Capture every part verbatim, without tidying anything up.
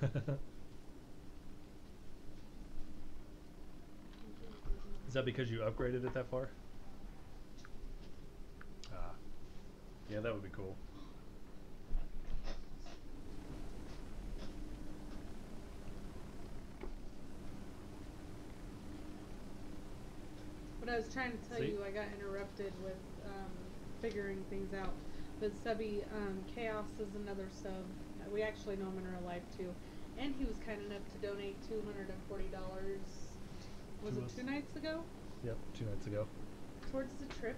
Is that because you upgraded it that far? Ah, yeah, that would be cool. What I was trying to tell See? you, I got interrupted with um, figuring things out. But Subby, um, Chaos is another sub. We actually know him in real life too. And he was kind enough to donate two hundred forty dollars. Was To it us. two nights ago? Yep, two nights ago. Towards the trip.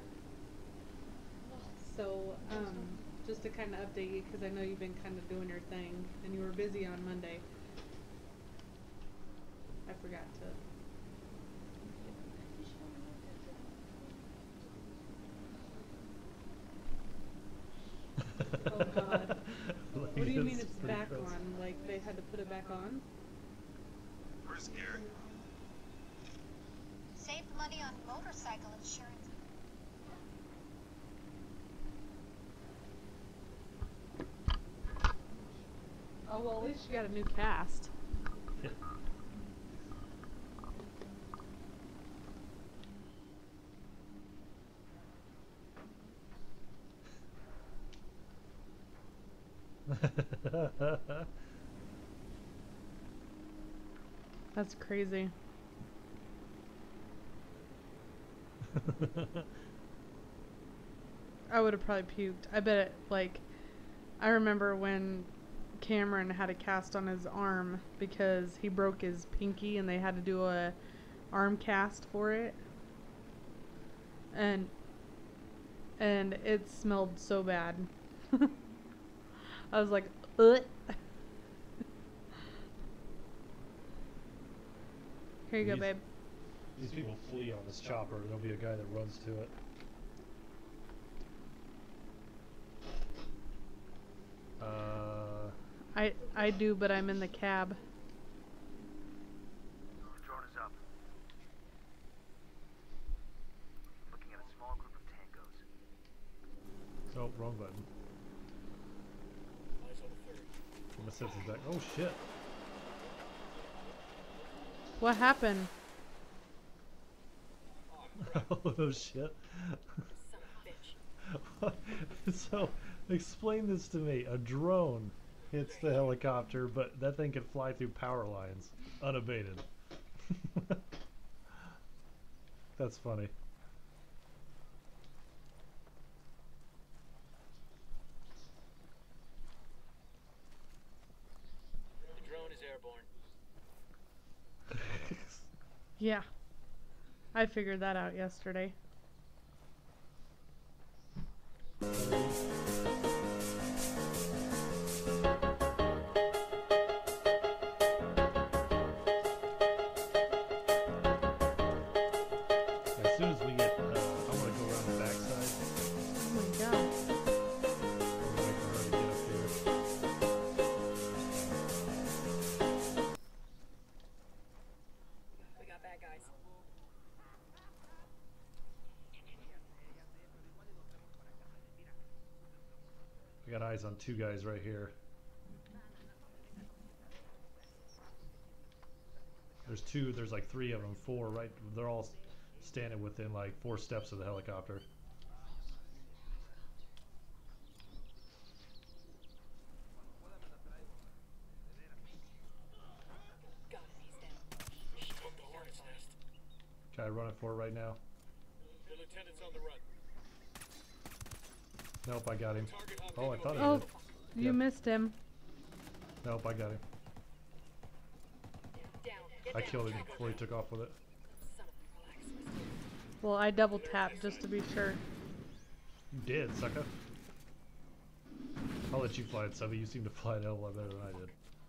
So, um, just to kind of update you, because I know you've been kind of doing your thing, and you were busy on Monday. I forgot to. Oh God. Like, What do you mean it's it's pretty back gross. on? Like they had to put it back on? Where's Gary? Save money on motorcycle insurance. Oh well, at least you got a new cast. Yeah. That's crazy. I would have probably puked. I bet it, like, I remember when Cameron had a cast on his arm because he broke his pinky and they had to do a arm cast for it. And and it smelled so bad. I was like, ugh. Here you go, These- babe. These people flee on this chopper. There'll be a guy that runs to it. Uh, I I do, but I'm in the cab. The drone is up. Looking at a small group of tangos. oh, wrong button. Get my senses back. Oh shit! What happened? Oh no shit! So, explain this to me. A drone hits the helicopter, but that thing can fly through power lines unabated. That's funny. The drone is airborne. Yeah. I figured that out yesterday. As soon as we get, uh, I want to go around the backside. Oh my god. We're waiting for her to get up here. We got bad guys. We got eyes on two guys right here. There's two, there's like three of them, four, right? They're all standing within like four steps of the helicopter. Got it, he's down. Shit, the hornet's nest. Guy running for it right now. The lieutenant's on the run. Nope, I got him. Target on Oh, I thought I Oh, did. you Yep. missed him. Nope, I got him. down. Get I down. killed him Tango before he down. took off with it. Son of a relax. Well, I double tapped just to be sure. You did, sucker. I'll let you fly it, Subby. You seem to fly it a hell of a lot better than I did.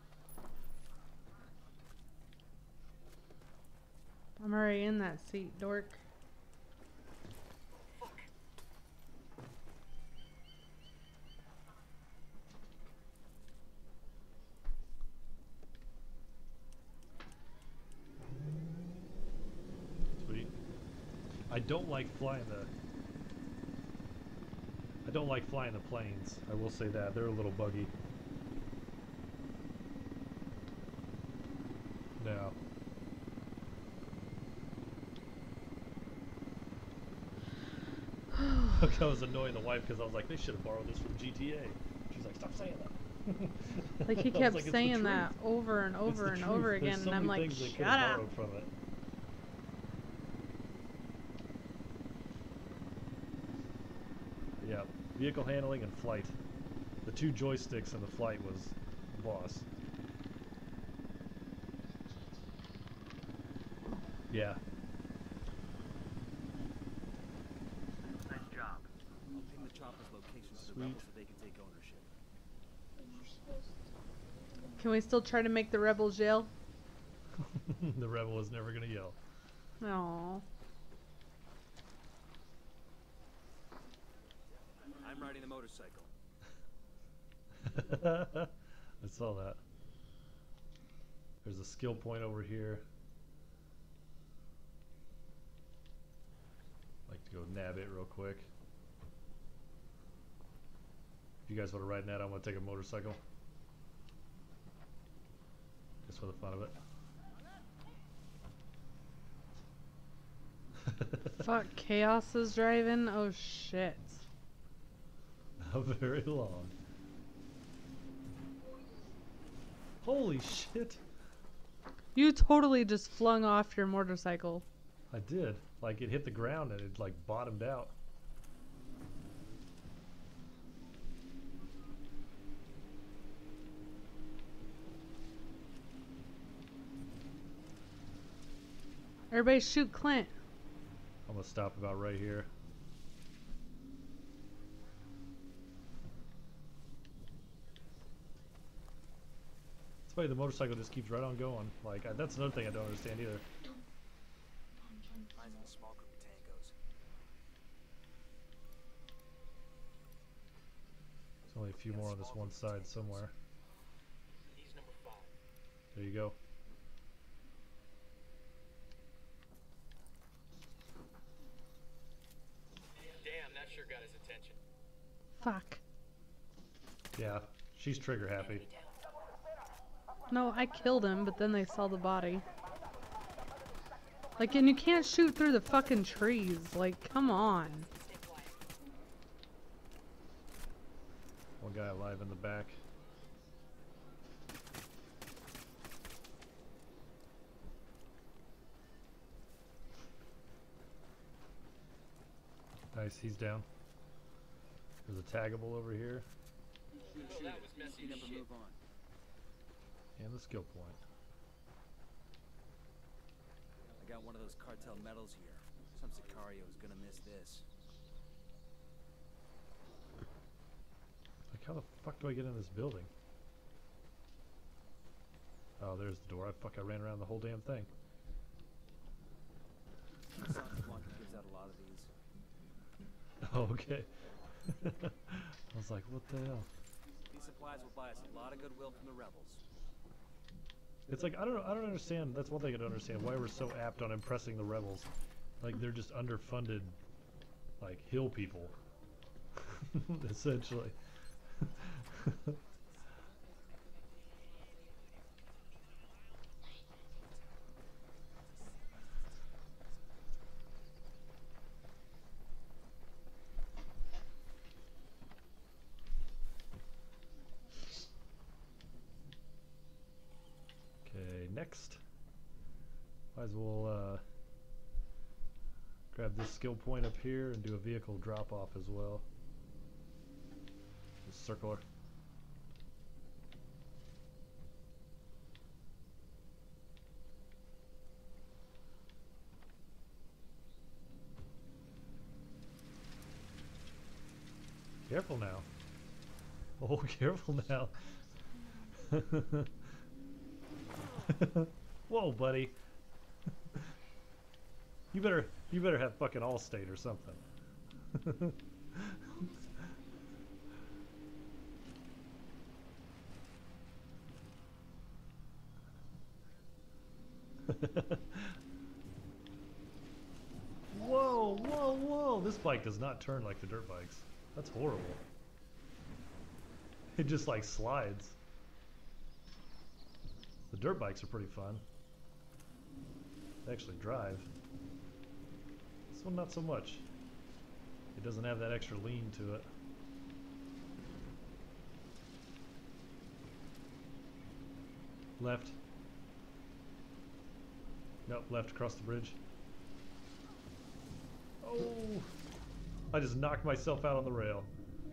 I'm already in that seat, dork. Fuck. Sweet. I don't like flying the... I don't like flying the planes. I will say that. They're a little buggy. I was annoying the wife because I was like, they should have borrowed this from G T A. She's like, stop saying that. Like he I was kept like, "It's the saying truth. that over and It's over the and truth. over There's again, so and I'm many like, things they could shut have up. borrowed from it. Yeah, vehicle handling and flight. The two joysticks in the flight was boss. Yeah. Nice job. I'll ping the chopper's location to the Sweet. rebels so they can take ownership. Can we still try to make the rebels yell? The rebel is never gonna yell. No. I'm riding the motorcycle. I saw that. There's a skill point over here. Like to go nab it real quick. If you guys want to ride that, I'm gonna take a motorcycle. Just for the fun of it. Fuck, Chaos is driving? Oh shit. Not very long. Holy shit! You totally just flung off your motorcycle. I did. Like it hit the ground and it like bottomed out. Everybody shoot Clint. I'm gonna stop about right here. It's funny, the motorcycle just keeps right on going. Like, I, that's another thing I don't understand either. Mine's in a small group of tangos. There's only a few more on this one side somewhere. He's number five. There you go. Damn, that sure got his attention. Fuck. Yeah, she's trigger happy. No, I killed him, but then they saw the body. Like, and you can't shoot through the fucking trees. Like, come on. Stay quiet. One guy alive in the back. Nice, he's down. There's a taggable over here. Well, that was messy You as never shit. move on. And the skill point. I got one of those cartel medals here. Some Sicario is gonna miss this. Like, how the fuck do I get in this building? Oh, there's the door. I fuck, I ran around the whole damn thing. Santa Blanca gives out a lot of these. Oh, okay. I was like, what the hell? These supplies will buy us a lot of goodwill from the rebels. It's like, I don't know, I don't understand. That's one thing I don't understand. Why we're so apt on impressing the rebels. Like, they're just underfunded, like, hill people. Essentially. Okay, next. Might as well uh, grab this skill point up here and do a vehicle drop off as well. Just circular. Careful now. Oh, careful now. Whoa, buddy. You better you better have fucking Allstate or something. Whoa, whoa, whoa. This bike does not turn like the dirt bikes. That's horrible. It just like slides. The dirt bikes are pretty fun. They actually drive. This one not so much. It doesn't have that extra lean to it. Left. Nope, left across the bridge. Oh! I just knocked myself out on the rail.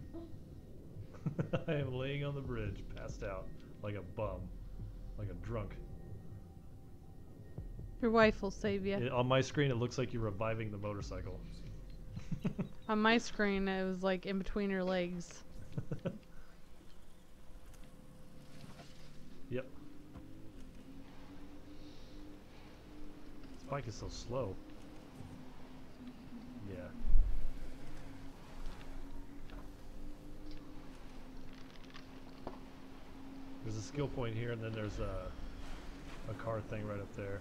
I am laying on the bridge, passed out, like a bum, like a drunk. Your wife will save you. It, on my screen, it looks like you're reviving the motorcycle. On my screen, it was like in between your legs. Yep. This bike is so slow. Yeah. There's a skill point here, and then there's a, a car thing right up there.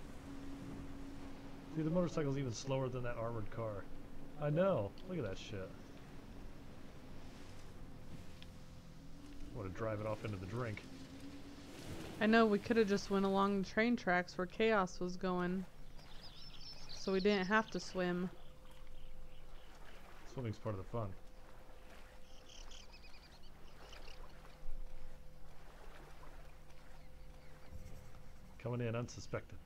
See, the motorcycle's even slower than that armored car. I know. Look at that shit. I want to drive it off into the drink. I know, we could have just went along the train tracks where Chaos was going. So we didn't have to swim. Swimming's part of the fun. Coming in unsuspected.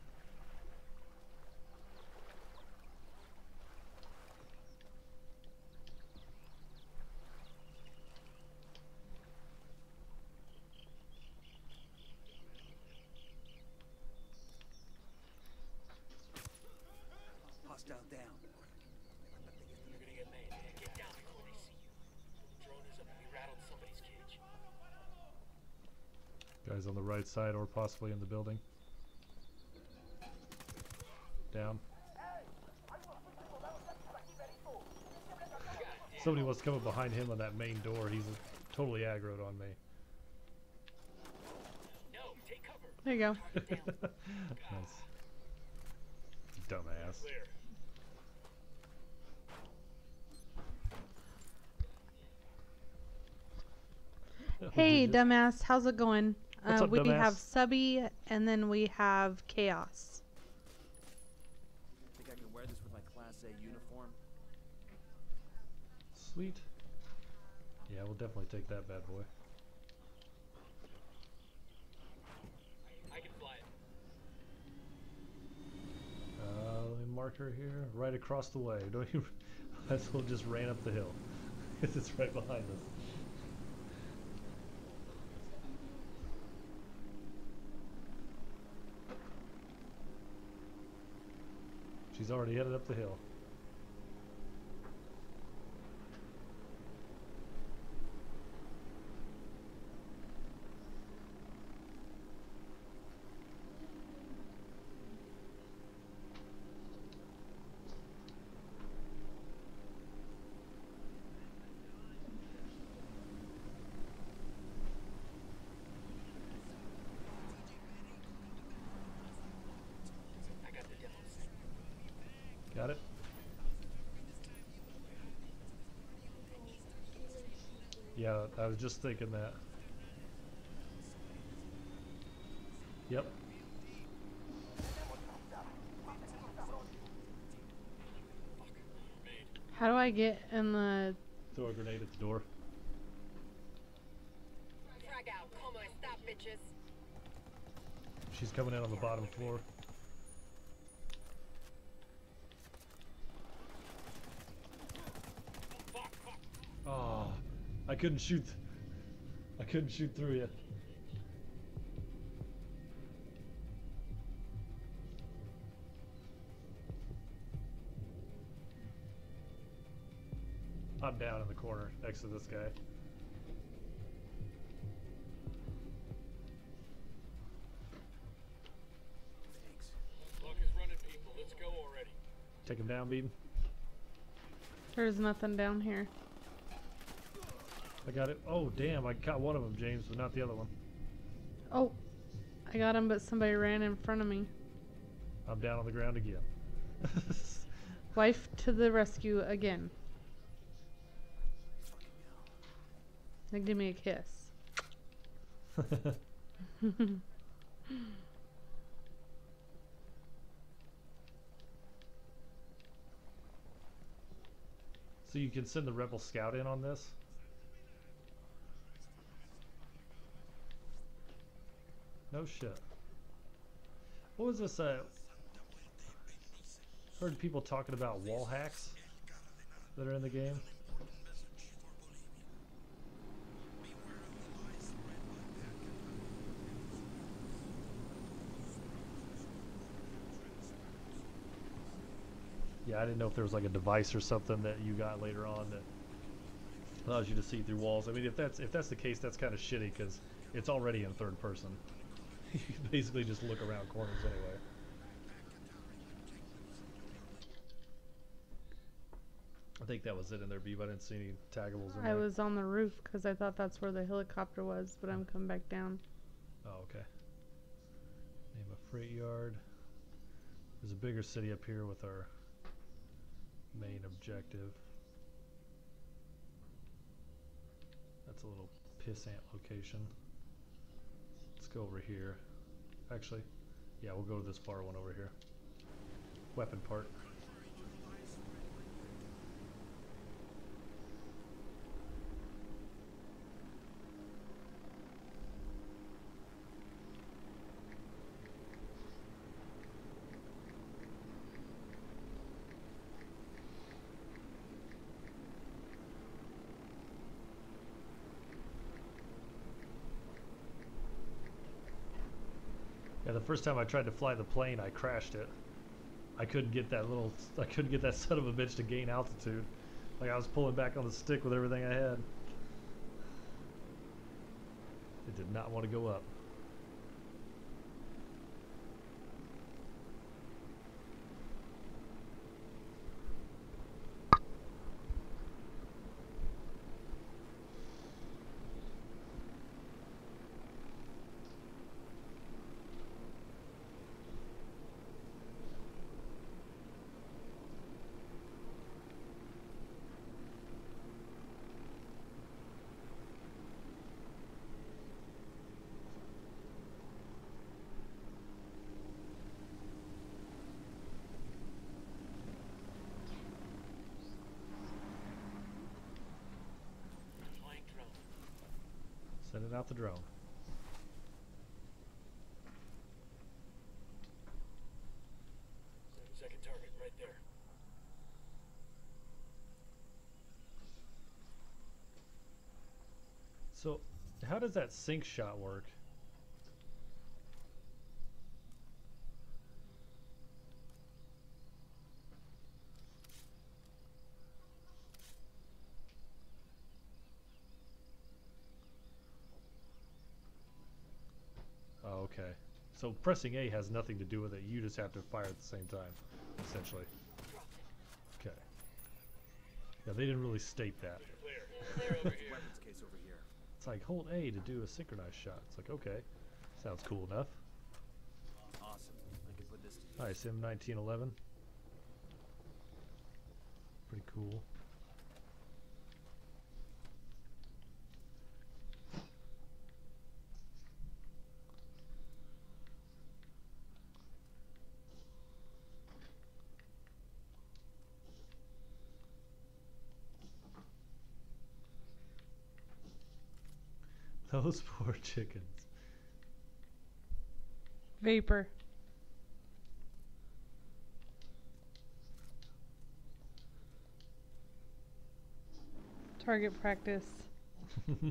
Hostile down. You're gonna get made, man. Get down before they see you. Drone is up and we rattled somebody's cage. Guys on the right side or possibly in the building. Down. Somebody wants to come up behind him on that main door. He's totally aggroed on me. No, take cover. There you go. Nice. Dumbass. Clear. Hey, Did you- dumbass, how's it going? What's uh, up, we dumbass? have Subby, and then we have Chaos. Think I can wear this with my Class A uniform? Sweet. Yeah, we'll definitely take that bad boy. I can fly it. Uh, let me mark her here, right across the way. Don't you? Might as well just ran up the hill, because it's right behind us. She's already headed up the hill. I got the demos. Got it? Yeah, I was just thinking that. Yep. How do I get in the... Throw a grenade at the door. Frag out. Come on, stop, bitches. She's coming in on the bottom floor. Oh, I couldn't shoot. I couldn't shoot through you. I'm down in the corner next to this guy. Thanks. Clock is running, people. Let's go already. Take him down, Beaton. There's nothing down here. I got it. Oh, damn. I got one of them, James, but not the other one. Oh, I got him, but somebody ran in front of me. I'm down on the ground again. Wife to the rescue again. Now give me a kiss. So you can send the rebel scout in on this? No shit. What was this, uh... heard people talking about wall hacks that are in the game. Yeah, I didn't know if there was like a device or something that you got later on that allows you to see through walls. I mean, if that's if that's the case, that's kind of shitty because it's already in third person. You can basically just look around corners anyway. I think that was it in there, Beeb. I didn't see any taggables in I there. was on the roof because I thought that's where the helicopter was, but I'm coming back down. Oh, okay. Name a freight yard. There's a bigger city up here with our main objective. That's a little pissant location. Let's go over here. Actually, yeah, we'll go to this far one over here. Weapon part. Yeah, the first time I tried to fly the plane, I crashed it. I couldn't get that little, I couldn't get that son of a bitch to gain altitude. Like I was pulling back on the stick with everything I had. It did not want to go up. Flying drone. Sending out the drone. Seven second target right there. So, how does that sync shot work? Oh, okay. So pressing A has nothing to do with it. You just have to fire at the same time, essentially. Okay. Yeah, they didn't really state that. Clear. Clear over here. Weapons case over here. It's like hold A to do a synchronized shot. It's like, okay, sounds cool enough. Awesome. I can put this to use. Nice, M nineteen eleven. Pretty cool. Those poor chickens. Vapor. Target practice. Okay,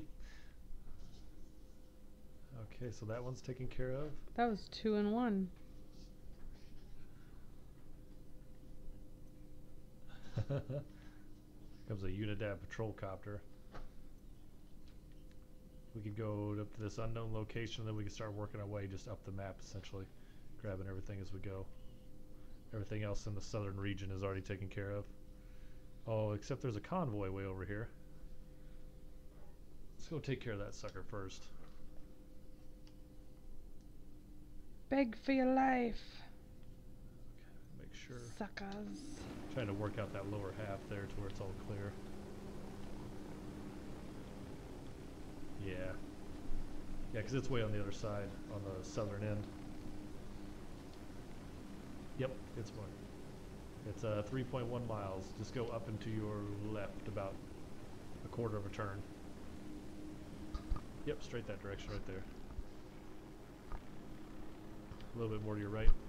so that one's taken care of. That was two in one. Comes a Unidad patrol copter. We could go up to this unknown location, then we can start working our way just up the map, essentially, grabbing everything as we go. Everything else in the southern region is already taken care of. Oh, except there's a convoy way over here. Let's go take care of that sucker first. Beg for your life, Make sure. suckers. Trying to work out that lower half there to where it's all clear. Yeah. Yeah, because it's way on the other side, on the southern end. Yep, it's marked. It's uh, three point one miles. Just go up and to your left about a quarter of a turn. Yep, straight that direction right there. A little bit more to your right.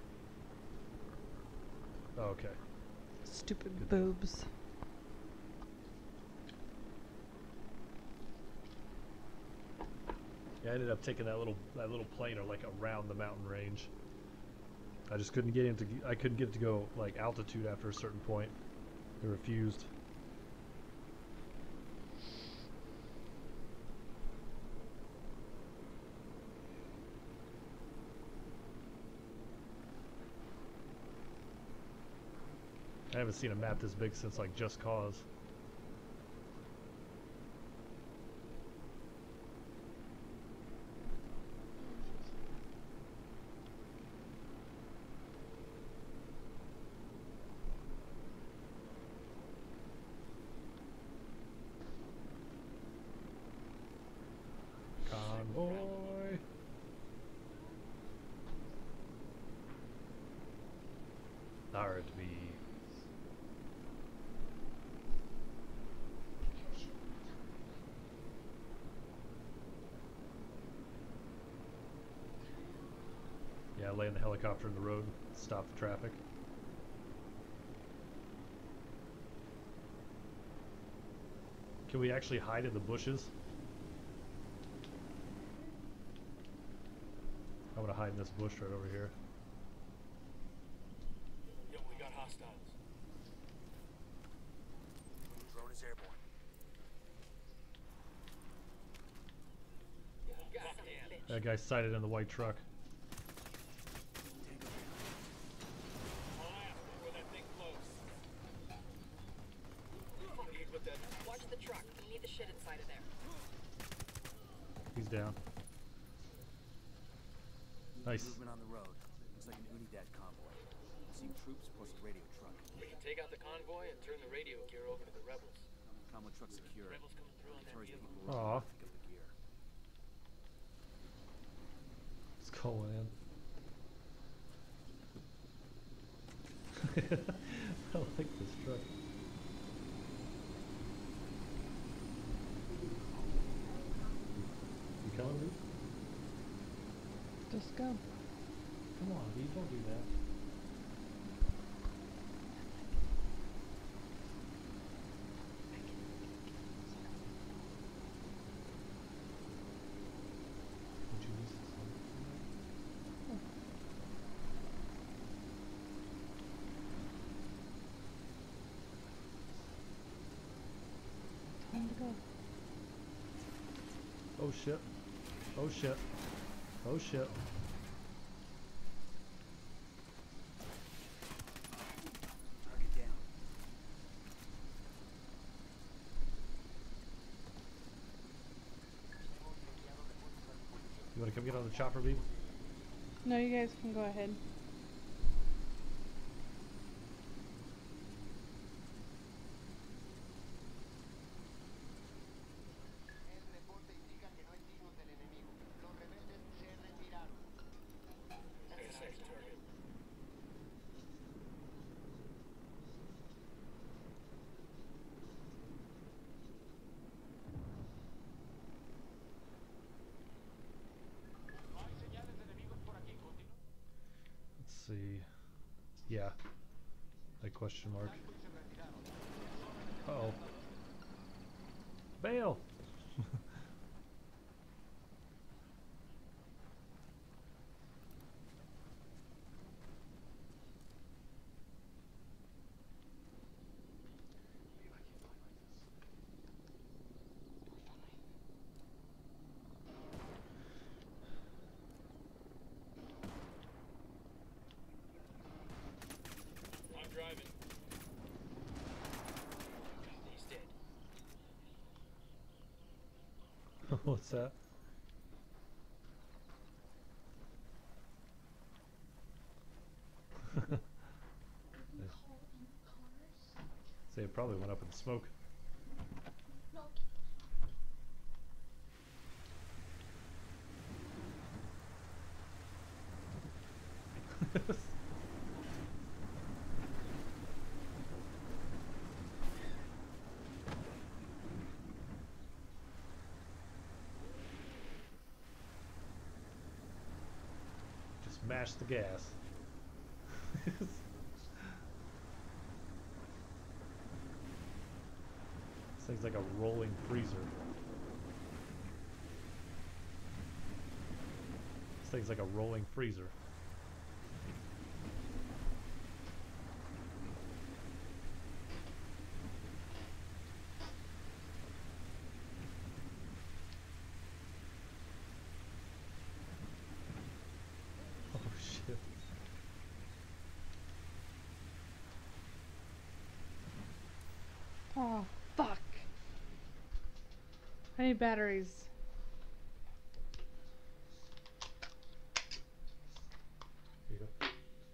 Oh, okay. Stupid Good deal. boobs. Yeah, I ended up taking that little that little planer like around the mountain range. I just couldn't get him to. I couldn't get it to go like altitude after a certain point. It refused. I haven't seen a map this big since like Just Cause. Convoy. R to be. Yeah, laying the helicopter in the road, stop the traffic. Can we actually hide in the bushes? I'm gonna hide in this bush right over here. Yo, we got hostiles. Drone is airborne. Goddamn. That guy's sighted in the white truck. All I ask is when that thing close. Lead with that. Watch the truck. We need the shit inside of there. He's down. Nice. Movement on the road. Looks like an Unidad convoy. I'm seeing troops plus a radio truck. We can take out the convoy and turn the radio gear over to the rebels. Combo truck secure. Rebels coming through on that Turns vehicle. people Aw. around. Pick up the gear. It's going in. I like this truck. You coming, dude? Just go. Come on, dude, don't do that. Would you use this one? Time to go. Oh shit. Oh shit. Oh shit. Target down. You wanna come get on the chopper, B? No, you guys can go ahead. That's a second target. Let's see. Yeah. Like question mark. Uh oh. Bail! I'm driving. He's dead. What's that? Say it probably went up in smoke. mash the gas. This thing's like a rolling freezer. This thing's like a rolling freezer. Oh shit. Oh, fuck. I need batteries. Here you go.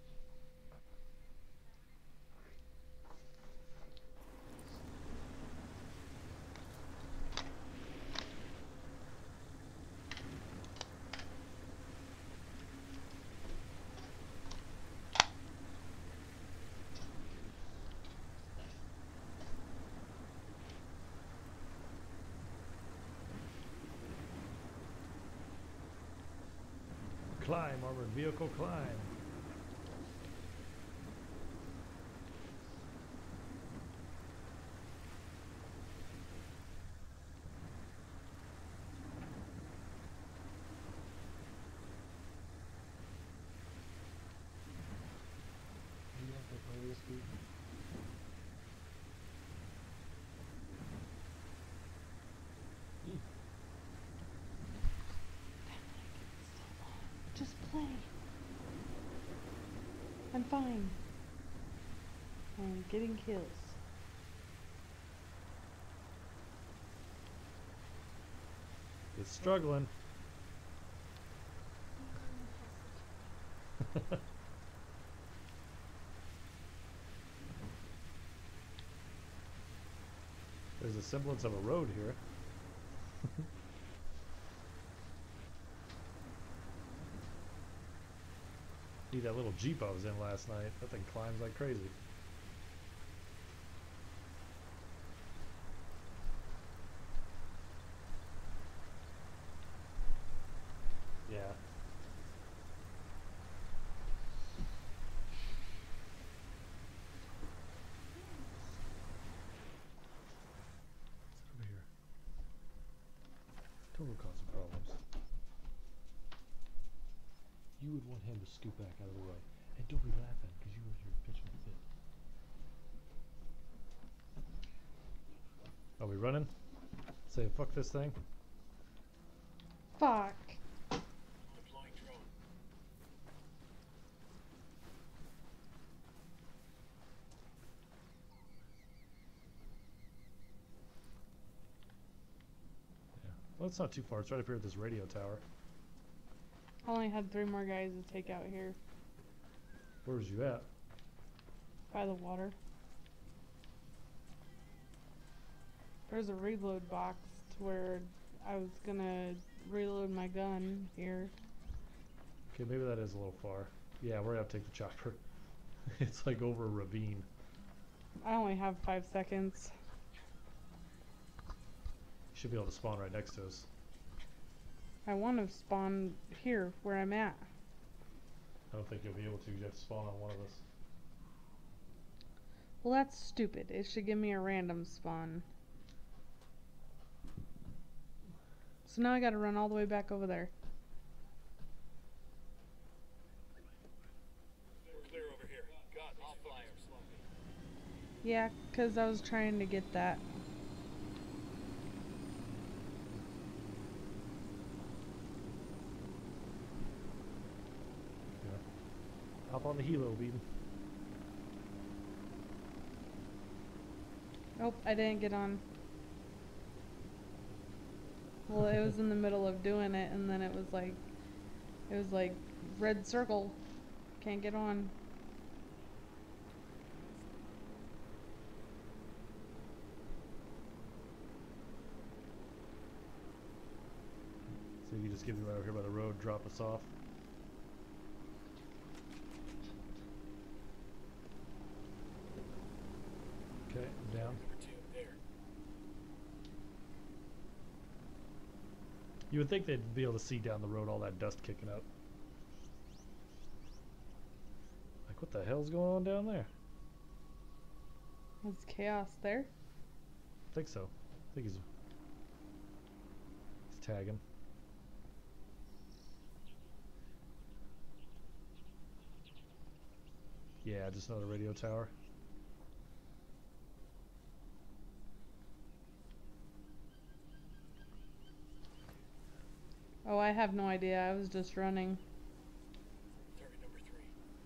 Climb, armored vehicle, climb. Just play. I'm fine. I'm getting kills. It's struggling. There's a semblance of a road here. See that little Jeep I was in last night? That thing climbs like crazy. Yeah. What's over here? Total causing problems. You would want him to scoot back out of the way. And don't be laughing, because you were here pitching a fit. Are we running? Say fuck this thing? Fuck. Deploying drone. Yeah. Well, it's not too far. It's right up here at this radio tower. I only had three more guys to take out here Where was you at? by the water. There's a reload box to where I was gonna reload my gun here. Okay, maybe that is a little far. Yeah, we're gonna have to take the chopper. It's like over a ravine. I only have five seconds. You should be able to spawn right next to us. I want to spawn here where I'm at. I don't think you'll be able to. You have to spawn on one of us. Well, that's stupid. It should give me a random spawn. So now I gotta run all the way back over there. We're clear over here. God, I'll fly or sloppy. Yeah, 'cause I was trying to get that. Yeah. Hop on the helo, Bean. Nope, I didn't get on. Well, it was in the middle of doing it, and then it was like, it was like, red circle. Can't get on. So you can just give me right over here by the road, drop us off. Okay, I'm down. Number two, there. You would think they'd be able to see down the road all that dust kicking up. Like, what the hell's going on down there? Was Chaos there? I think so. I think he's he's tagging. Yeah, just another radio tower. Oh, I have no idea. I was just running. Target number three.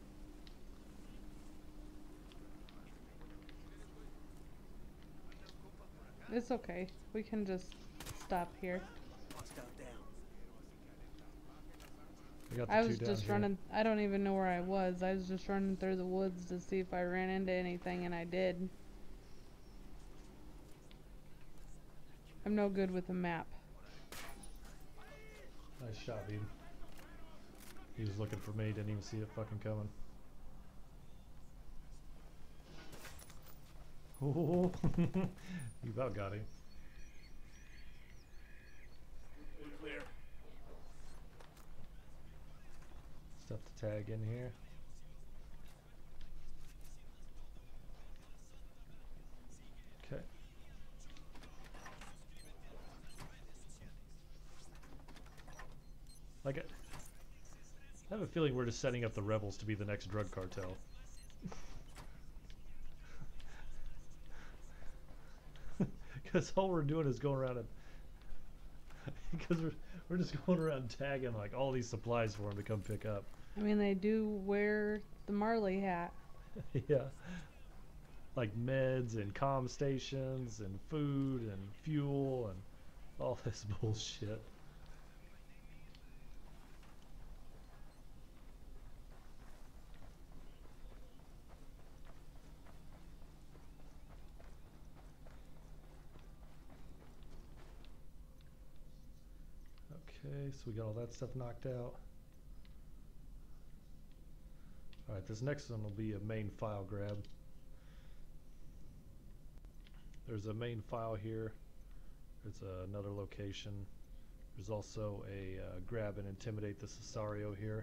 It's okay. We can just stop here. Hostile down. We got the I two was down just here. running. I don't even know where I was. I was just running through the woods to see if I ran into anything, and I did. I'm no good with a map. Nice shot, dude. He was looking for me, didn't even see it fucking coming. Oh, you about got him. We're clear. Stuff to tag in here. Okay. Like it. I have a feeling we're just setting up the rebels to be the next drug cartel. Because all we're doing is going around and because we're we're just going around tagging like all these supplies for them to come pick up. I mean, they do wear the Marley hat. Yeah. Like meds and comm stations and food and fuel and all this bullshit. Okay, so we got all that stuff knocked out. Alright, this next one will be a main file grab. There's a main file here. There's uh, another location. There's also a uh, grab and intimidate the Cesario here.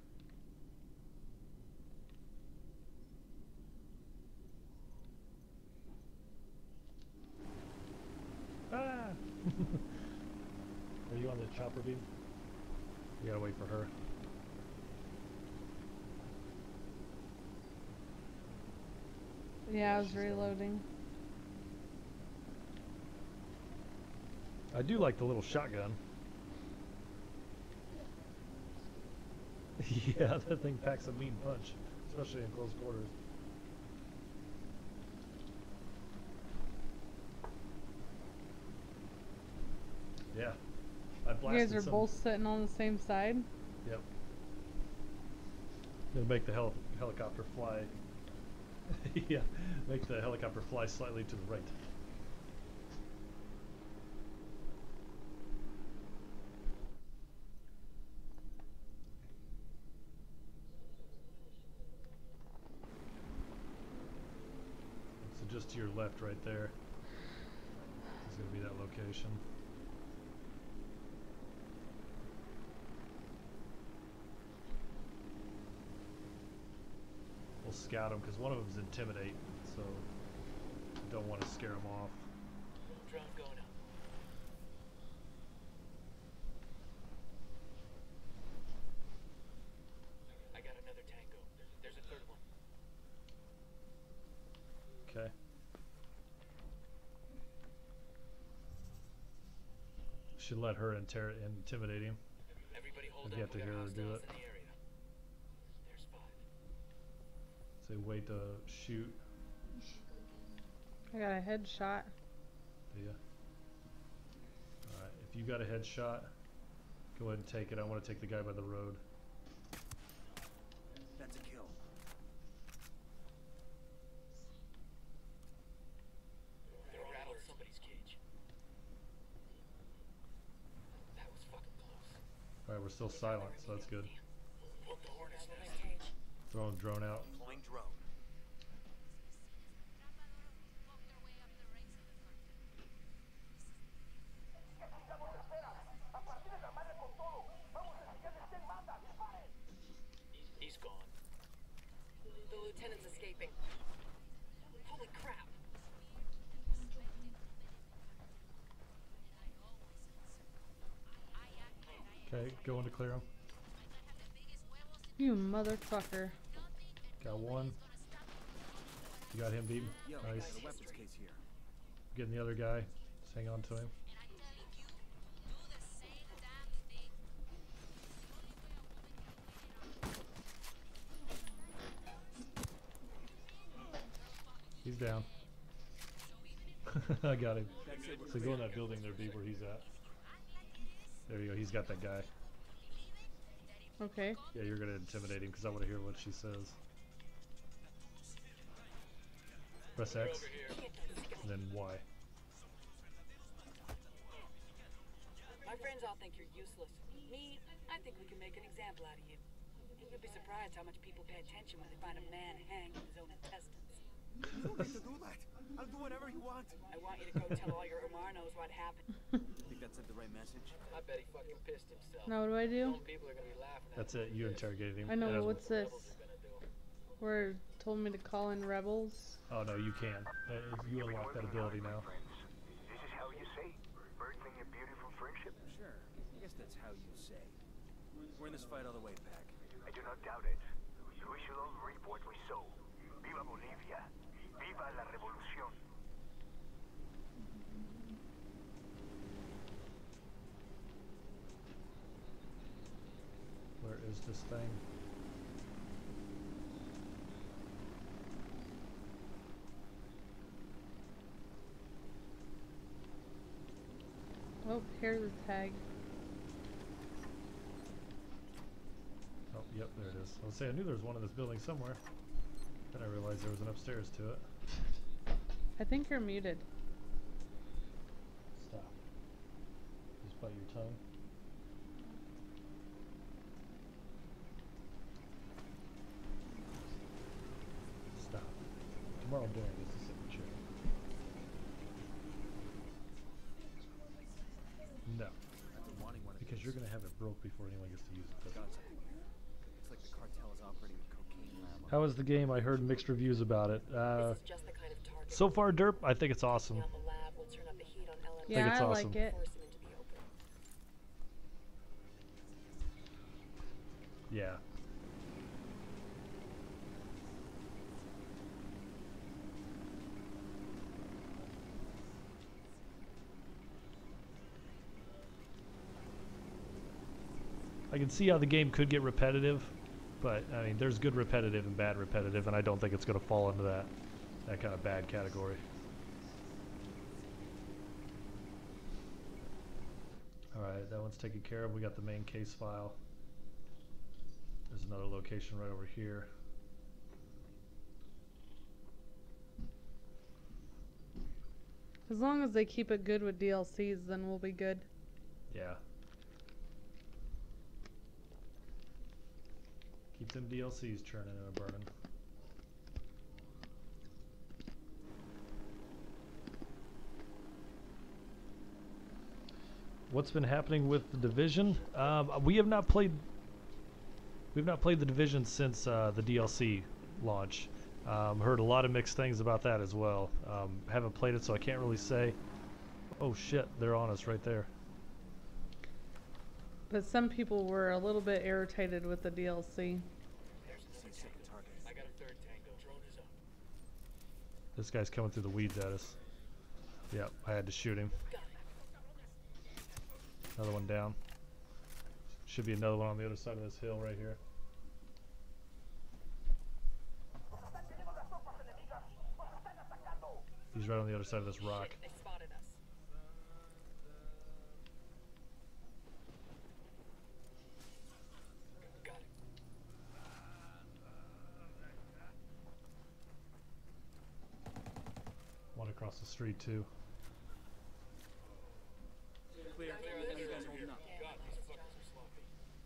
Ah! Are you on the chopper beam? We gotta wait for her. Yeah, I was She's gone. reloading. I do like the little shotgun. Yeah, that thing packs a mean punch, especially in close quarters. Yeah, I You blasted guys are some. both sitting on the same side? Yep. Gonna make the hel helicopter fly. Yeah, make the helicopter fly slightly to the right. So just to your left right there is gonna be that location. We'll scout them because one of them's intimidate, so don't want to scare them off. Drone going up. I got another tango. There's a third one. Okay. Should let her inter intimidate him. Everybody hold I'd up. have to We got hear her do hostiles it. in the area. There's five. Say wait to shoot. I got a headshot. Do ya? Alright, if you got a headshot, go ahead and take it. I want to take the guy by the road. That's a kill. They rattled somebody's cage. That was fucking close. Alright, we're still silent, so that's good. Poke the hornet's nest. Throwing drone out. Deploying drone. He's gone. going to clear him. You motherfucker. Got one. You got him beaten. Yo, Nice. there's a weapons case here. Getting the other guy. Just hang on to him. He's down. I got him. That's it. So go in that building there, B, where he's at. There you go. He's got that guy. Okay. Yeah, you're gonna intimidate him because I want to hear what she says. Press X, and then Y. My friends all think you're useless. Me, I think we can make an example out of you. You'll be surprised how much people pay attention when they find a man hanged with his own intestines. You don't need to do that. I'll do whatever you want. I want you to go tell all your Umarnos what happened. Think that sent the right message? I bet he fucking pissed himself. Now what do I do? Some people are gonna be laughing at That's him it. You like this. interrogated him. I know, It but has- what's this? Rebels are gonna do. Where it told me to call in rebels. Oh no, you can. Uh, you unlock that ability now. This is how you say, birthing a beautiful friendship? Sure. I guess that's how you say. We're in this fight all the way, Pac. I do not doubt it. We shall all reap what we sow. Viva Bolivia. Viva la revolución. Where is this thing? Oh, here's the tag. Oh, yep, there it is. I was saying I knew there was one in this building somewhere. Then I realized there was an upstairs to it. I think you're muted. Stop. Just bite your tongue. Stop. Tomorrow I'm doing this to sit in the chair. No. I've been wanting one of Because these. you're gonna have it broke before anyone gets to use it. Got something here. Looks like the cartel is operating a cocaine lab. on How was the game? I heard mixed reviews about it. Uh, This is just the kind of target. so far, Derp, I think it's awesome. Out the lab will turn up the heat on L M. Yeah, it's I awesome. like it. Force him into the open. Yeah. I can see how the game could get repetitive, but I mean, there's good repetitive and bad repetitive, and I don't think it's going to fall into that that kind of bad category. All right, that one's taken care of. We got the main case file. There's another location right over here. As long as they keep it good with D L Cs, then we'll be good. Yeah. Keep them D L Cs churning and burning. What's been happening with the Division? Um, we have not played. We've not played the Division since uh, the D L C launch. Um, heard a lot of mixed things about that as well. Um, haven't played it, so I can't really say. Oh shit, they're on us right there. But some people were a little bit irritated with the D L C. There's See another a second tango. target. I got a third tango. Drone is up. This guy's coming through the weeds at us. Yep, I had to shoot him. Another one down. Should be another one on the other side of this hill right here. He's right on the other side of this rock. Shit, they spotted us. Got it. One across the street too. Clear. You guys holding up. God, these fuckers are sloppy.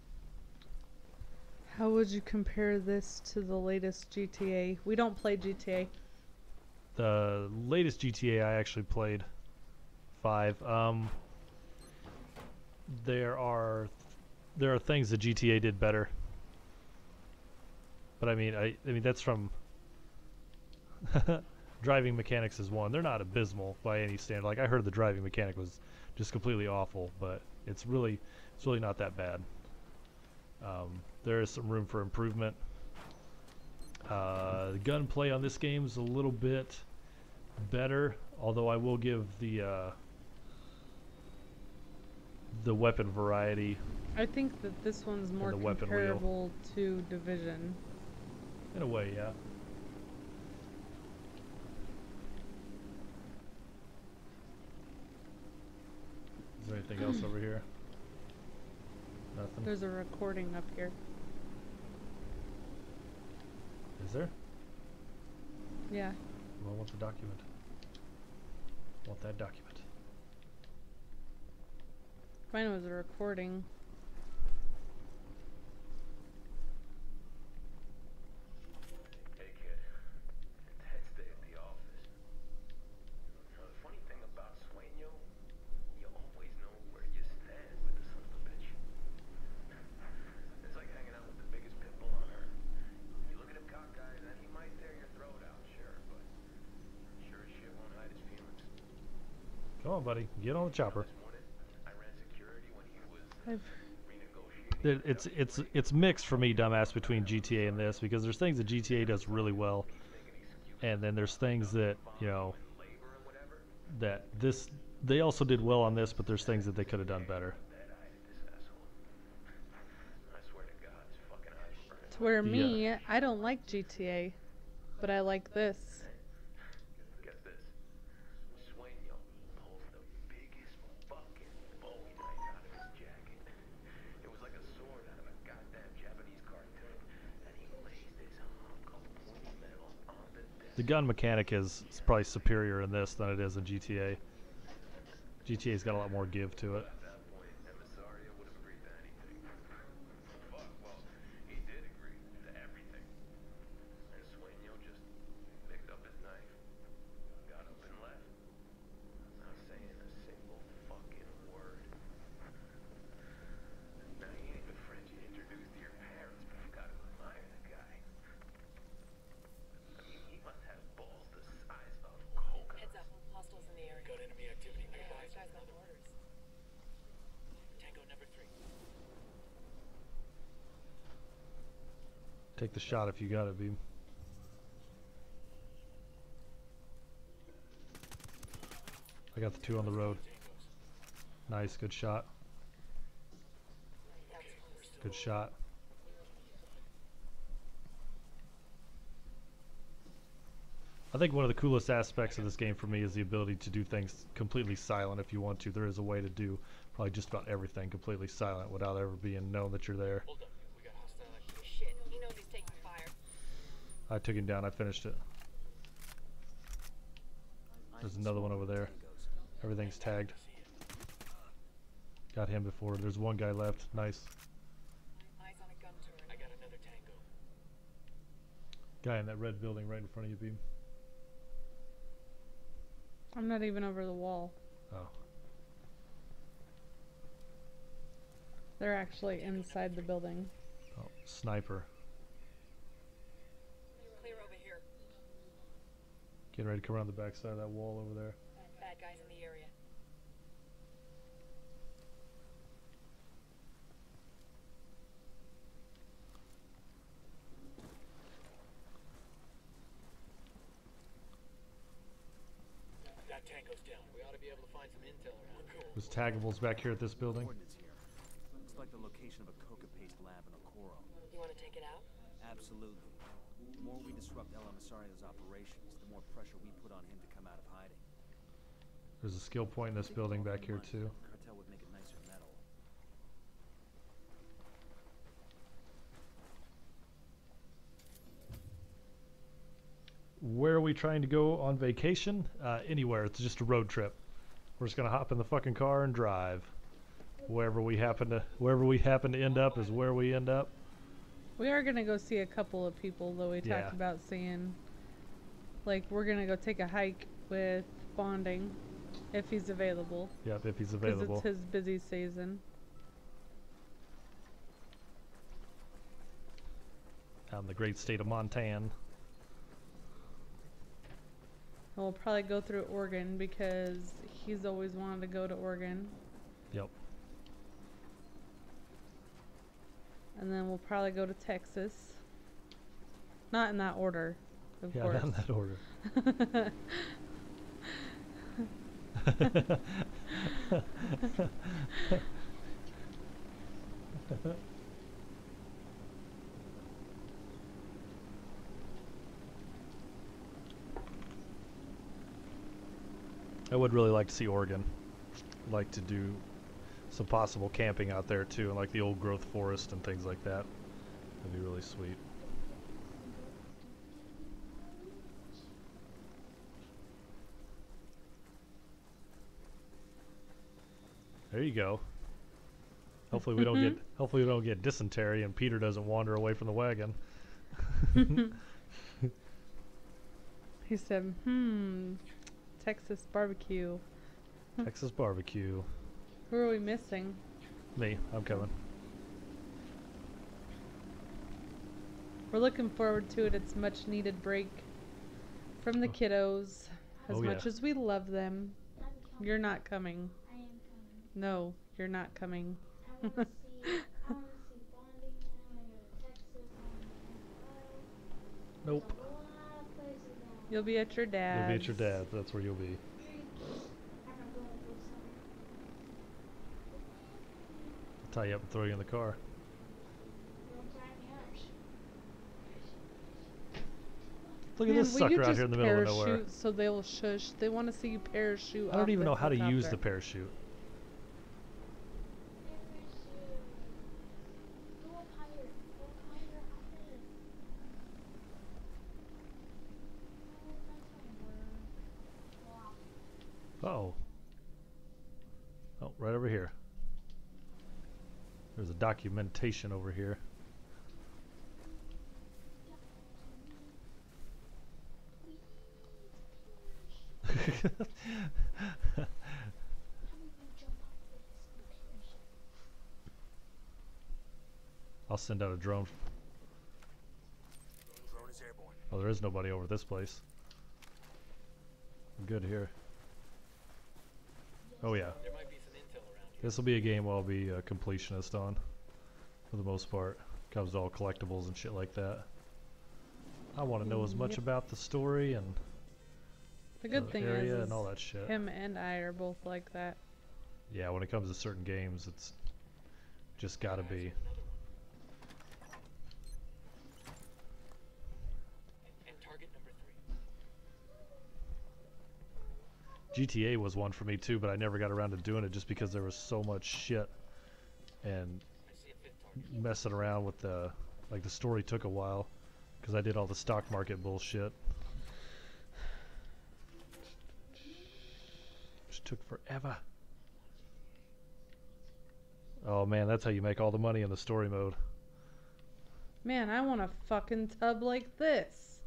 How would you compare this to the latest G T A? We don't play G T A. The latest G T A I actually played, five. Um, there are there are things that G T A did better, but I mean, I I mean that's from driving mechanics is one. They're not abysmal by any standard. Like I heard the driving mechanic was just completely awful, but it's really it's really not that bad. Um, there is some room for improvement. Uh, the gunplay on this game is a little bit better, although I will give the uh, the weapon variety I think that this one's more the weapon wheel. comparable to Division. in a way, yeah. Is there anything else over here? Nothing. There's a recording up here. Is there? Yeah. Well, I want the document. I want that document. Mine was a recording. Hey kid, Ted's day at the office. Now, the funny thing about Sueño, you always know where you stand with the son of a bitch. It's like hanging out with the biggest pit bull on earth. You look at him cockeyed and he might tear your throat out, sure, but sure as shit won't hide his feelings. Come on, buddy. Get on the chopper. This morning, I ran security when he was I've renegotiating. It, it's it's it's mixed for me, dumbass, between G T A and this, because there's things that G T A does really well, and then there's things that, you know, that this they also did well on this, but there's things that they could have done better. I swear to God, it's fucking eyes burning. to where The, uh, me, I don't like G T A, but I like this. Get this. Sueño pulls the biggest fucking Bowie knife out of his jacket. It was like a sword out of a goddamn Japanese cartoon. And he lays this hunk of pointy metal on the desk. The gun mechanic is, is probably superior in this than it is in G T A. G T A's got a lot more give to it. At that point, Emisario would have agreed to anything. Fuck, well, he did agree to everything. And Sueño just picked up his knife, got up and left. Not saying a single fucking word. Now, he ain't the friend you introduced to your parents, but you gotta admire the guy. I mean, he must have balls the size of coconuts. Heads up, hostiles in the area. Got enemy activity Yeah, nearby. this guy's got orders. Tango number three. Take the shot if you got it, Beam. I got the two on the road. Nice, good shot. Good shot. I think one of the coolest aspects of this game for me is the ability to do things completely silent if you want to. There is a way to do probably just about everything completely silent without ever being known that you're there. Hold up. We got hostile activity. Shit, he knows he's taking fire. I took him down, I finished it. There's another one over there. Everything's tagged. Got him before. There's one guy left. Nice. Eyes on a gun turret. I got another tango. Guy in that red building right in front of you, Beam. I'm not even over the wall. Oh. They're actually inside the building. Oh, sniper. Clear over here. Getting ready to come around the back side of that wall over there. Bad guys in the area. That tango's down. We ought to be able to find some intel around. We're cool. There's taggables back here at this building. Coordinates here. Looks like the location of a coca paste lab in Okoro. You want to take it out? Absolutely. The more we disrupt El Emisario's operations, the more pressure we put on him to come out of hiding. There's a skill point in this building back here too. Cartel would make it nicer metal. Where are we trying to go on vacation? Uh, anywhere. It's just a road trip. We're just gonna hop in the fucking car and drive. Wherever we happen to, wherever we happen to end up is where we end up. We are gonna go see a couple of people though. We Yeah. talked about seeing, like, we're gonna go take a hike with Bonding, if he's available. Yep, if he's Because available. it's his busy season. Out in the great state of Montana. And we'll probably go through Oregon because he's always wanted to go to Oregon. Yep. And then we'll probably go to Texas. Not in that order, of Yeah, course. not in that order. I would really like to see Oregon. Like to do some possible camping out there too, and like the old growth forest and things like that. That'd be really sweet. There you go. Hopefully we don't get hopefully we don't get dysentery and Peter doesn't wander away from the wagon. He said, hmm, Texas barbecue. Texas barbecue. Who are we missing? Me, I'm coming. We're looking forward to it. It's much needed break from the kiddos. As Oh, much yeah. as we love them, I'm coming. you're not coming. I am coming. No, you're not coming. I want to see. I want to see Bonding. I want to go to Texas. I want to go. Nope. A lot of places I want. You'll be at your dad's. You'll be at your dad's. That's where you'll be. I'm not going to do something. I'll tie you up and throw you in the car. Don't tie me up. Look at Man, this will you sucker out just here in the middle of nowhere. parachute so they'll shush. They want to see you parachute. I don't off even the know how to use the helicopter. parachute. Go up higher. Go up higher. Higher. Oh, that's fine. Wow. Oh. Oh, right over here. There's a documentation over here. I'll send out a drone. Drone is airborne. Oh, there is nobody over this place. I'm good here. Oh yeah. There might be some intel around here. This will be a game I'll be a completionist on, for the most part. Comes to all collectibles and shit like that. I want to know as much Yep. about the story and The good the thing area is, and all is that shit. him and I are both like that. Yeah, when it comes to certain games, it's just gotta be. And target number three. G T A was one for me too, but I never got around to doing it just because there was so much shit and I see a fifth target. messing around with the, like the story took a while because I did all the stock market bullshit. Just took forever. Oh man, that's how you make all the money in the story mode. Man, I want a fucking tub like this.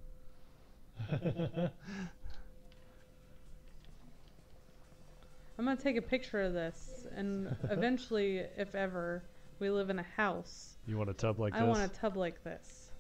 I'm gonna take a picture of this, and eventually, if ever, we live in a house. You want a tub like I this? want a tub like this.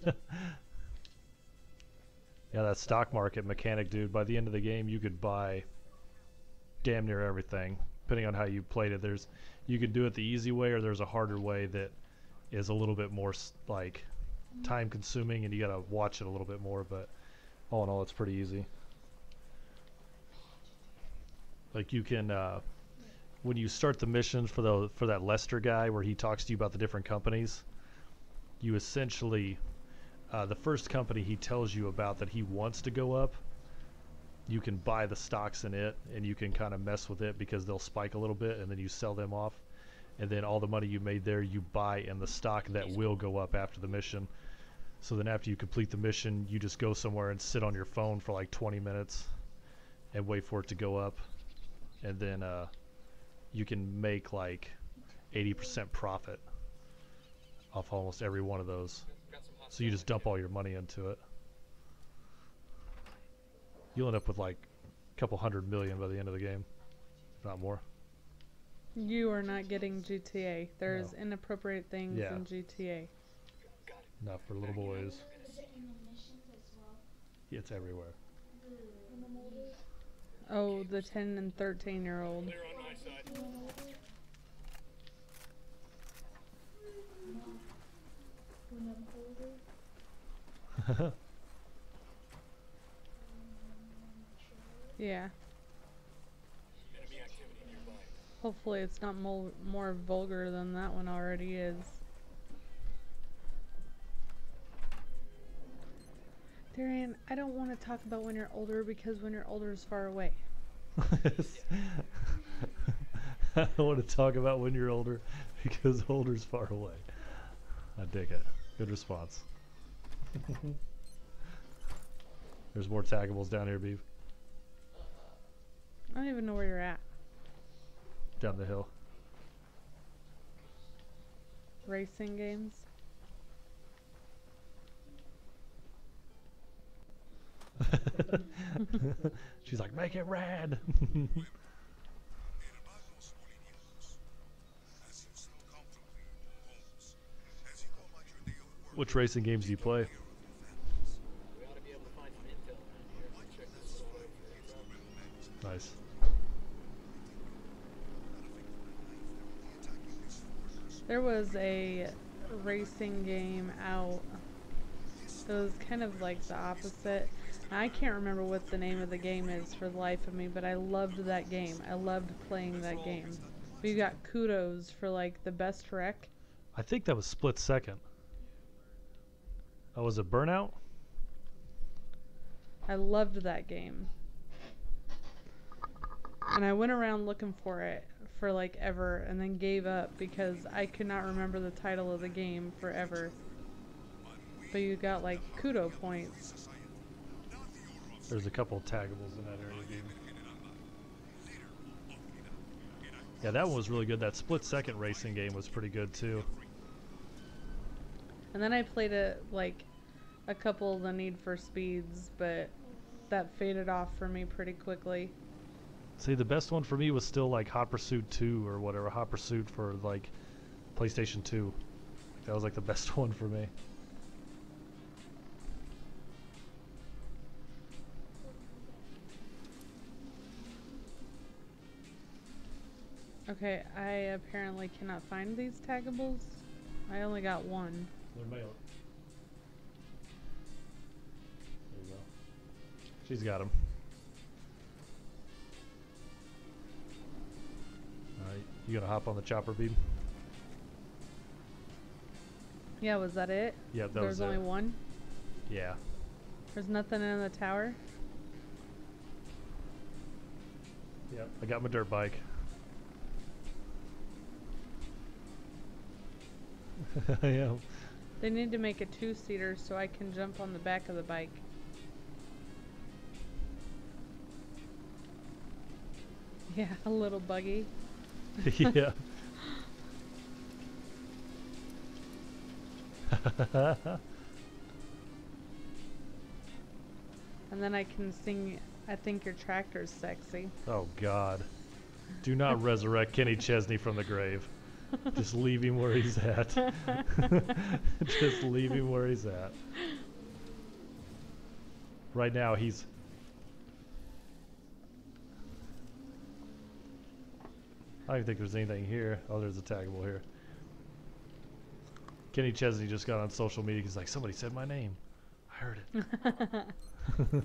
Yeah, that stock market mechanic, dude. By the end of the game, you could buy damn near everything, depending on how you played it. There's, you could do it the easy way, or there's a harder way that is a little bit more s- like time-consuming, and you gotta watch it a little bit more. But all in all, it's pretty easy. Like you can, uh, when you start the missions for the for that Lester guy, where he talks to you about the different companies, you essentially, uh, the first company he tells you about that he wants to go up, you can buy the stocks in it, and you can kind of mess with it because they'll spike a little bit, and then you sell them off, and then all the money you made there you buy in the stock that will go up after the mission. So then after you complete the mission, you just go somewhere and sit on your phone for like twenty minutes and wait for it to go up, and then uh, you can make like eighty percent profit off almost every one of those. Got some hot So you just dump all your money into it. You'll end up with like a couple hundred million by the end of the game, if not more. You are not getting G T A. There's No. inappropriate things Yeah. in G T A. Got it. Not for little boys. Is it in the missions as well? It's everywhere. In the molders? Oh, the ten and thirteen year old. Clear on my side. In the molders? when I'm older. Um, sure. Yeah. Enemy activity nearby. Hopefully it's not mo more vulgar than that one already is. Darian, I don't want to talk about when you're older because when you're older is far away. I don't want to talk about when you're older because older's far away. I dig it. Good response. There's more taggables down here, Beef. I don't even know where you're at. Down the hill. Racing games. She's like, make it rad. Which racing games do you play? We ought to be able to find some intel around here. Check this store for airdrop. Nice. There was a racing game out. It was kind of like the opposite. I can't remember what the name of the game is for the life of me, but I loved that game. I loved playing that game. We got kudos for like the best wreck. I think that was split second. Oh, was it Burnout? I loved that game. And I went around looking for it for like ever and then gave up because I could not remember the title of the game forever. But you got like kudo points. There's a couple of taggables in that area, Gabe. Yeah, that one was really good. That split second racing game was pretty good too. And then I played it like a couple of the Need for Speeds, but that faded off for me pretty quickly. See, the best one for me was still like Hot Pursuit two or whatever. Hot Pursuit for like PlayStation two. That was like the best one for me. Okay, I apparently cannot find these taggables. I only got one. They're mail. There you go. She's got them. Alright, you gonna hop on the chopper, Beam? Yeah, was that it? Yep, that There's was only it. one? Yeah. There's nothing in the tower? Yep. I got my dirt bike. I am. They need to make a two-seater so I can jump on the back of the bike. Yeah, a little buggy. Yeah. And then I can sing, I think your tractor's sexy. Oh God. Do not resurrect Kenny Chesney from the grave. Just leave him where he's at. Just leave him where he's at. Right now he's... I don't even think there's anything here. Oh, there's a taggable here. Kenny Chesney just got on social media. He's like, somebody said my name. I heard it.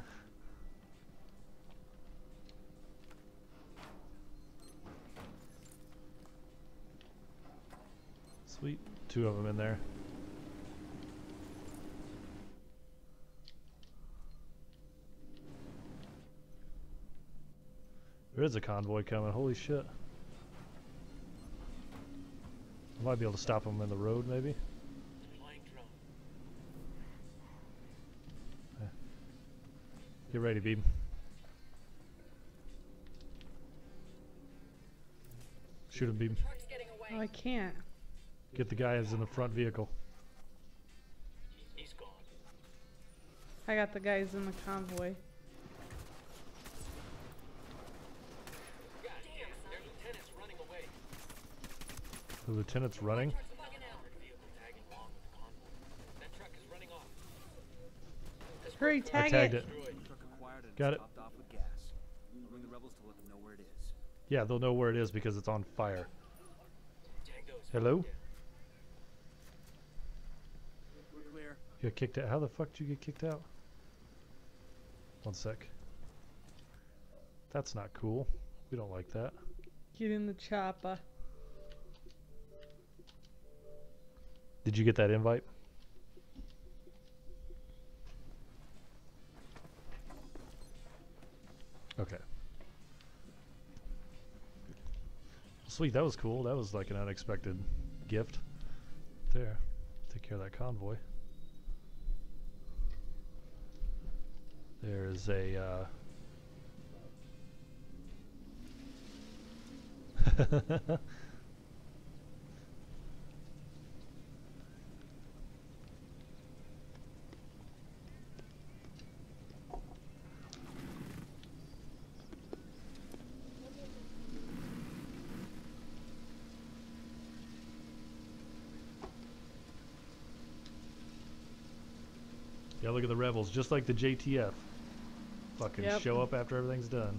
Sweet. Two of them in there. There is a convoy coming. Holy shit. I might be able to stop them in the road, maybe. Flying drone. Get ready, Beeb. Shoot him, Beeb. Truck's getting away. Oh, I can't. Get the guy who's in the front vehicle. He's gone. I got the guys in the convoy. God damn, their lieutenant's running away. The lieutenant's running. Truck's bugging out. Vehicle tagging along with the convoy. That truck is running off. Hurry, I tag tagged it. it. Destroyed. Truck acquired and Got it's it. topped off with gas. Bring the rebels to let them know where it is. Yeah, they'll know where it is because it's on fire. Tango's Hello? here. You got kicked out? How the fuck did you get kicked out? One sec. That's not cool. We don't like that. Get in the chopper. Did you get that invite? Okay. Sweet, that was cool. That was like an unexpected gift. There. Take care of that convoy. There's a uh yeah, look at the rebels, just like the J T F. Fucking Yep. show up after everything's done.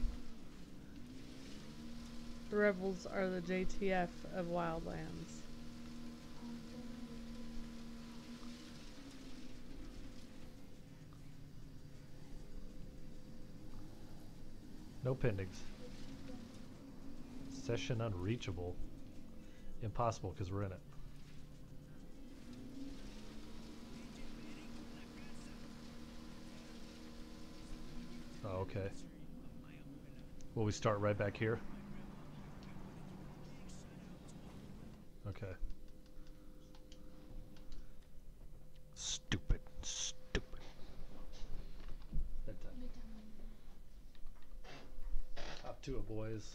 The rebels are the J T F of Wildlands. No pendings. Session unreachable. Impossible because we're in it. Oh, okay. Will we start right back here? Okay. Stupid. Stupid. Bedtime. Hop to it, boys.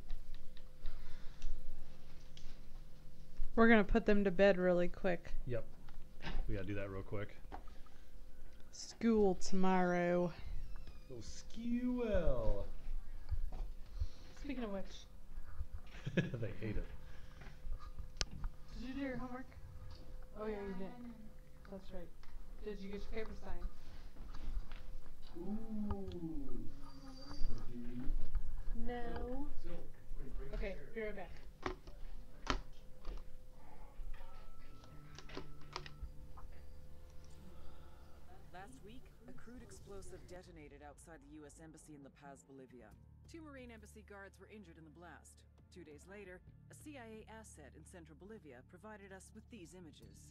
We're gonna put them to bed really quick. Yep. We gotta do that real quick. School tomorrow. Oh, skew-well. Speaking of which, They hate it. did you do your homework? Oh yeah, you did. That's right. Did you get your paper signed? No. Okay, be right back. Last week, a crude explosive detonated outside the U S Embassy in La Paz, Bolivia. Two Marine Embassy guards were injured in the blast. Two days later, a C I A asset in central Bolivia provided us with these images.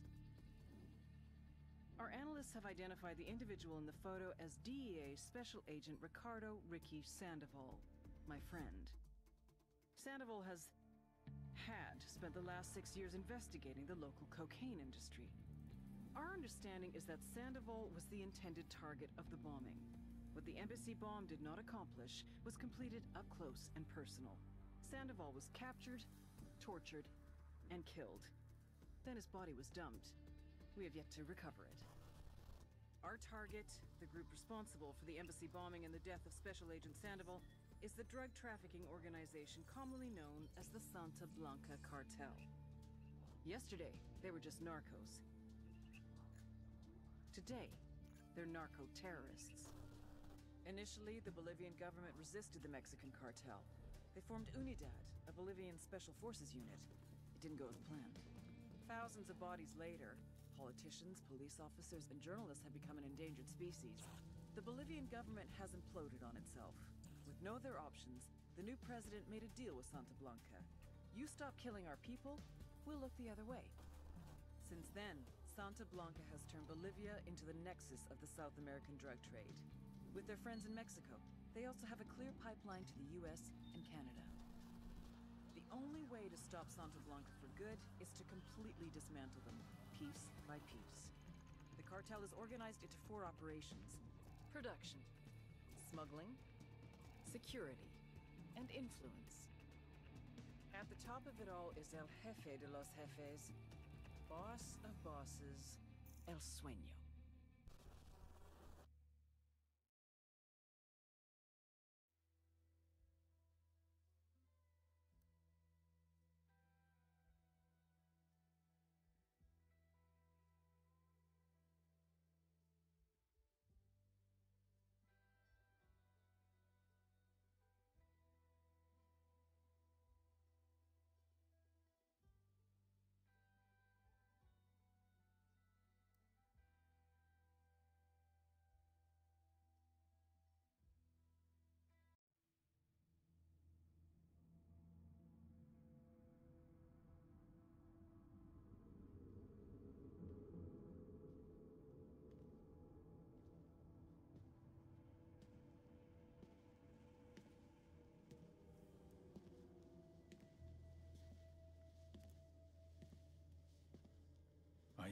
Our analysts have identified the individual in the photo as D E A Special Agent Ricardo Ricky Sandoval, my friend. Sandoval has had spent the last six years investigating the local cocaine industry. Our understanding is that Sandoval was the intended target of the bombing. What the embassy bomb did not accomplish was completed up close and personal. Sandoval was captured, tortured, and killed. Then his body was dumped. We have yet to recover it. Our target, the group responsible for the embassy bombing and the death of Special Agent Sandoval, is the drug trafficking organization commonly known as the Santa Blanca Cartel. Yesterday, they were just narcos. Today, they're narco-terrorists. Initially, the Bolivian government resisted the Mexican cartel. They formed UNIDAD, a Bolivian special forces unit. It didn't go as planned. Thousands of bodies later, politicians, police officers, and journalists have become an endangered species. The Bolivian government has imploded on itself. With no other options, the new president made a deal with Santa Blanca. You stop killing our people, we'll look the other way. Since then, Santa Blanca has turned Bolivia into the nexus of the South American drug trade. With their friends in Mexico, they also have a clear pipeline to the U S and Canada. The only way to stop Santa Blanca for good is to completely dismantle them, piece by piece. The cartel is organized into four operations: production, smuggling, security, and influence. At the top of it all is El Jefe de los Jefes, boss of bosses, El Sueño.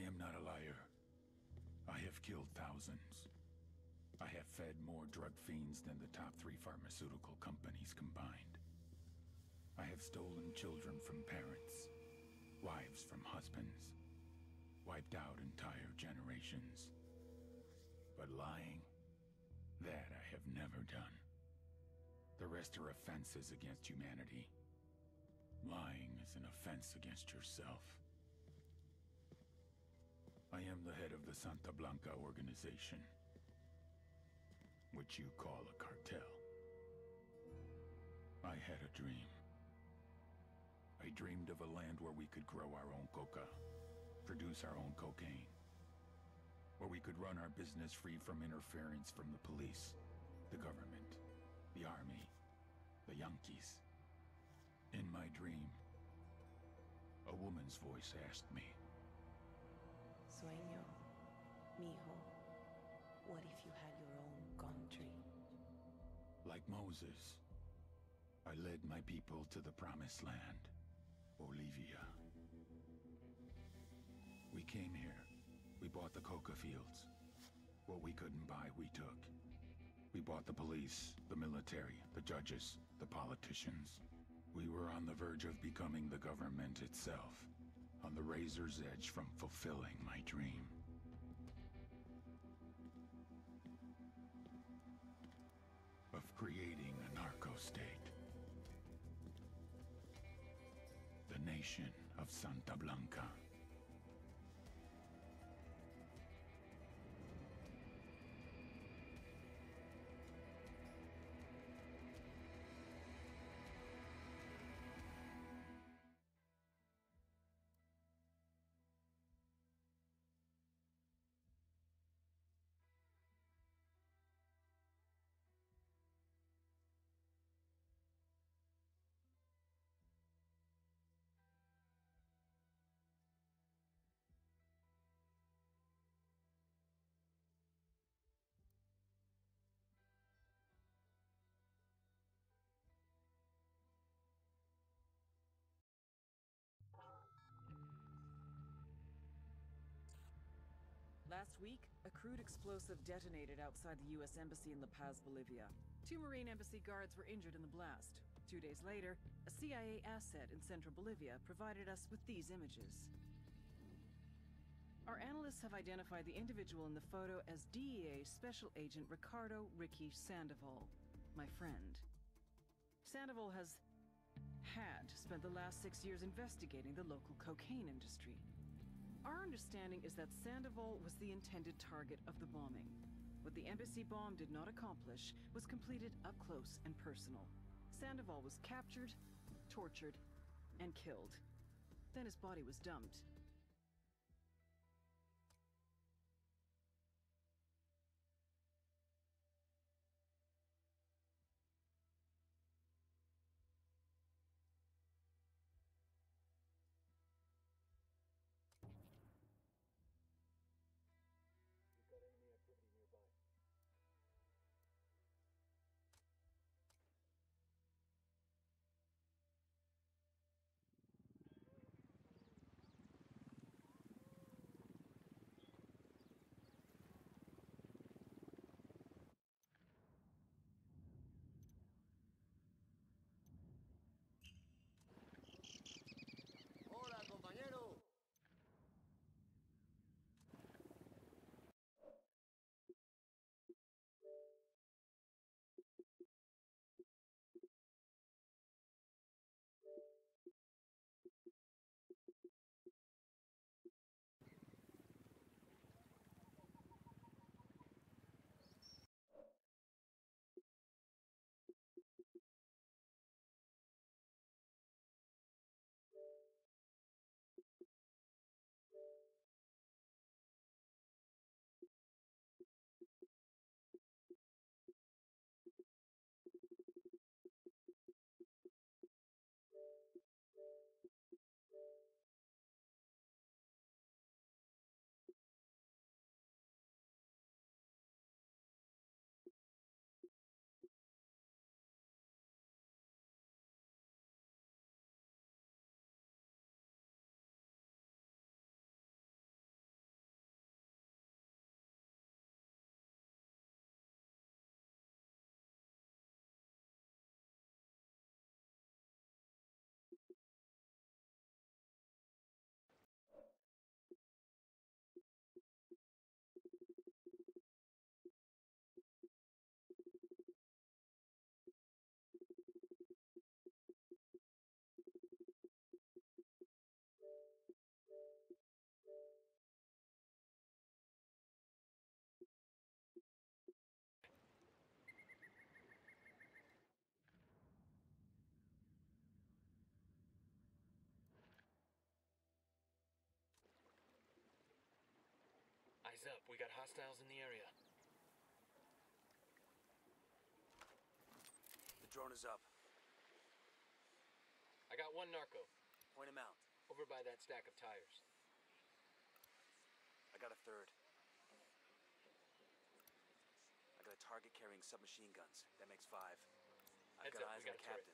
I am not a liar. I have killed thousands. I have fed more drug fiends than the top three pharmaceutical companies combined. I have stolen children from parents, wives from husbands, wiped out entire generations. But lying, that I have never done. The rest are offenses against humanity. Lying is an offense against yourself. I am the head of the Santa Blanca organization, which you call a cartel. I had a dream. I dreamed of a land where we could grow our own coca, produce our own cocaine, where we could run our business free from interference from the police, the government, the army, the Yankees. In my dream, a woman's voice asked me, Sueño, mijo, what if you had your own country? like Moses, I led my people to the promised land, Bolivia. We came here. We bought the coca fields. What we couldn't buy, we took. We bought the police, the military, the judges, the politicians. We were on the verge of becoming the government itself, on the razor's edge from fulfilling my dream. Of creating a narco-state. The nation of Santa Blanca. Last week, a crude explosive detonated outside the U S Embassy in La Paz, Bolivia. Two Marine Embassy guards were injured in the blast. Two days later, a C I A asset in central Bolivia provided us with these images. Our analysts have identified the individual in the photo as D E A Special Agent Ricardo Ricky Sandoval, my friend. Sandoval has had spent the last six years investigating the local cocaine industry. Our understanding is that Sandoval was the intended target of the bombing. What the embassy bomb did not accomplish was completed up close and personal. Sandoval was captured, tortured, and killed. Then his body was dumped. We've got enemy activity nearby. Eyes up, we got hostiles in the area. The drone is up. I got one narco, Point him out. over by that stack of tires. I got a third. I got a target carrying submachine guns. That makes five. I've Heads got up, eyes we on got the a turret. captain.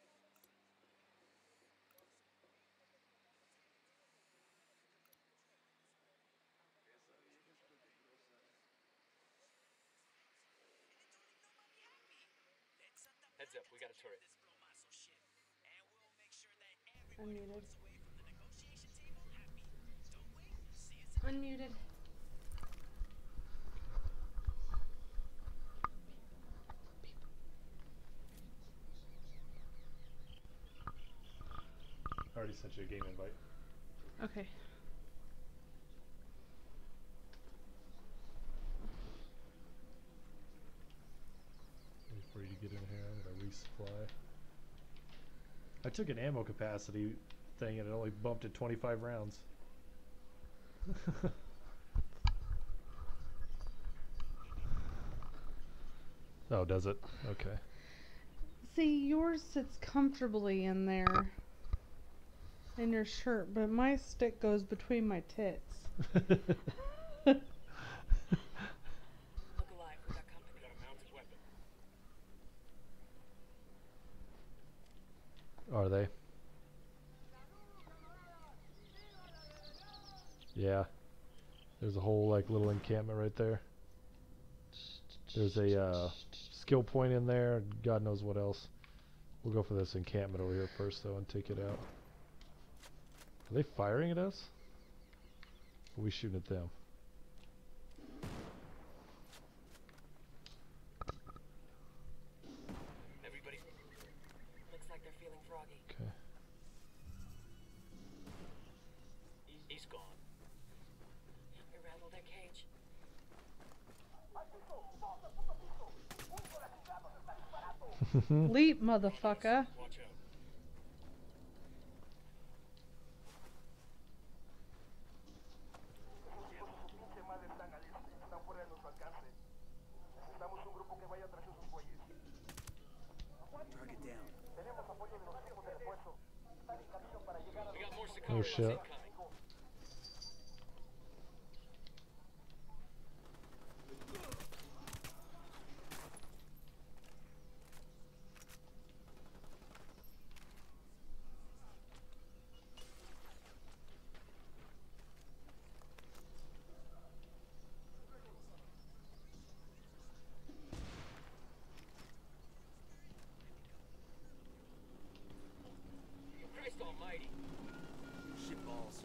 Heads up, we got a turret. Unmuted. Unmuted. I already sent you a game invite. Okay. Wait for you to get in here. I'm gonna resupply. I took an ammo capacity thing and it only bumped at twenty-five rounds. Oh, does it? Okay. See, yours sits comfortably in there. In your shirt, but my stick goes between my tits. Look alive, we got company. Got a mounted weapon. Are they? Yeah. There's a whole like little encampment right there. There's a uh, skill point in there. God knows what else. We'll go for this encampment over here first though and take it out. Are they firing at us? Or are we shooting at them? Everybody. Looks like they're feeling froggy. Okay. He's gone. We rattled their cage. Leap, motherfucker. Watch out. Target down. We got more Oh Sicarios shit. incoming. Christ almighty. Shit balls.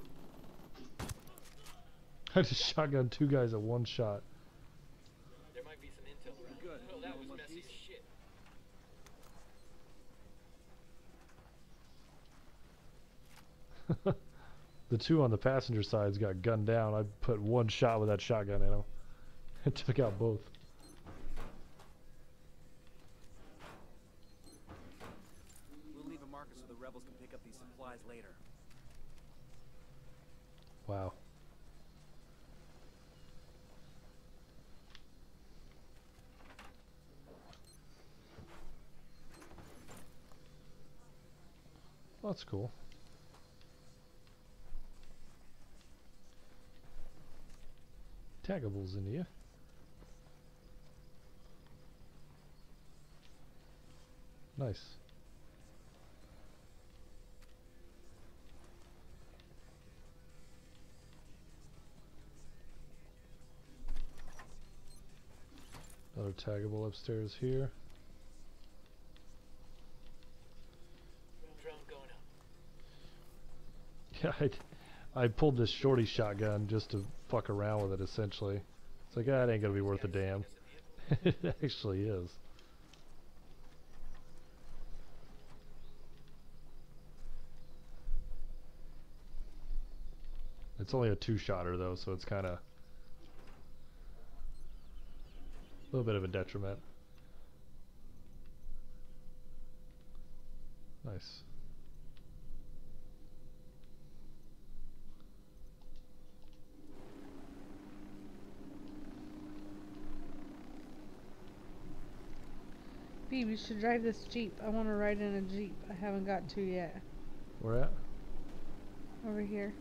I just shotgun two guys at one shot. There might be some intel around. Good. Oh, that was One messy piece. as shit. The two on the passenger sides got gunned down. I put one shot with that shotgun in them. It took out both. We'll leave a marker so the rebels can pick up these supplies later. Wow. Well, that's cool. Taggables in here. Nice. Another taggable upstairs here. Drone going up. Yeah, I, I pulled this shorty shotgun just to fuck around with it, essentially. It's like, ah, it ain't gonna be worth a damn. It actually is. It's only a two-shotter though, so it's kind of a little bit of a detriment. Nice. Phoebe, you should drive this Jeep. I want to ride in a Jeep. I haven't got to yet. Where at? Over here.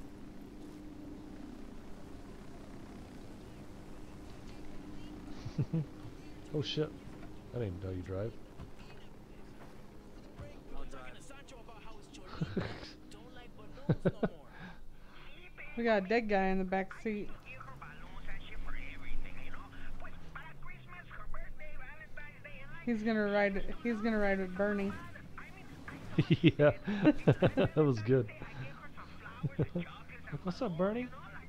Oh shit. I didn't know you drive. We got a dead guy in the back seat. He's gonna ride. He's gonna ride with Bernie. Yeah, that was good. What's up, Bernie?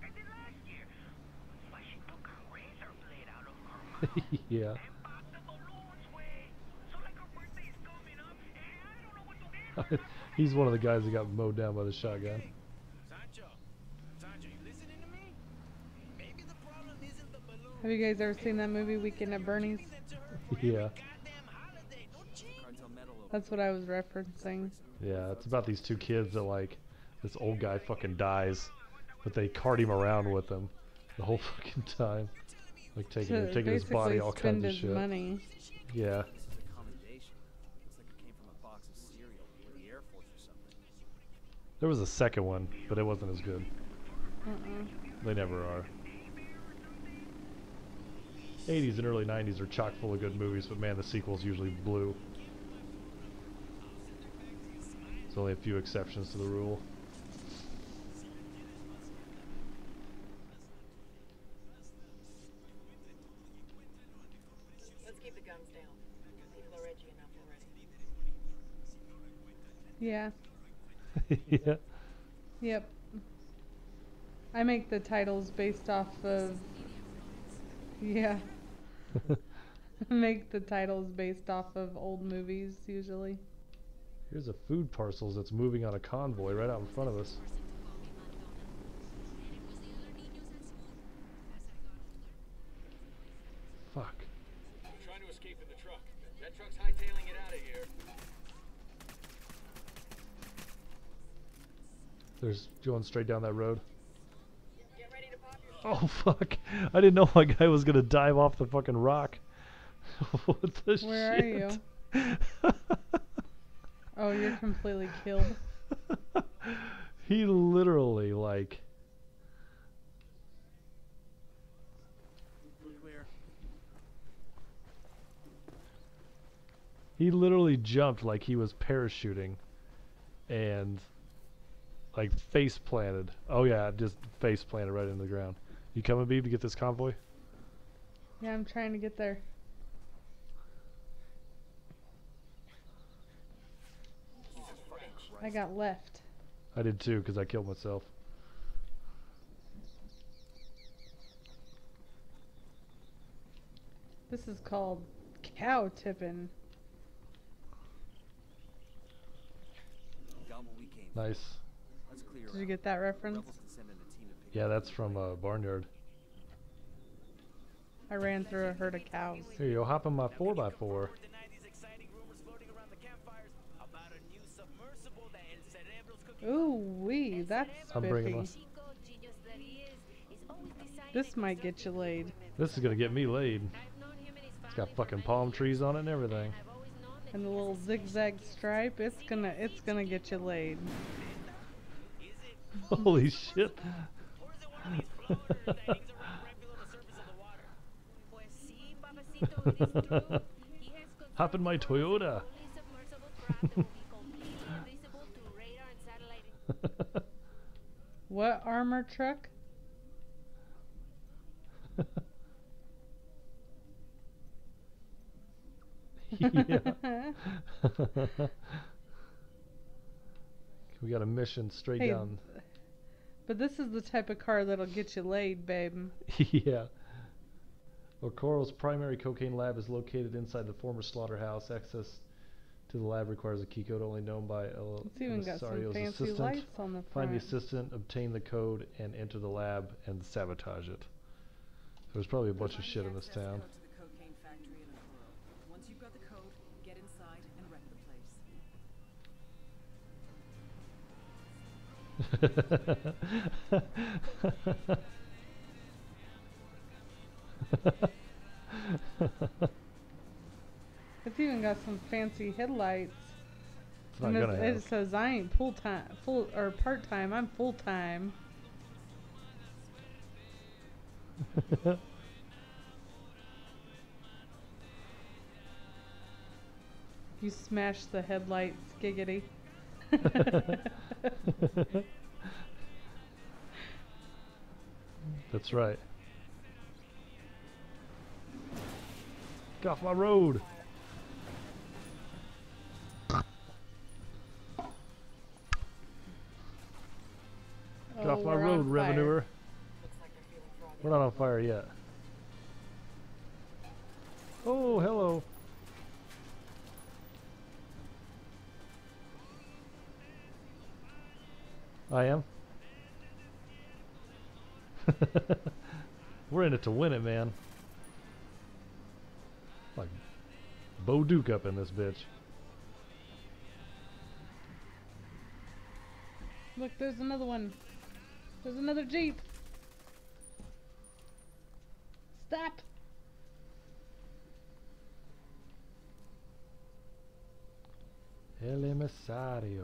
Yeah. He's one of the guys that got mowed down by the shotgun. Have you guys ever seen that movie, Weekend at Bernie's? Yeah. That's what I was referencing. Yeah, it's about these two kids that, like, this old guy fucking dies, but they cart him around with them the whole fucking time. Like taking, To they're taking his body, basically all spend kinds of his shit. money. Yeah. There was a second one, but it wasn't as good. Uh-uh. They never are. eighties and early nineties are chock full of good movies, but man, the sequels usually blew. There's only a few exceptions to the rule. Let's keep the guns down. People are edgy enough already. Yeah. Yeah. Yep. I make the titles based off of. Yeah. I make the titles based off of old movies usually. Here's a food parcels that's moving on a convoy right out in front of us. Fuck. I'm trying to escape in the truck. That truck's hightailing it out of here. There's going straight down that road. Get ready to pop your Oh fuck! I didn't know my guy was gonna dive off the fucking rock. What the shit? Where are you? Oh, you're completely killed. He literally, like... He literally jumped like he was parachuting and like face planted. Oh yeah, just face planted right into the ground. You coming, Beeb, to get this convoy? Yeah, I'm trying to get there. I got left. I did too, because I killed myself. This is called cow tipping. Nice. Did you get that reference? Yeah, that's from uh, Barnyard. I ran through a herd of cows. Here you go, hop on my four by four. Ooh wee, that's I'm bringing spiffy. This might get you laid. This is gonna get me laid. It's got fucking palm trees on it and everything. And the little zigzag stripe, it's gonna it's gonna get you laid. Holy shit. Hop in my Toyota. What armor truck? Yeah. We got a mission straight Hey, down. but this is the type of car that'll get you laid, babe. Yeah. Okoro's primary cocaine lab is located inside the former slaughterhouse. Access to the lab requires a key code only known by El It's even got some Emisario's fancy assistant. lights on the Find the front. assistant, obtain the code, and enter the lab and sabotage it. There's probably a bunch of shit in this town. To the cocaine factory in Okoro. Once you've got the code, get inside and wreck the If It's even got some fancy headlights. It's not And gonna it, have. it says I ain't full time, full or part time. I'm full time. You smashed the headlights, giggity. That's right. Get off my road! Get Oh, off my we're road, on fire. revenuer. Looks like they're feeling froggy. We're not on fire yet. Oh, hello. I am. We're in it to win it, man. Like Bo Duke up in this bitch. Look, there's another one. There's another Jeep. Stop. El Emisario.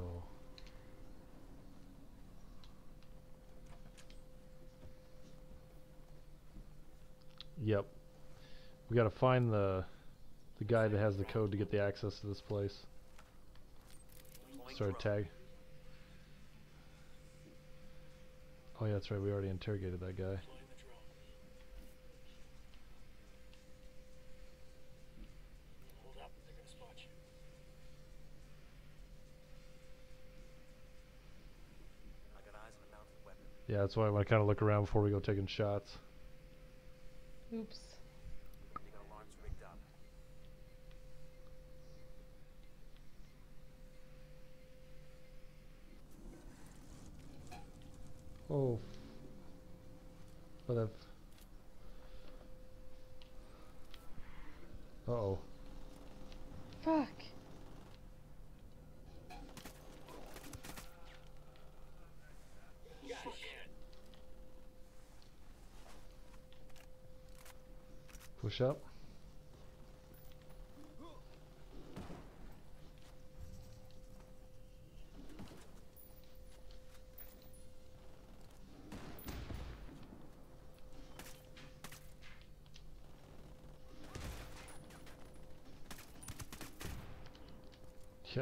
Yep. We gotta find the the guy that has the code to get the access to this place. Start a tag. Oh yeah, that's right, we already interrogated that guy. Hold up, they're gonna spot you. I got eyes on a mounted weapon. Yeah, that's why I want to kind of look around before we go taking shots. Oops. They got alarms rigged up. Oh. What if... Uh-oh. Fuck. Push up. Yeah.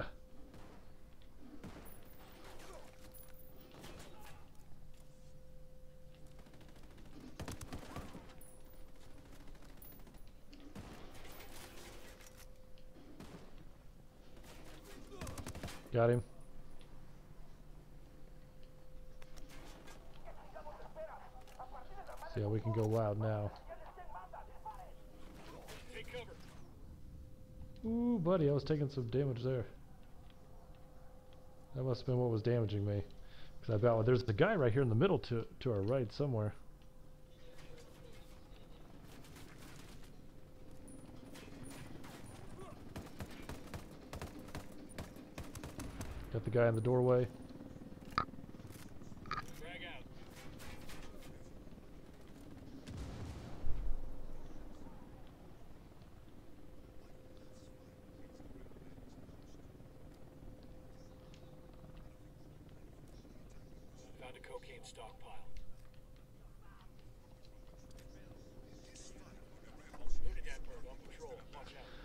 Got him. See how we can go wild now. Take cover. Ooh, buddy, I was taking some damage there. That must have been what was damaging me. Cause I bet there's the guy right here in the middle to to our right somewhere. Got the guy in the doorway. Drag out. Found a cocaine stockpile. Unidad bird on patrol. Watch out.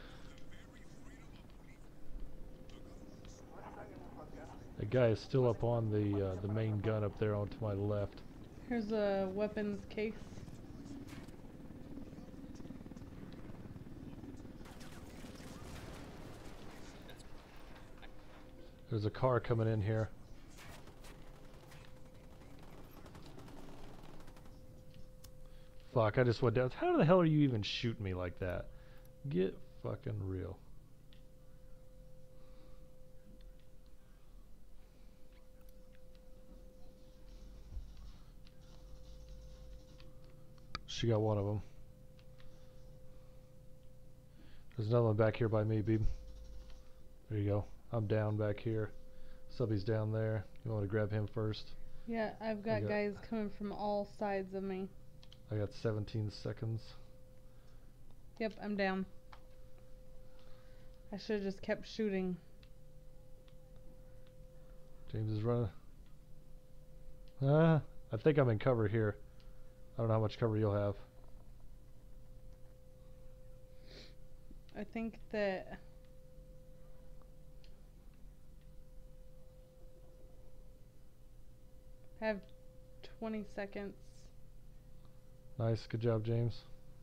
The guy is still up on the uh, the main gun up there on to my left. Here's a weapons case. There's a car coming in here. Fuck, I just went down. How the hell are you even shooting me like that? Get fucking real. She got one of them. There's another one back here by me, Beeb. There you go. I'm down back here. Subby's down there. You want to grab him first? Yeah, I've got, got- guys coming from all sides of me. I got seventeen seconds. Yep, I'm down. I should have just kept shooting. James is running. Uh, I think I'm in cover here. I don't know how much cover you'll have. I think that I have twenty seconds. Nice, good job, James.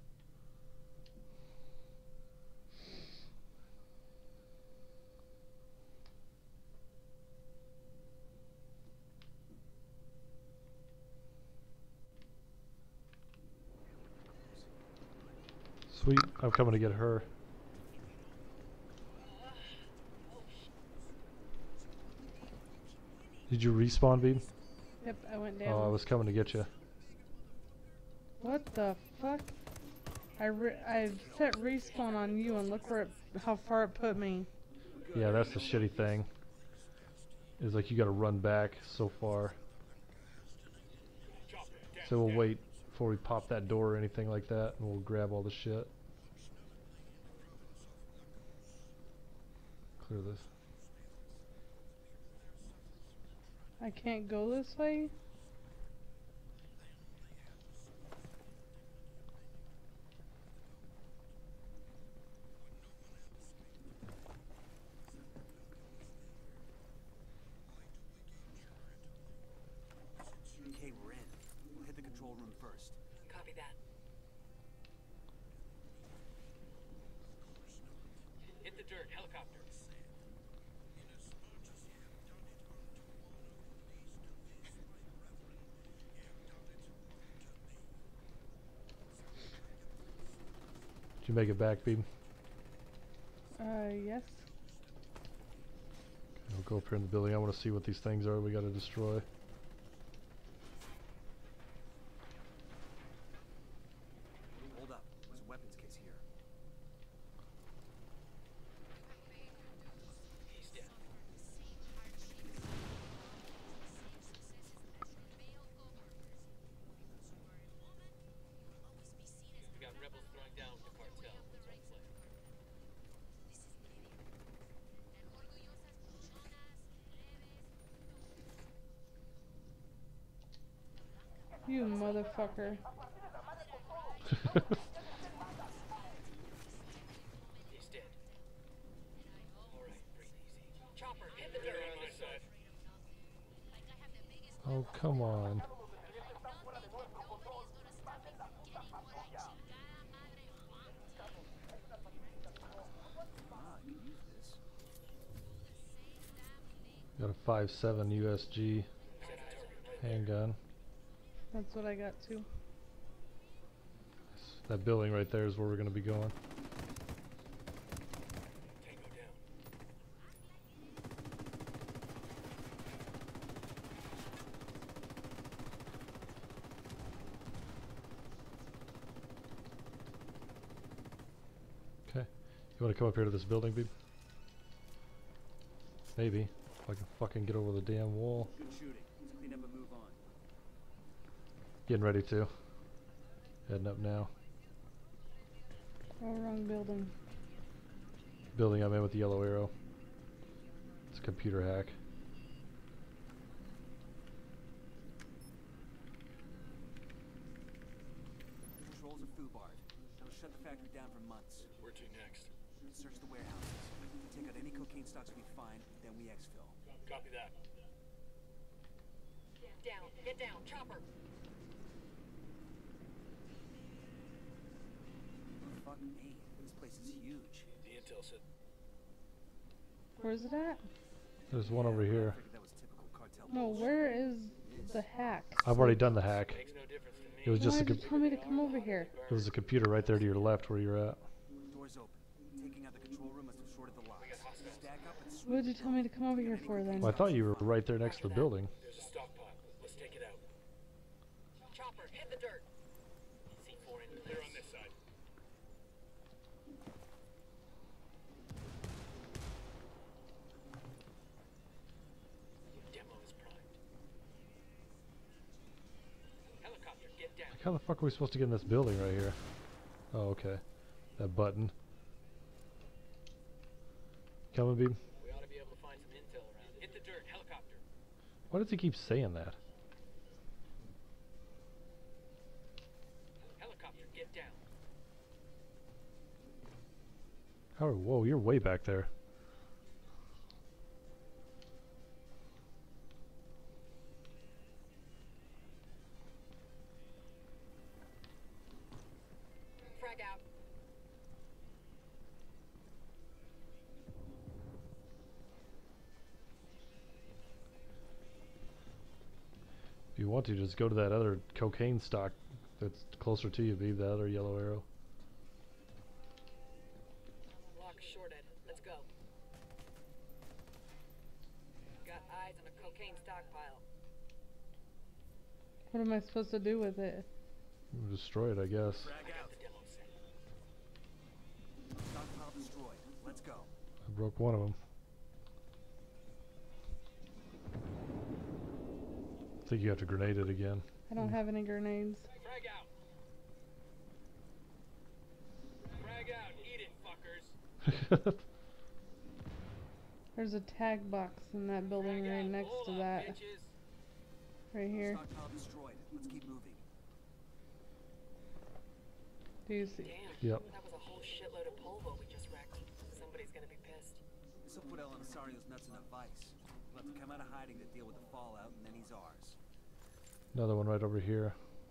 Sweet, I'm coming to get her. Did you respawn, Beam? Yep, I went down. Oh, I was coming to get you. What the fuck? I re I set respawn on you and look where it, how far it put me. Yeah, that's the shitty thing. Is like you gotta run back so far. So we'll wait before we pop that door or anything like that, and we'll grab all the shit. Clear this. I can't go this way? Okay, we're in. We'll hit the control room first. Copy that. Hit the dirt, helicopter. Did you make it back, Beam? Uh, yes. I'll go up here in the building. I want to see what these things are we gotta destroy. Hold up. There's a weapons case here. He's dead. We got rebels throwing down with the cartel. That's our plan. You motherfucker. He's dead. Alright, breathe easy. Chopper, hit the dirt on this side. Oh, come on. Got a five seven U S G handgun. That's what I got too. That building right there is where we're going to be going. Tango down. Okay. You want to come up here to this building, Beeb? Maybe. If I can fucking get over the damn wall. Good shooting. Let's clean up and move on. Getting ready to. Heading up now. Oh, wrong building. Building I'm in with the yellow arrow. It's a computer hack. Controls of Fubard. That'll shut the factory down for months. Where to next? Search the warehouses. Take out any cocaine stocks we find, then we exfil. Copy that. Down. Get down. Chopper. Fuck me. This place is huge. The intel said. Where's it at? There's one over here. That was typical cartel. No, where is the hack? I've already done the hack. Makes no difference to me. It was just Why a did you com- tell me to come over here? it was a computer right there to your left where you're at. Doors open. Taking out the control room must have shorted the locks. Stack up and What did you tell me to come over here for then? Well, I thought you were right there next to the building. There's a stockpile. Let's take it out. Chopper, hit the dirt. C four in clear on this side. Demo is primed. Helicopter, get down. Like, how the fuck are we supposed to get in this building right here? Oh, okay. That button. Coming, Beam? We ought to be able to find some intel around it. Hit the dirt, helicopter. Why does he keep saying that? Helicopter, get down. How? Whoa, you're way back there. Frag out. If you want to, just go to that other cocaine stock that's closer to you, Beam, that other yellow arrow. Lock shorted. Let's go. Got eyes on a cocaine stockpile. What am I supposed to do with it? Destroy it, I guess. Frag out. Stockpile destroyed. Let's go. I broke one of them. I think you have to grenade it again. I don't have any grenades. Frag out. Frag out. Eat it, fuckers. There's a tag box in that building Frag right out. next Hold to up, that. bitches. Right here. Stockpile destroyed. Let's keep moving. Do you see? Damn. Yep. That was a whole shitload of polvo we just wrecked. Somebody's gonna be pissed. This will put El Emisario's nuts in a vice. We'll have to come out of hiding to deal with the fallout, and then he's ours. Another one right over here.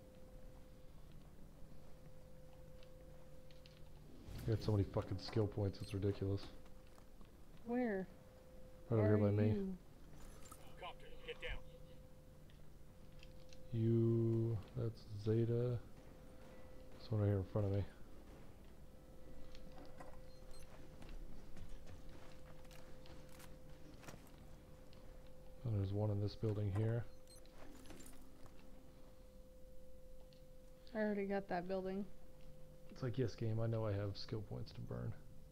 You got so many fucking skill points, it's ridiculous. Where? Right over here by me. you? Copter, get down. You, that's Zeta. This one right here in front of me. And there's one in this building here. I already got that building. It's like, yes, game, I know I have skill points to burn.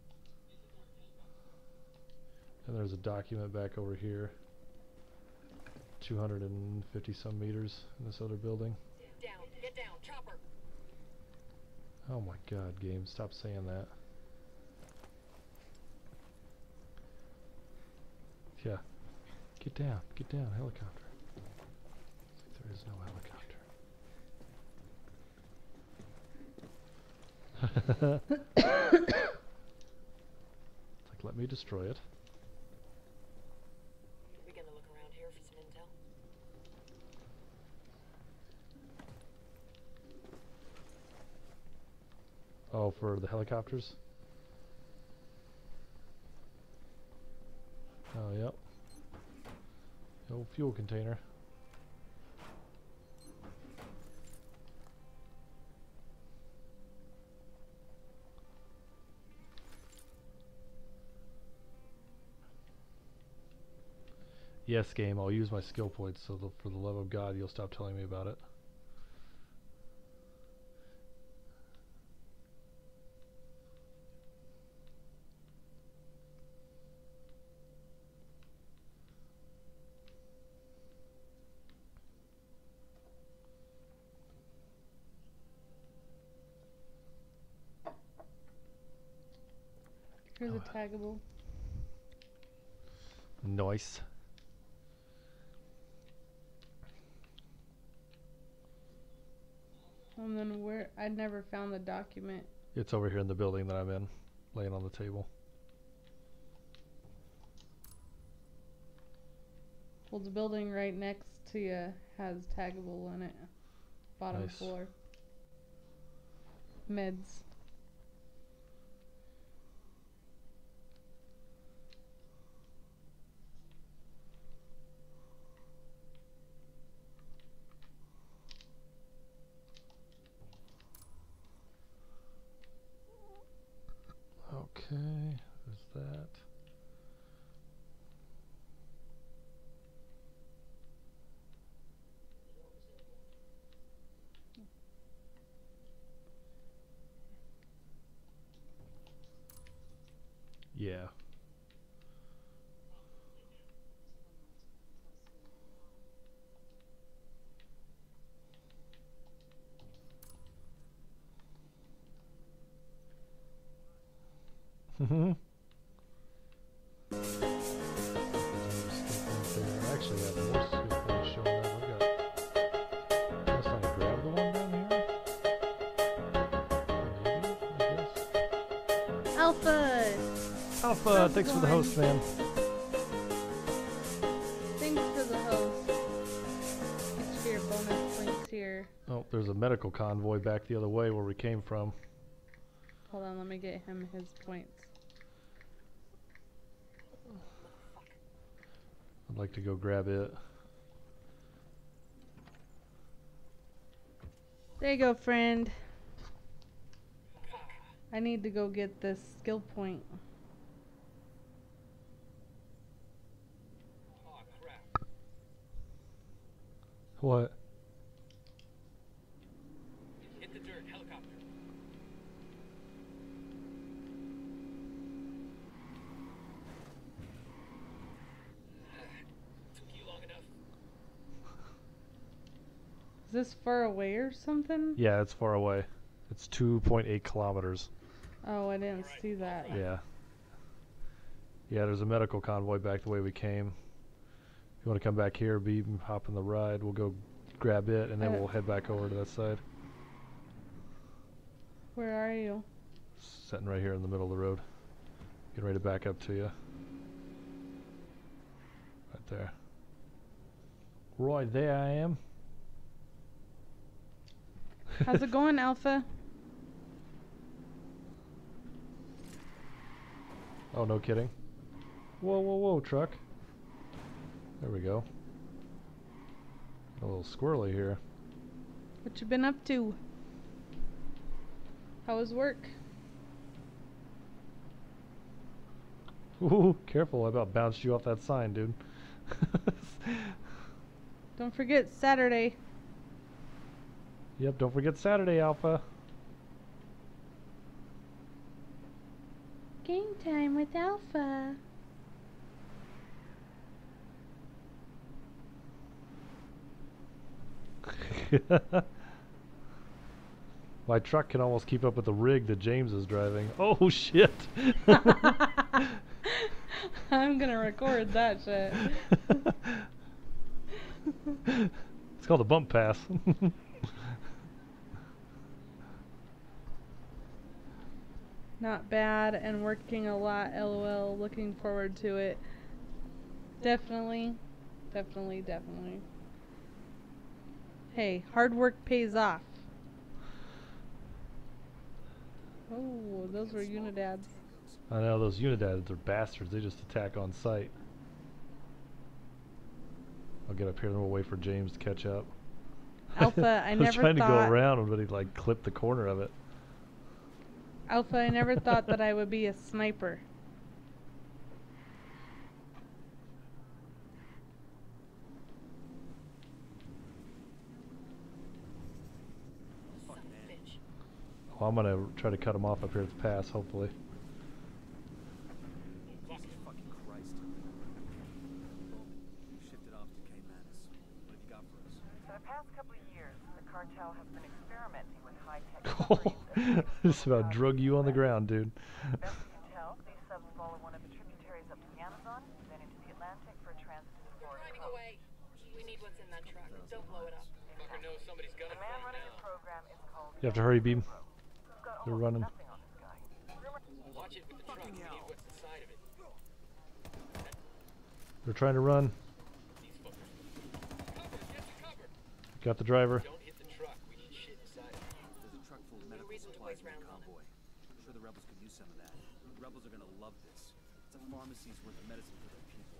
And there's a document back over here. two hundred fifty some meters in this other building. Down. Get down. Chopper. Oh my god, game, stop saying that. Yeah. Get down, get down, helicopter. It's like there is no helicopter. It's like, let me destroy it. We gonna look around here for some intel? Oh, for the helicopters? Oh, yep. No fuel container. Yes, game, I'll use my skill points so the, for the love of God you'll stop telling me about it. Here's a taggable. Nice. And then where? I never found the document. It's over here in the building that I'm in, laying on the table. Well, the building right next to you has taggable in it. Bottom Nice. floor. Meds. Okay, there's that. Yeah. Alpha, How's it thanks for the going? host, man. Thanks for the host. Get your bonus points here. Oh, there's a medical convoy back the other way where we came from. Hold on, let me get him his points. I'd like to go grab it. There you go, friend. I need to go get this skill point. Oh, crap. What? Hit the dirt, helicopter. Took you long enough. Is this far away or something? Yeah, it's far away. It's two point eight kilometers. Oh, I didn't see that. Yeah. Yeah, there's a medical convoy back the way we came. If you want to come back here, be hop in the ride, we'll go grab it, and then Uh, we'll head back over to that side. Where are you? Sitting right here in the middle of the road. Getting ready to back up to you. Right there. Right there I am. How's it going, Alpha? Oh, no kidding. Whoa, whoa, whoa, truck. There we go. A little squirrely here. What you been up to? How was work? Ooh, careful, I about bounced you off that sign, dude. Don't forget Saturday. Yep, don't forget Saturday, Alpha. Game time with Alpha. My truck can almost keep up with the rig that James is driving. Oh shit! I'm gonna record that shit. It's called a bump pass. Not bad and working a lot, lol. Looking forward to it. Definitely. Definitely, definitely. Hey, hard work pays off. Oh, those were Unidads. I know, those Unidads are bastards. They just attack on sight. I'll get up here and we'll wait for James to catch up. Alpha, I I was never trying to go thought- around, but he like clipped the corner of it. Alpha, I never thought that I would be a sniper. Son of a bitch. Oh, I'm gonna try to cut him off up here at the pass, hopefully. Fucking Christ. Bowman, we've shifted off to K Manus. What have you got for us? For the past couple of years, the cartel has been experimenting with high-tech Just about drug you on the ground, dude. Best we can tell, these subs follow one of the tributaries up to the Amazon, then into the Atlantic for a transit to the Florida Riding coast. away. We need what's in that truck. Don't blow it up. Fucker knows somebody's gunning The for man him running now. the program is called You have to hurry, Beam. He's got They're almost running. nothing on this guy. Rumor- Watch it with the truck. We need what's inside of it. They're trying to run. These fuckers. Cover! Get to cover! Got the driver. Don't hit the truck. We need shit inside of it. There's a truck full of medical reason to supplies waste in that rounds on it. convoy. I'm sure the rebels could use some of that. The rebels are gonna love this. It's a pharmacy's worth of medicine for their people.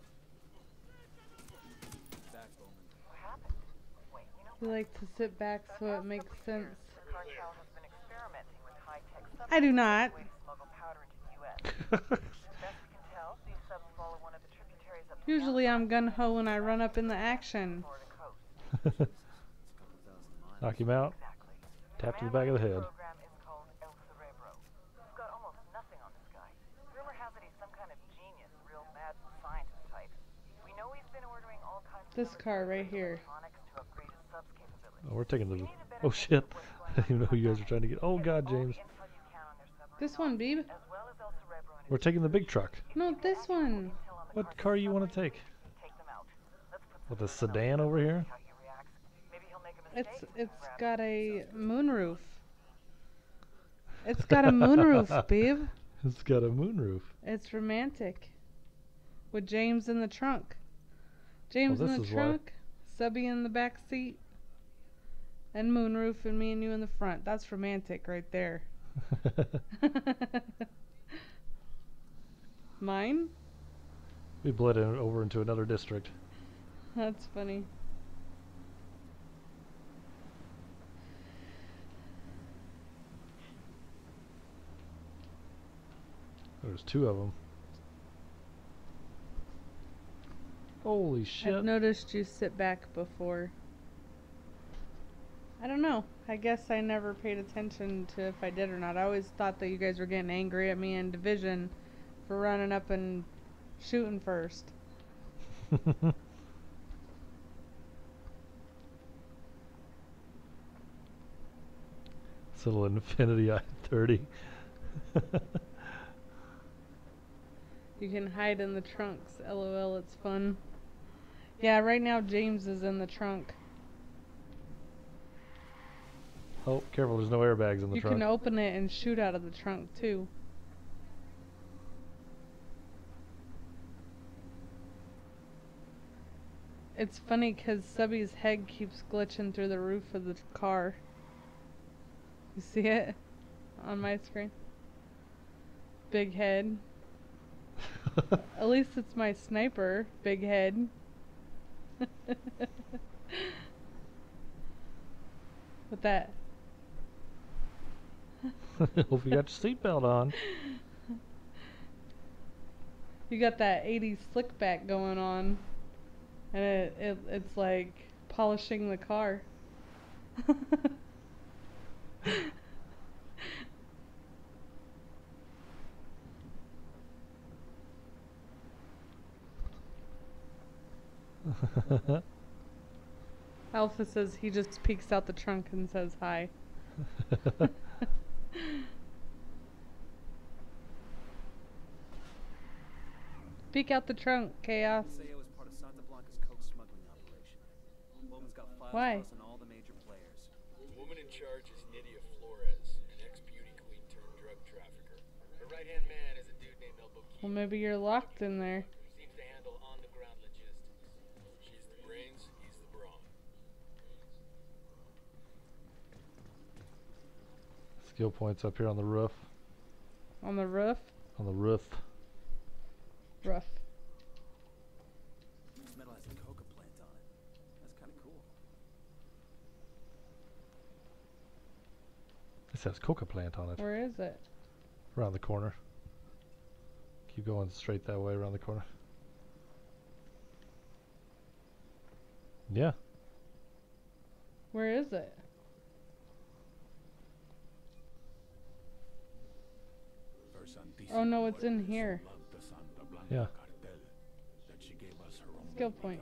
Back, Bowman. What happened? Wait, you know We like to sit back so it makes sense. the cartel has been experimenting with high-tech subs. I do not. Way to smuggle powder into the U S Best we can tell, these subs follow one of the tributaries up to the Usually I'm gun-ho when I run up in the action. Florida coast. It's a couple of thousand miles. Knock him out. Exactly. Tap to the man back of the running head. program is called El Cerebro. He's got almost nothing on this guy. Rumor has it he's some kind of genius, real mad scientist type. We know he's been ordering all kinds of This car right here. electronics to upgrade his subs capability. Oh, we're taking the. Oh shit! I didn't even know who you guys were trying to get. Oh god, James. This one, Beeb. As well as El Cerebro and We're taking the big truck. No, this one. What car you want to take? take them out. Let's put With a sedan over here? how he reacts. Maybe he'll make a mistake. It's it's got a moonroof. It's got a moonroof, Beeb. It's got a moonroof. It's romantic. With James in the trunk. James Oh, in this the is why. trunk, Subby in the back seat, and moonroof, and me and you in the front. That's romantic right there. Mine? We bled in, over into another district. That's funny. There's two of them. Holy shit. I've noticed you sit back before. I don't know. I guess I never paid attention to if I did or not. I always thought that you guys were getting angry at me in Division for running up and shooting first. This little Infinity I thirty. You can hide in the trunks. LOL, it's fun. Yeah, right now James is in the trunk. Oh, careful, there's no airbags in the You trunk. can open it and shoot out of the trunk too. It's funny because Subby's head keeps glitching through the roof of the car. You see it on my screen? Big head. At least it's my sniper. Big head. With that. Hope you got your seatbelt on. You got that eighties slick back going on. And it, it it's like polishing the car. Alpha says he just peeks out the trunk and says hi. Peek out the trunk, Chaos. Say it was part of Santa Blanca's coke smuggling operation. Woman's got files Why? across on all the major players. The woman in charge is Nydia Flores, an ex-beauty queen turned drug trafficker. Her right-hand man is a dude named El Boquete. Well, maybe you're locked in there. Who seems to handle on-the-ground logistics. She's the brains, he's the brawn. Skill points up here on the roof. On the roof? On the roof. Rough. This metal has a coca plant on it. That's kind of cool. This has coca plant on it. Where is it? Around the corner. Keep going straight that way around the corner. Yeah. Where is it? Oh no, it's in here. Yeah. Skill point.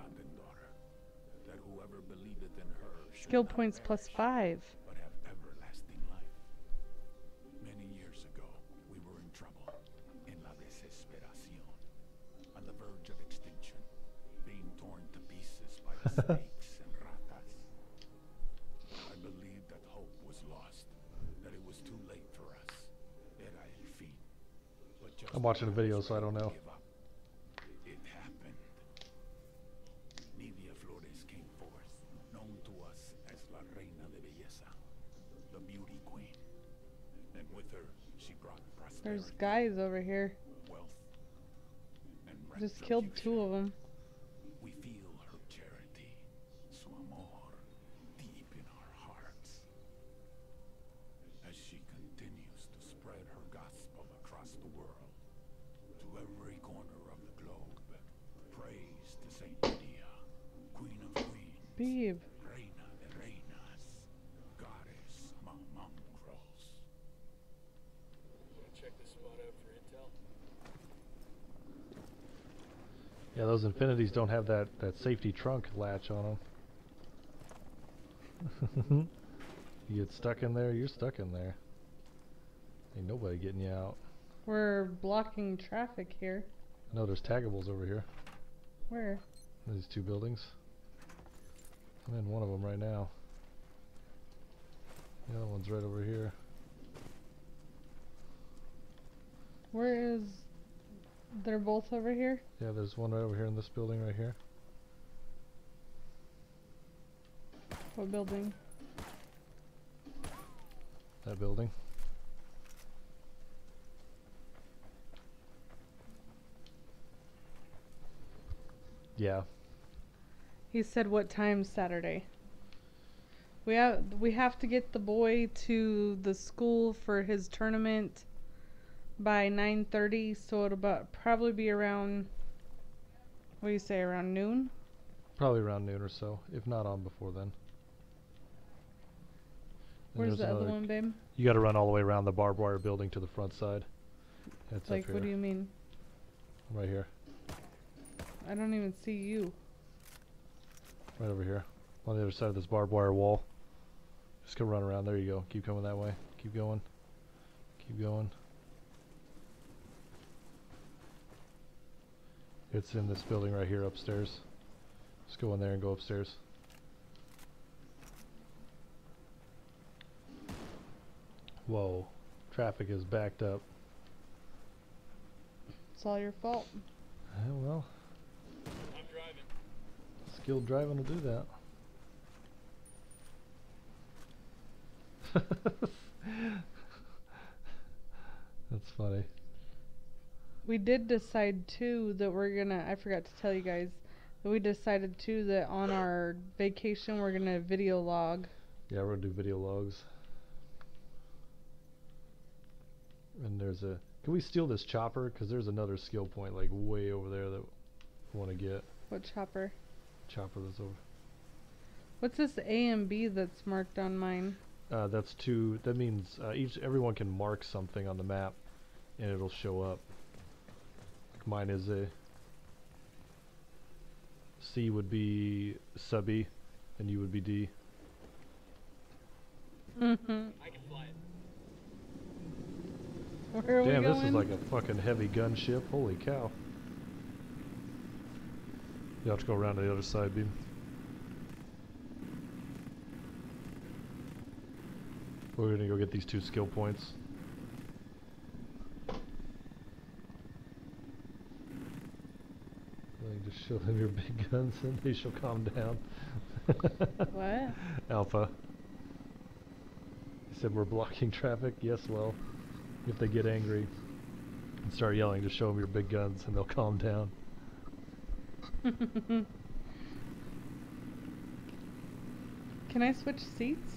Skill points plus five. But have everlasting life. Many years ago, we were in trouble. En la desesperación. On the verge of extinction. Being torn to pieces by the snakes and ratas. I believed that hope was lost. That it was too late for us. Era el fin. But just I'm watching a video, so I don't know. It happened. Nydia Flores came forth, known to us as La Reina de Belleza, the beauty queen. And with her, she brought prosperity, There's guys over here. wealth, and Just killed two of them. we feel her charity, su amor, deep in our hearts. As she continues to spread her gospel across the world, to every corner of the globe, praise to Saint Nydia, Queen of Queens, Beeb. Reina de Reinas, Goddess among mongrels. Wanna check this spot out for intel? Yeah, those Infinities don't have that, that safety trunk latch on them. You get stuck in there, you're stuck in there. Ain't nobody getting you out. We're blocking traffic here. No, there's tagables over here. Where? These two buildings. I'm in one of them right now. The other one's right over here. Where is... They're both over here? Yeah, there's one right over here in this building right here. What building? That building. Yeah. He said what time Saturday? We have we have to get the boy to the school for his tournament by nine thirty, so it'll about probably be around, what do you say, around noon? Probably around noon or so, if not on before then. And Where's there's the other another- one, babe? You got to run all the way around the barbed wire building to the front side. It's Like, up here. what do you mean? Right here. I don't even see you. Right over here. On the other side of this barbed wire wall. Just go run around. There you go. Keep coming that way. Keep going. Keep going. It's in this building right here upstairs. Just go in there and go upstairs. Whoa. Traffic is backed up. It's all your fault. Yeah, well. I'm driving. Skilled driving will do that. That's funny. We did decide too that we're gonna, I forgot to tell you guys, that we decided too that on our vacation we're gonna video log. Yeah, we're gonna do video logs. And there's a... Can we steal this chopper? Because there's another skill point like way over there that we want to get. What chopper? Chopper that's over. What's this A and B that's marked on mine? Uh, that's two... That means uh, each everyone can mark something on the map and it'll show up. Like mine is a... C would be sub-E and U would be D. Mm-hmm. I can fly it. Where are Damn, we this going? is like a fucking heavy gunship. Holy cow. You have to go around to the other side, Beam. We're gonna go get these two skill points. Like, just show them your big guns and they shall calm down. What? Alpha. He said we're blocking traffic. Yes, well, if they get angry and start yelling, just show them your big guns and they'll calm down. Can I switch seats?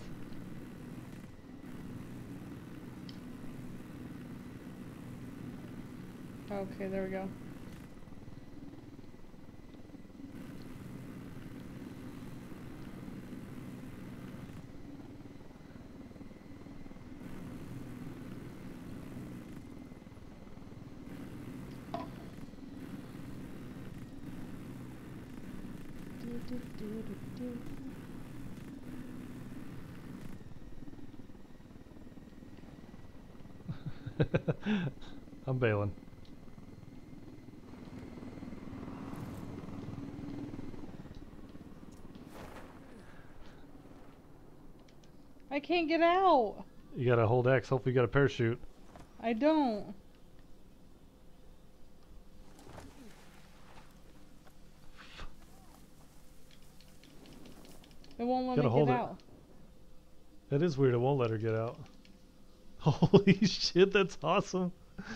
Okay, there we go. Do, do, do, do. I'm bailing. I can't get out. You gotta hold X. Hopefully you got a parachute. I don't. It won't let Gotta me hold get it. out. That is weird. It won't let her get out. Holy shit, that's awesome.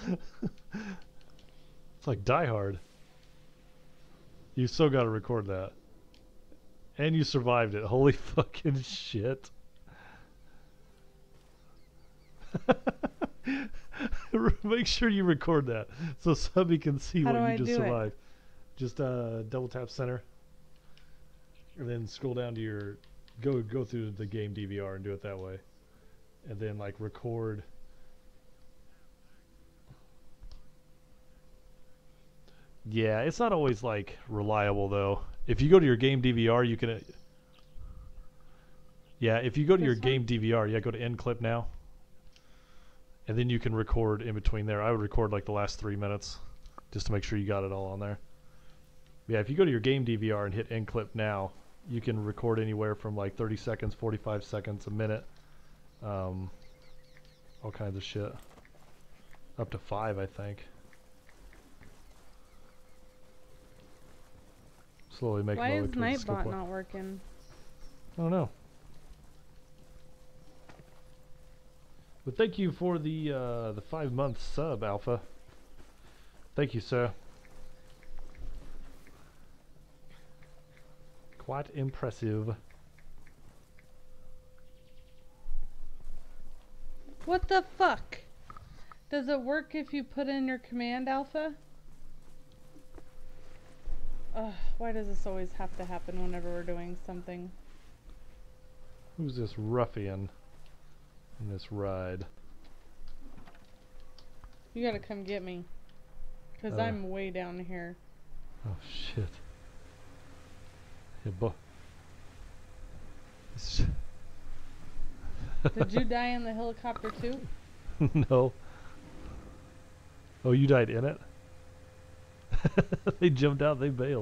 It's like Die Hard. You still gotta record that. And you survived it. Holy fucking shit. Make sure you record that so somebody can see How what do you I just do it? survived. Just uh, double tap center. And then scroll down to your... Go, go through the game D V R and do it that way. And then like record... Yeah, it's not always like reliable though. If you go to your game D V R, you can. Uh, yeah, if you go to This your one? game D V R, yeah, go to end clip now, and then you can record in between there. I would record like the last three minutes, just to make sure you got it all on there. Yeah, if you go to your game D V R and hit end clip now, you can record anywhere from like thirty seconds, forty-five seconds, a minute, um, all kinds of shit. Up to five, I think. Slowly making Why my way is towards the skill Nightbot point. not working? I don't know. But thank you for the uh, the five month sub, Alpha. Thank you, sir. Quite impressive. What the fuck? Does it work if you put in your command, Alpha? Ugh, why does this always have to happen whenever we're doing something? Who's this ruffian in this ride? You gotta come get me. Because Uh. I'm way down here. Oh shit. Yeah, bo- It's Did you die in the helicopter too? No. Oh, you died in it? They jumped out, they bailed.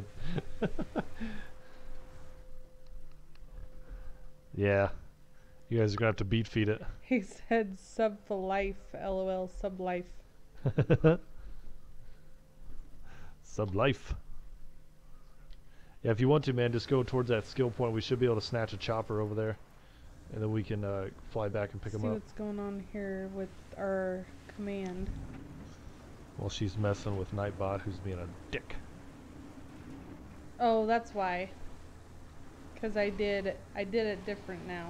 Yeah. You guys are gonna have to beat feed it. He said sub for life, lol, sub life. Sub life. Yeah, if you want to, man, just go towards that skill point. We should be able to snatch a chopper over there. And then we can uh, fly back and pick See him up. what's going on here with our command. While she's messing with Nightbot, who's being a dick. Oh, that's why. Because I did, I did it different now.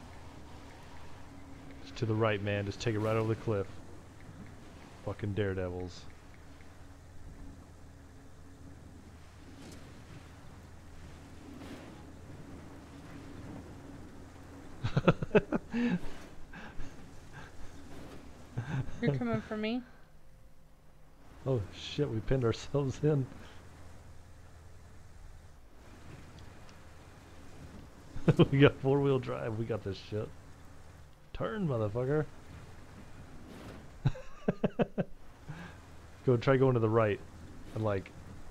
Just to the right, man. Just take it right over the cliff. Fucking daredevils. You're coming for me? Oh shit, we pinned ourselves in. We got four-wheel drive. We got this shit. Turn, motherfucker. Go try going to the right and like.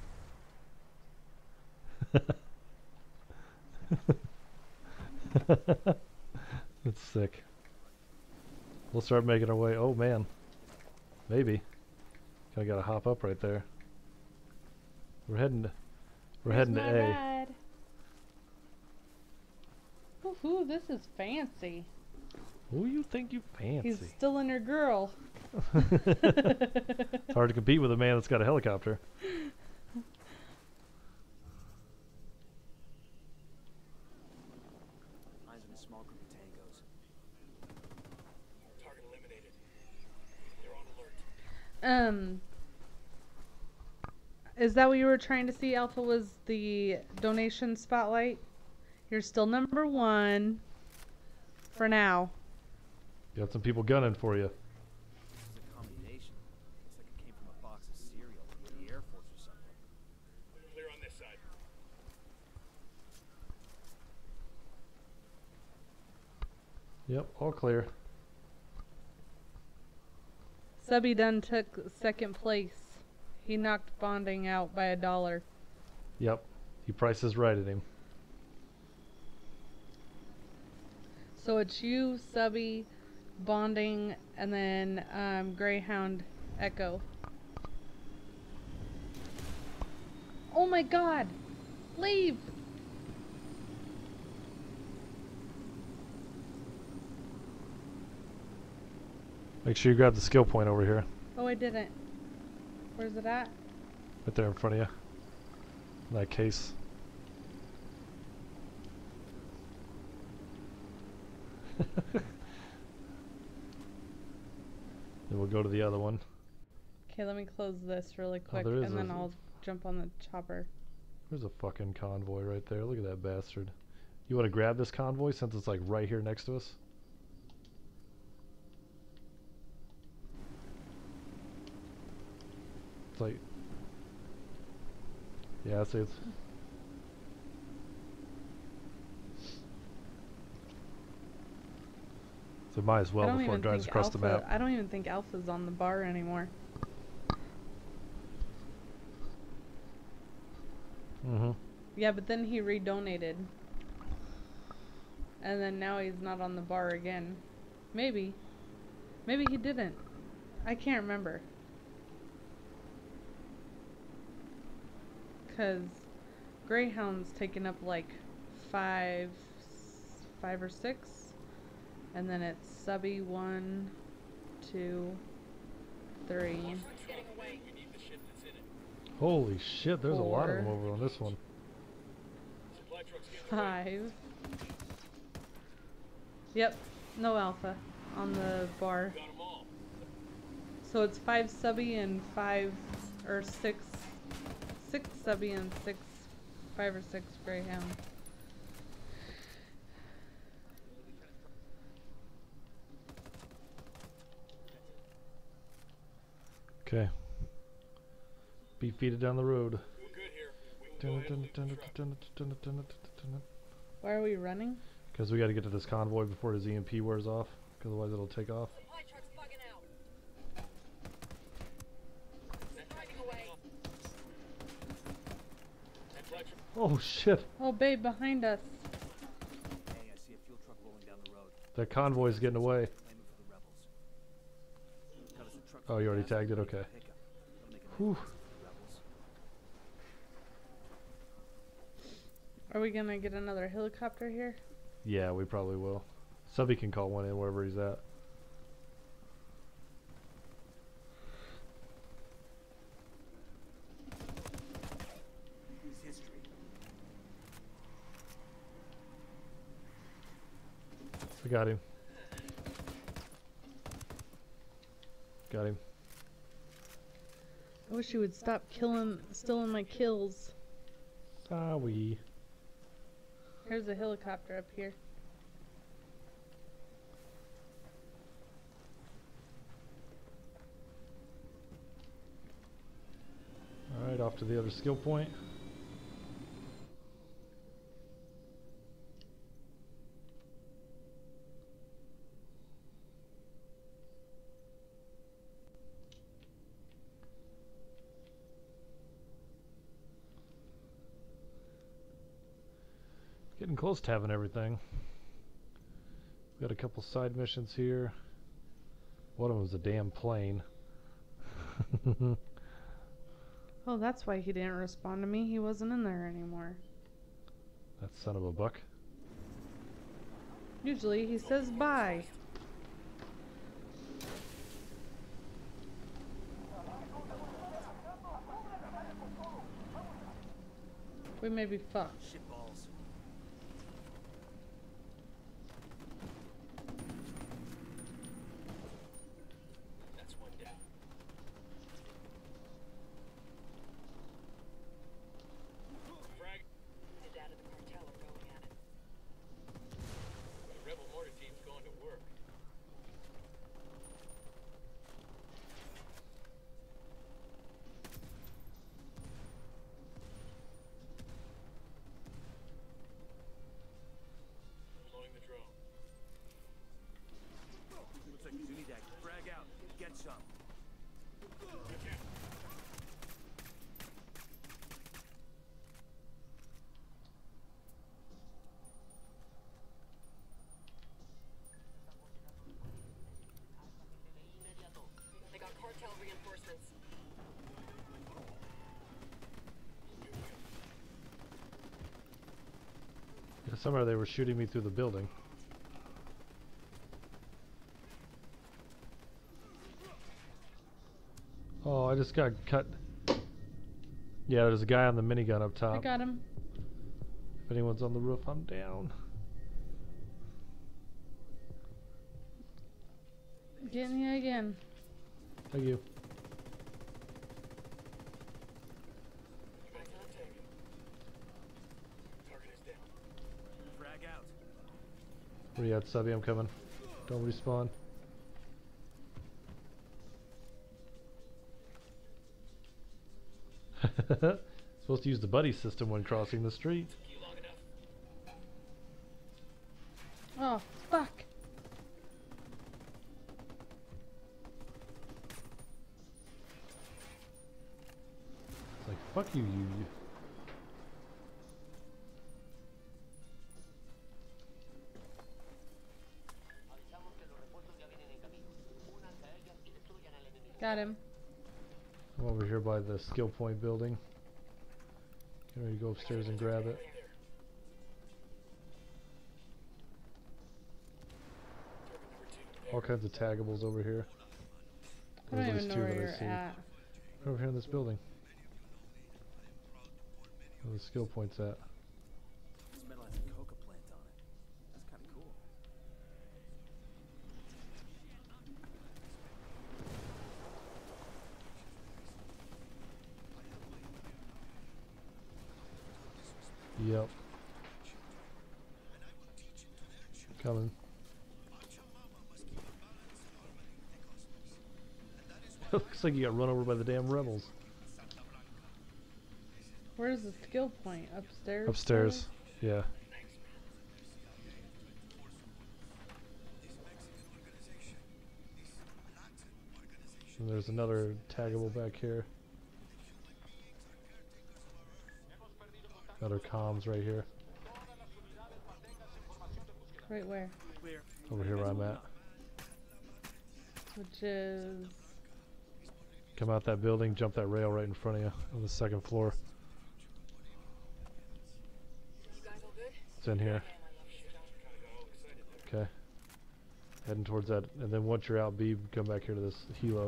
That's sick. We'll start making our way. Oh man, maybe. I gotta hop up right there. We're heading. To, we're Here's heading to my A. ride. Ooh, this is fancy. Who you think you fancy? He's still in your girl. It's hard to compete with a man that's got a helicopter. Eyes on a small group of tangos. Target eliminated. They're on alert. Um, is that what you were trying to see, Alpha, was the donation spotlight? You're still number one for now. Got some people gunning for you. It's a combination. Looks like it came from a box of cereal from the Air Force or something. Clear on this side. Yep, all clear. Subby Dunn took second place. He knocked Bonding out by a dollar. Yep, he prices right at him. So it's you, Subby, Bonding, and then um, Greyhound Echo. Oh my god! Leave! Make sure you grab the skill point over here. Oh, I didn't. Where's it at? Right there in front of you. In that case. Then we'll go to the other one. Okay, let me close this really quick, there is and then a- I'll jump on the chopper. There's a fucking convoy right there. Look at that bastard. You want to grab this convoy since it's like right here next to us? It's like... Yeah, I see it's... So might as well I don't before it even drives think across Alpha, the map. I don't even think Alpha's on the bar anymore. Mm-hmm. Yeah, but then he redonated. And then now he's not on the bar again. Maybe. Maybe he didn't. I can't remember. Cause Greyhound's taking up like five, five or six, and then it's subby one, two, three. Holy shit, there's a lot of them Four. over on this one. Five. Yep, no alpha on the bar. So it's five subby and five or six, six subby and six, five or six Greyhound. Okay. Beat feet it down the road. Why are we running? Because we got to get to this convoy before his E M P wears off. Because otherwise it'll take off. Supply truck's bugging out. They're driving away. Oh shit! Oh, babe, behind us. Hey, I see a fuel truck rolling down the road. That convoy's getting away. Claiming for the rebels. Now, there's a truck Oh, you already full of tagged it? gas Okay. pickup. That'll make a Whew. nice for the rebels. Are we gonna get another helicopter here? Yeah, we probably will. Subby can call one in wherever he's at. Here's history. We got him. Got him. I wish you would stop killing, stealing my kills. Sorry. Here's a helicopter up here. Alright, off to the other skill point. Getting close to having everything. We've got a couple side missions here. One of them's a damn plane. Oh, that's why he didn't respond to me. He wasn't in there anymore. That son of a buck. Usually he says bye. We may be fucked. Shit balls. That's one down. Frag. The dad of the cartel are going at it. The rebel mortar team's going to work. Deploying the drone. Looks like Unidad. Frag out. Get some. They got cartel reinforcements. Yeah, somewhere they were shooting me through the building. Oh, I just got cut. Yeah, there's a guy on the minigun up top. I got him. If anyone's on the roof, I'm down. Getting you again. Thank you. Target is down. Frag out. Where you at, Subby? I'm coming. Don't respawn. Supposed to use the buddy system when crossing the street. Oh, fuck. It's like, fuck you, you. you. by the skill point building. You know, you go upstairs and grab it. All kinds of taggables over here. I don't There's at even least know two where that I you're see. at. Over here in this building. Where the skill point's at. This metal has a coca plant on it. That's kind of cool. Yep. Coming. Looks like you got run over by the damn rebels. Where's the skill point? Upstairs? Upstairs. Yeah. And there's another taggable back here. Another comms right here. Right where? Over here where I'm at. Which is... Come out that building, jump that rail right in front of you on the second floor. It's in here. Okay. Heading towards that, and then once you're out, B, come back here to this helo.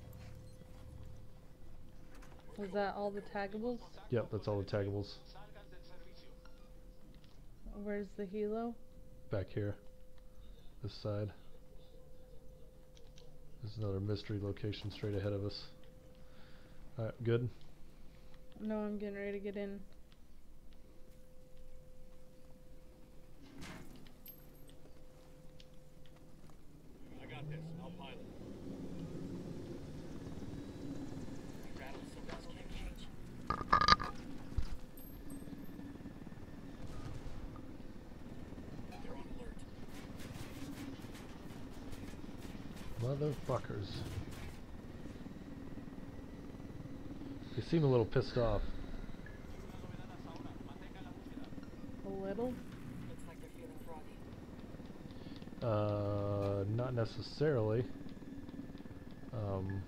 Was that all the taggables? Yep, that's all the taggables. Where's the helo? Back here. This side. There's another mystery location straight ahead of us. Alright, good? No, I'm getting ready to get in. I got this. I'll pilot. Rattle some else can't change. They're on alert. Motherfuckers. They seem a little pissed off. A little? Looks like they're feeling froggy. Uh, not necessarily. Um,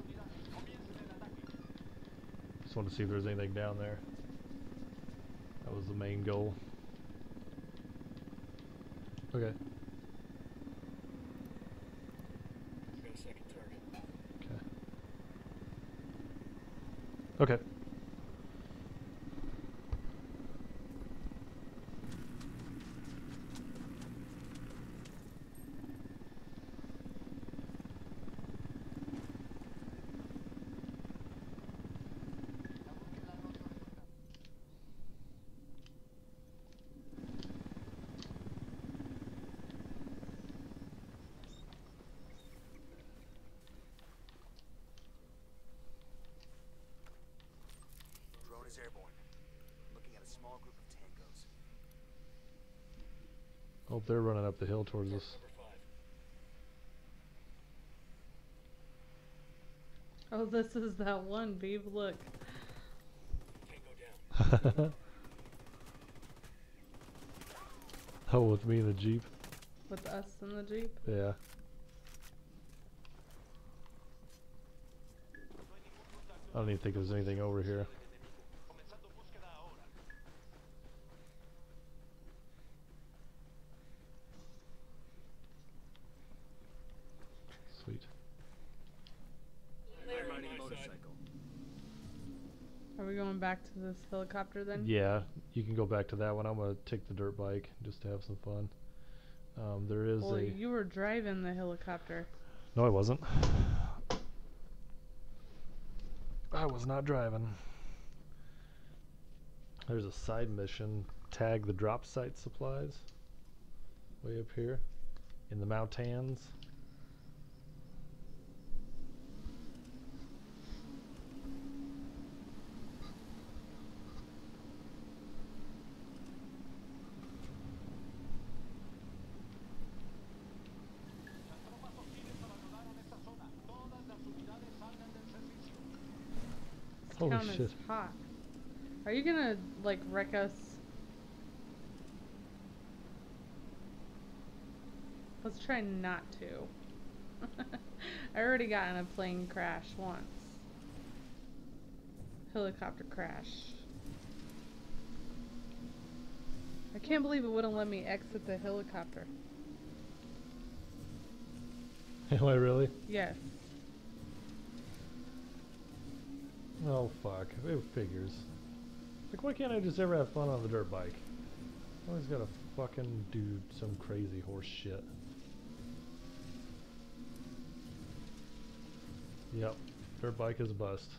just want to see if there's anything down there. That was the main goal. Okay. Got a second target. Okay. Drone is airborne. I'm looking at a small group of tangos. Oh, they're running up the hill towards us. Oh, this is that one, babe. Look. Oh, with me in the Jeep? With us in the Jeep? Yeah. I don't even think there's anything over here. Sweet. I'm riding a motorcycle. Are we going back to this helicopter then? Yeah, you can go back to that one. I'm gonna take the dirt bike just to have some fun. Um, there is Well, a. you were driving the helicopter. No, I wasn't. I was not driving. There's a side mission. Tag the drop site supplies. Way up here in the mountains. Holy Town shit. is hot. Are you gonna, like, wreck us? Let's try not to. I already got in a plane crash once. Helicopter crash. I can't believe it wouldn't let me exit the helicopter. Am I really? Yes. Oh fuck, it figures. Like, why can't I just ever have fun on the dirt bike? I always gotta fucking do some crazy horse shit. Yep, dirt bike is a bust.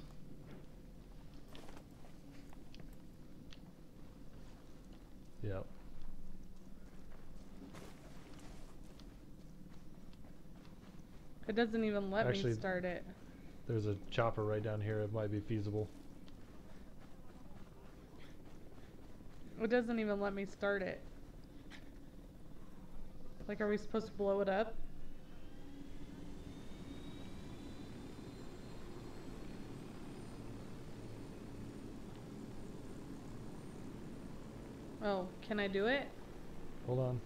Yep. It doesn't even let Actually, me start it. There's a chopper right down here. It might be feasible. It doesn't even let me start it. Like, are we supposed to blow it up? Oh, can I do it? Hold on.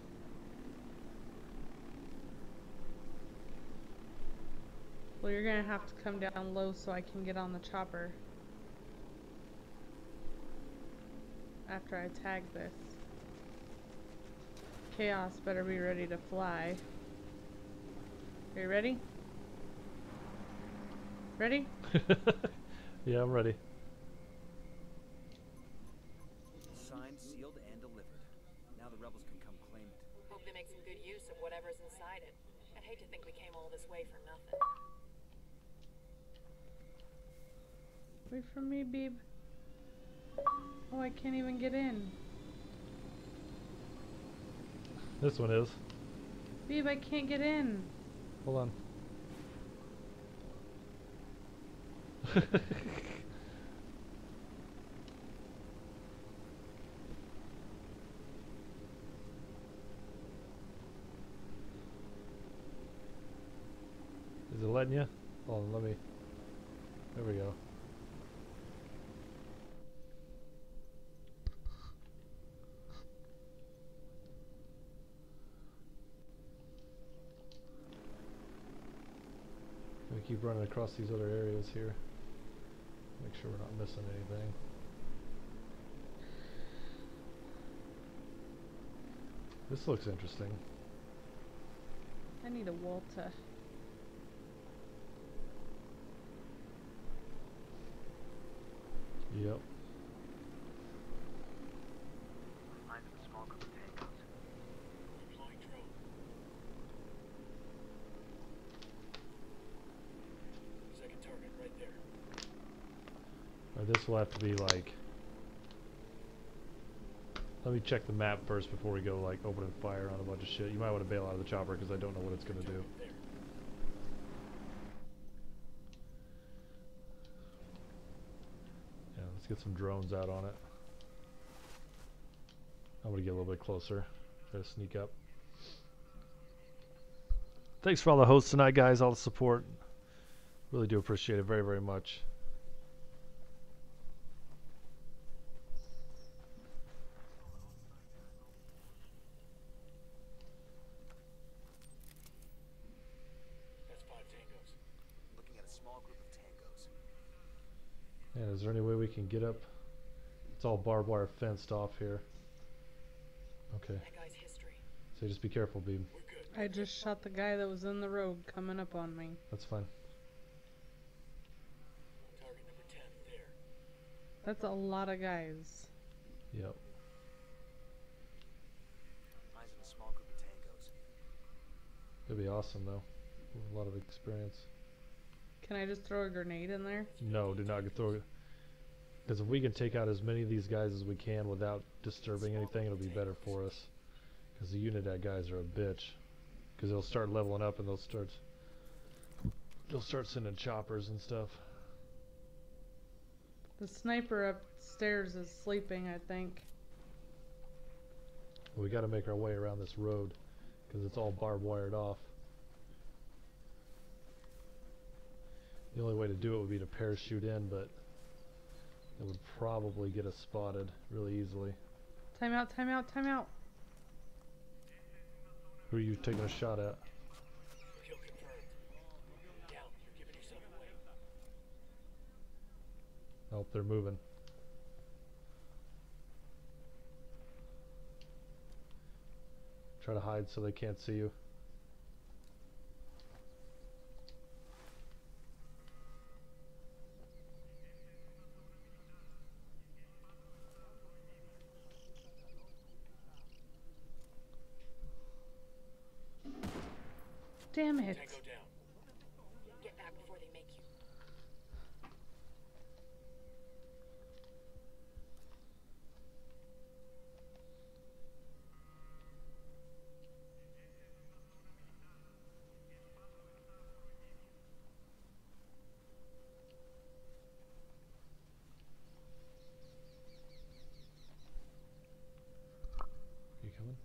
Well, you're gonna have to come down low so I can get on the chopper. After I tag this. Chaos better be ready to fly. Are you ready? Ready? Yeah, I'm ready. Signed, sealed, and delivered. Now the rebels can come claim it. Hope they make some good use of whatever's inside it. I'd hate to think we came all this way for nothing. Wait for me, babe. Oh, I can't even get in. This one is. Babe, I can't get in. Hold on. Is it letting you? Hold on, let me. There we go. We keep running across these other areas here. Make sure we're not missing anything. This looks interesting. I need a Walta. Yep. Finding a small group of tangos. Deploying drone. Second target right there. Or this will have to be like. Let me check the map first before we go like opening fire on a bunch of shit. You might want to bail out of the chopper because I don't know what it's gonna do. There. Yeah, let's get some drones out on it. I'm gonna get a little bit closer. Try to sneak up. Thanks for all the hosts tonight, guys. All the support. Really do appreciate it very, very much. That's five tangos. Looking at a small group of tangos. Yeah, is there any way we can get up? It's all barbed wire fenced off here. Okay. That guy's history. So just be careful, Beeb. We're good. I just shot the guy that was in the road coming up on me. That's fine. Target number ten there. That's a lot of guys. Yep. Eyes on a small group of tangos. It'd be awesome though. A lot of experience. Can I just throw a grenade in there? No, do not throw it. Because if we can take out as many of these guys as we can without disturbing anything, it'll be better for us. Because the Unidad guys are a bitch. Because they'll start leveling up and they'll start they'll start sending choppers and stuff. The sniper upstairs is sleeping, I think. We got to make our way around this road because it's all barbed wired off. The only way to do it would be to parachute in, but it would probably get us spotted really easily. Time out, time out, time out. Who are you taking a shot at? Kill confirmed. Down. You're giving yourself Oh, they're moving. Try to hide so they can't see you. Damn it. Tango down. Get back before they make you. You coming?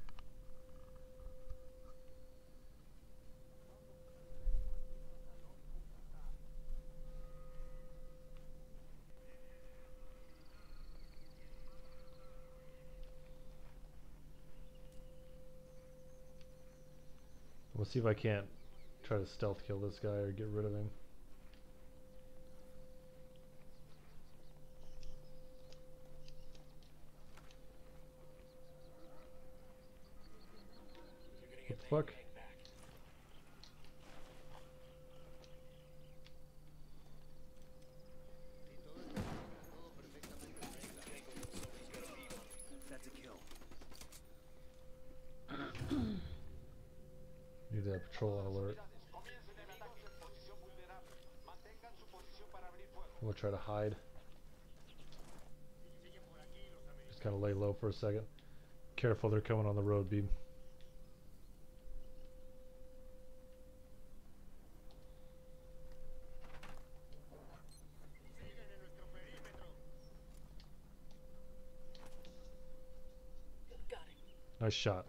We'll see if I can't try to stealth kill this guy or get rid of him. What the fuck? That's a kill. Need that patrol on alert. We'll try to hide. Just kind of lay low for a second. Careful, they're coming on the road, Beeb. Got it. Nice shot.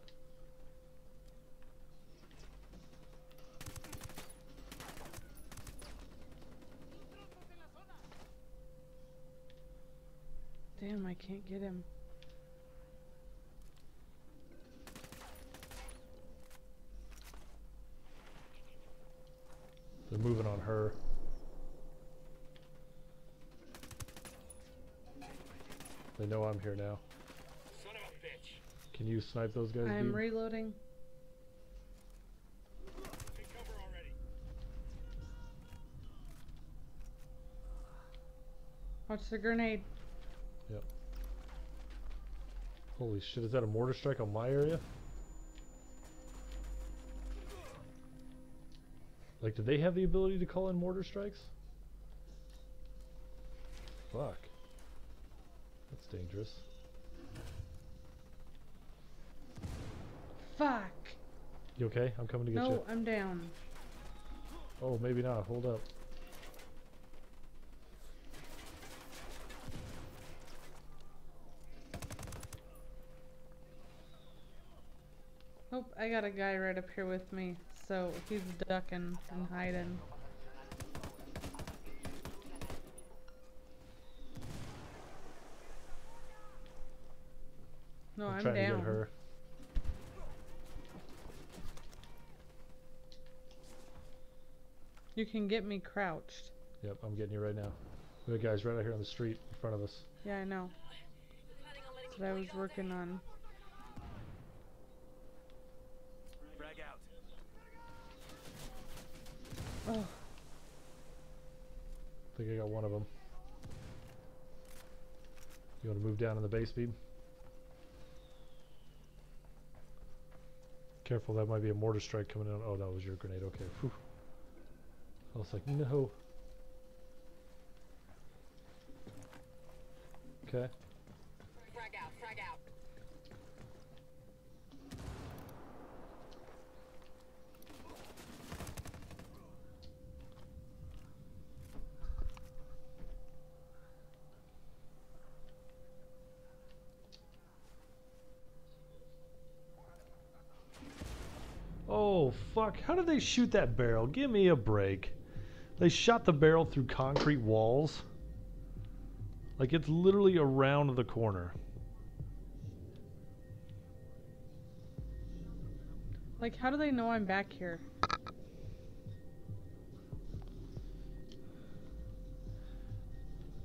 Damn, I can't get him. They're moving on her. They know I'm here now. Son of a bitch. Can you snipe those guys, I'm Beeb? reloading. Take cover already. Watch the grenade. Yep. Holy shit, is that a mortar strike on my area? Like, did they have the ability to call in mortar strikes? Fuck. That's dangerous. Fuck. You okay? I'm coming to get you. No, I'm down. Oh, maybe not. Hold up. Nope, I got a guy right up here with me, so he's ducking and hiding. No, I'm, I'm, trying down. to get her. You can get me crouched. Yep, I'm getting you right now. We got guys right out here on the street in front of us. Yeah, I know. That's what I was working on. Frag out. Oh, I think I got one of them. You want to move down in the base, Beam? Careful, that might be a mortar strike coming in. Oh, that was your grenade. Okay. Whew. I was like, no. Okay. Frag out, frag out. Oh, fuck. How did they shoot that barrel? Give me a break. They shot the barrel through concrete walls. Like, it's literally around the corner. like, how do they know I'm back here?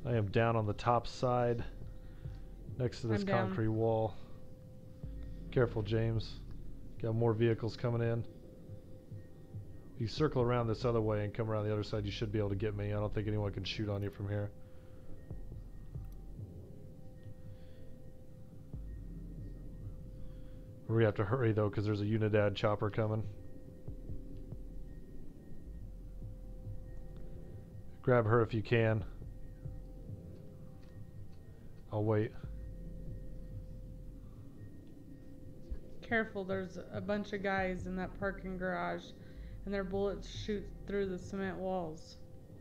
I am down on the top side next to this I'm down. concrete wall. Careful, James. Got more vehicles coming in. If you circle around this other way and come around the other side, you should be able to get me. I don't think anyone can shoot on you from here. We have to hurry though, because there's a Unidad chopper coming. Grab her if you can. I'll wait. Careful, there's a bunch of guys in that parking garage, and their bullets shoot through the cement walls.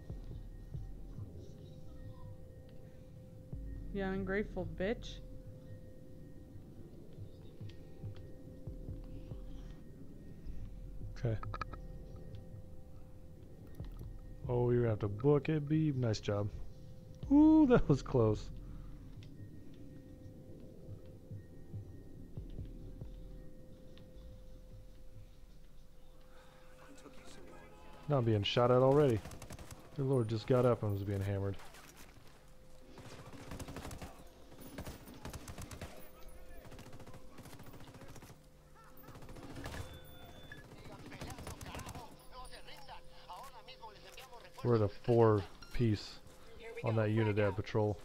You ungrateful bitch. Okay. Oh, you're gonna have to book it, Beeb. Nice job. Ooh, that was close. Not being shot at already. Good lord, just got up and was being hammered. We're at a four piece on that Unidad patrol.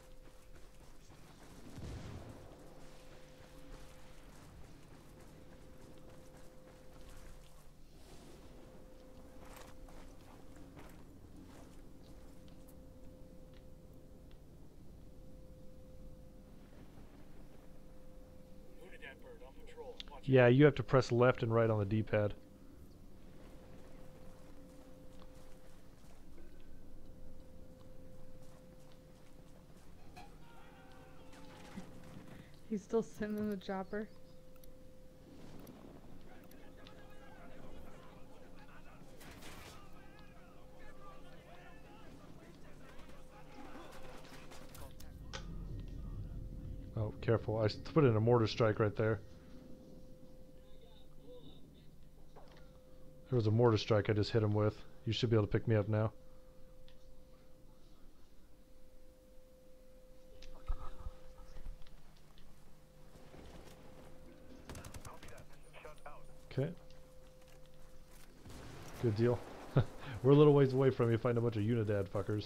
Yeah, you have to press left and right on the D-pad. He's still sitting in the chopper. Oh, careful. I put in a mortar strike right there. There was a mortar strike I just hit him with. You should be able to pick me up now. Okay. Good deal. We're a little ways away from you. Find a bunch of Unidad fuckers.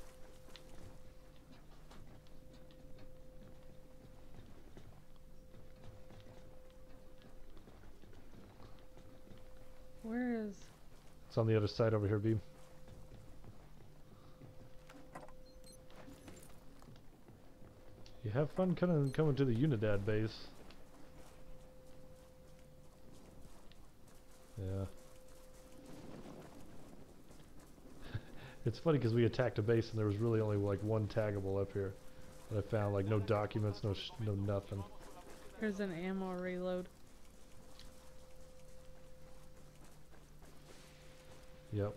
Where is... It's on the other side over here, Beam. You have fun coming coming to the Unidad base. Yeah. It's funny because we attacked a base and there was really only like one taggable up here that I found, like no documents, no sh no nothing. Here's an ammo reload. Yep.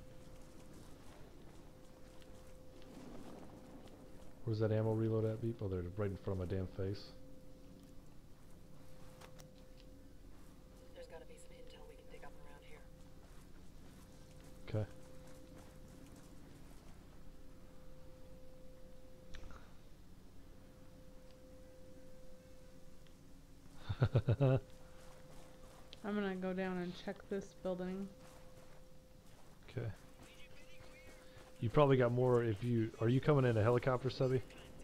Where's that ammo reload at, Beep? Oh, they're right in front of my damn face. There's gotta be some intel we can dig up around here. Okay. I'm gonna go down and check this building. Okay. You probably got more if you... Are you coming in a helicopter, Subby?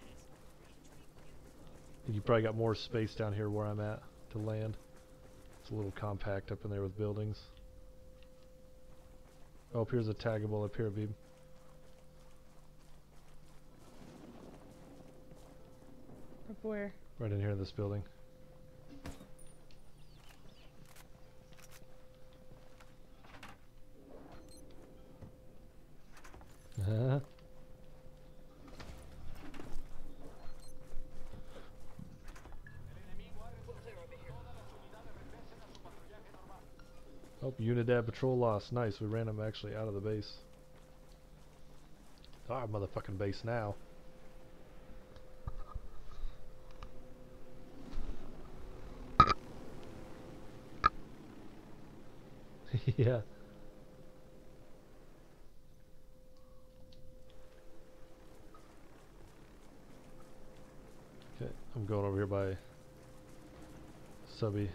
You probably got more space down here where I'm at to land. It's a little compact up in there with buildings. Oh, here's a taggable up here, Beeb. Up where? Right in here in this building. Uh-huh. Oh, Unidad patrol lost. Nice, we ran them actually out of the base. Our motherfucking base now. Yeah. Okay, I'm going over here by Subby.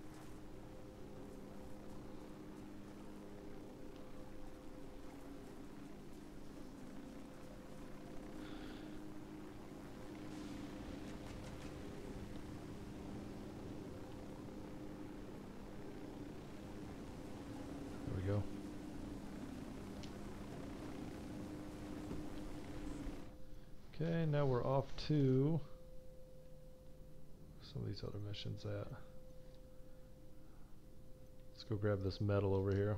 There we go. Okay, now we're off to some of these other missions at. Let's go grab this metal over here.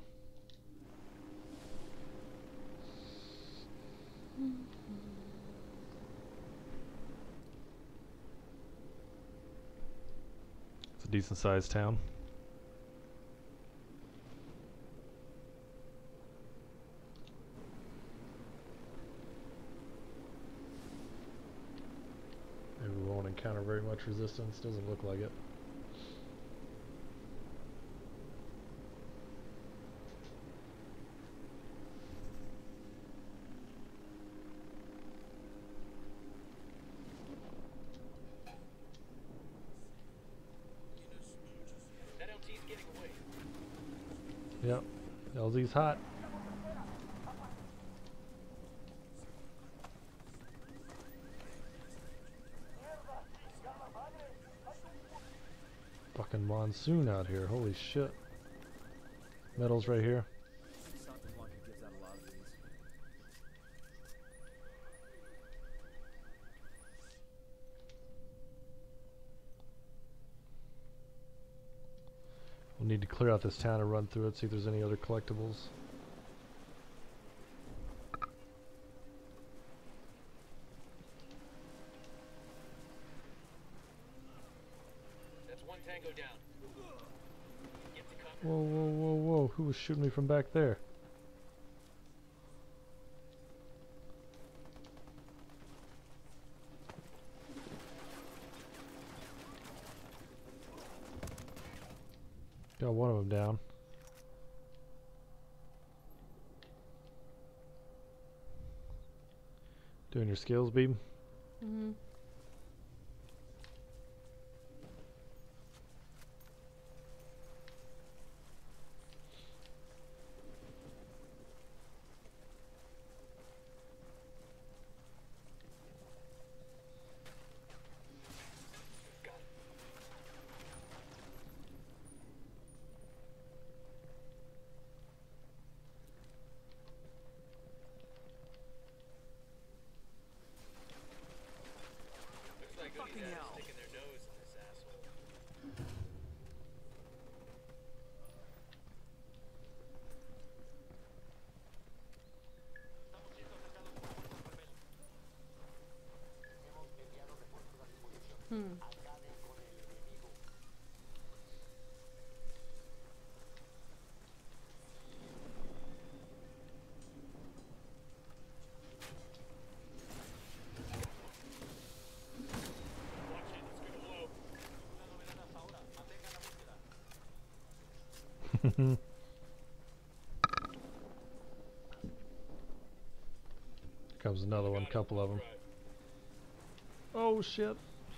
It's a decent sized town. Maybe we won't encounter very much resistance, doesn't look like it. That L T's getting away. Yep, L Z's hot. Fucking monsoon out here, holy shit. Metal's right here. Santa Blanca gives out a lot of these. We'll need to clear out this town and run through it, see if there's any other collectibles. That's one tango down. Get to cover. Whoa, whoa, whoa, whoa, who was shooting me from back there? Got one of them down. Doing your skills, Beeb? Mm-hmm. Looks like Fucking Unidad is hell. sticking their nose in this asshole. Hmm. Watch it, it's gonna blow. Comes another one, couple of them. Oh shit.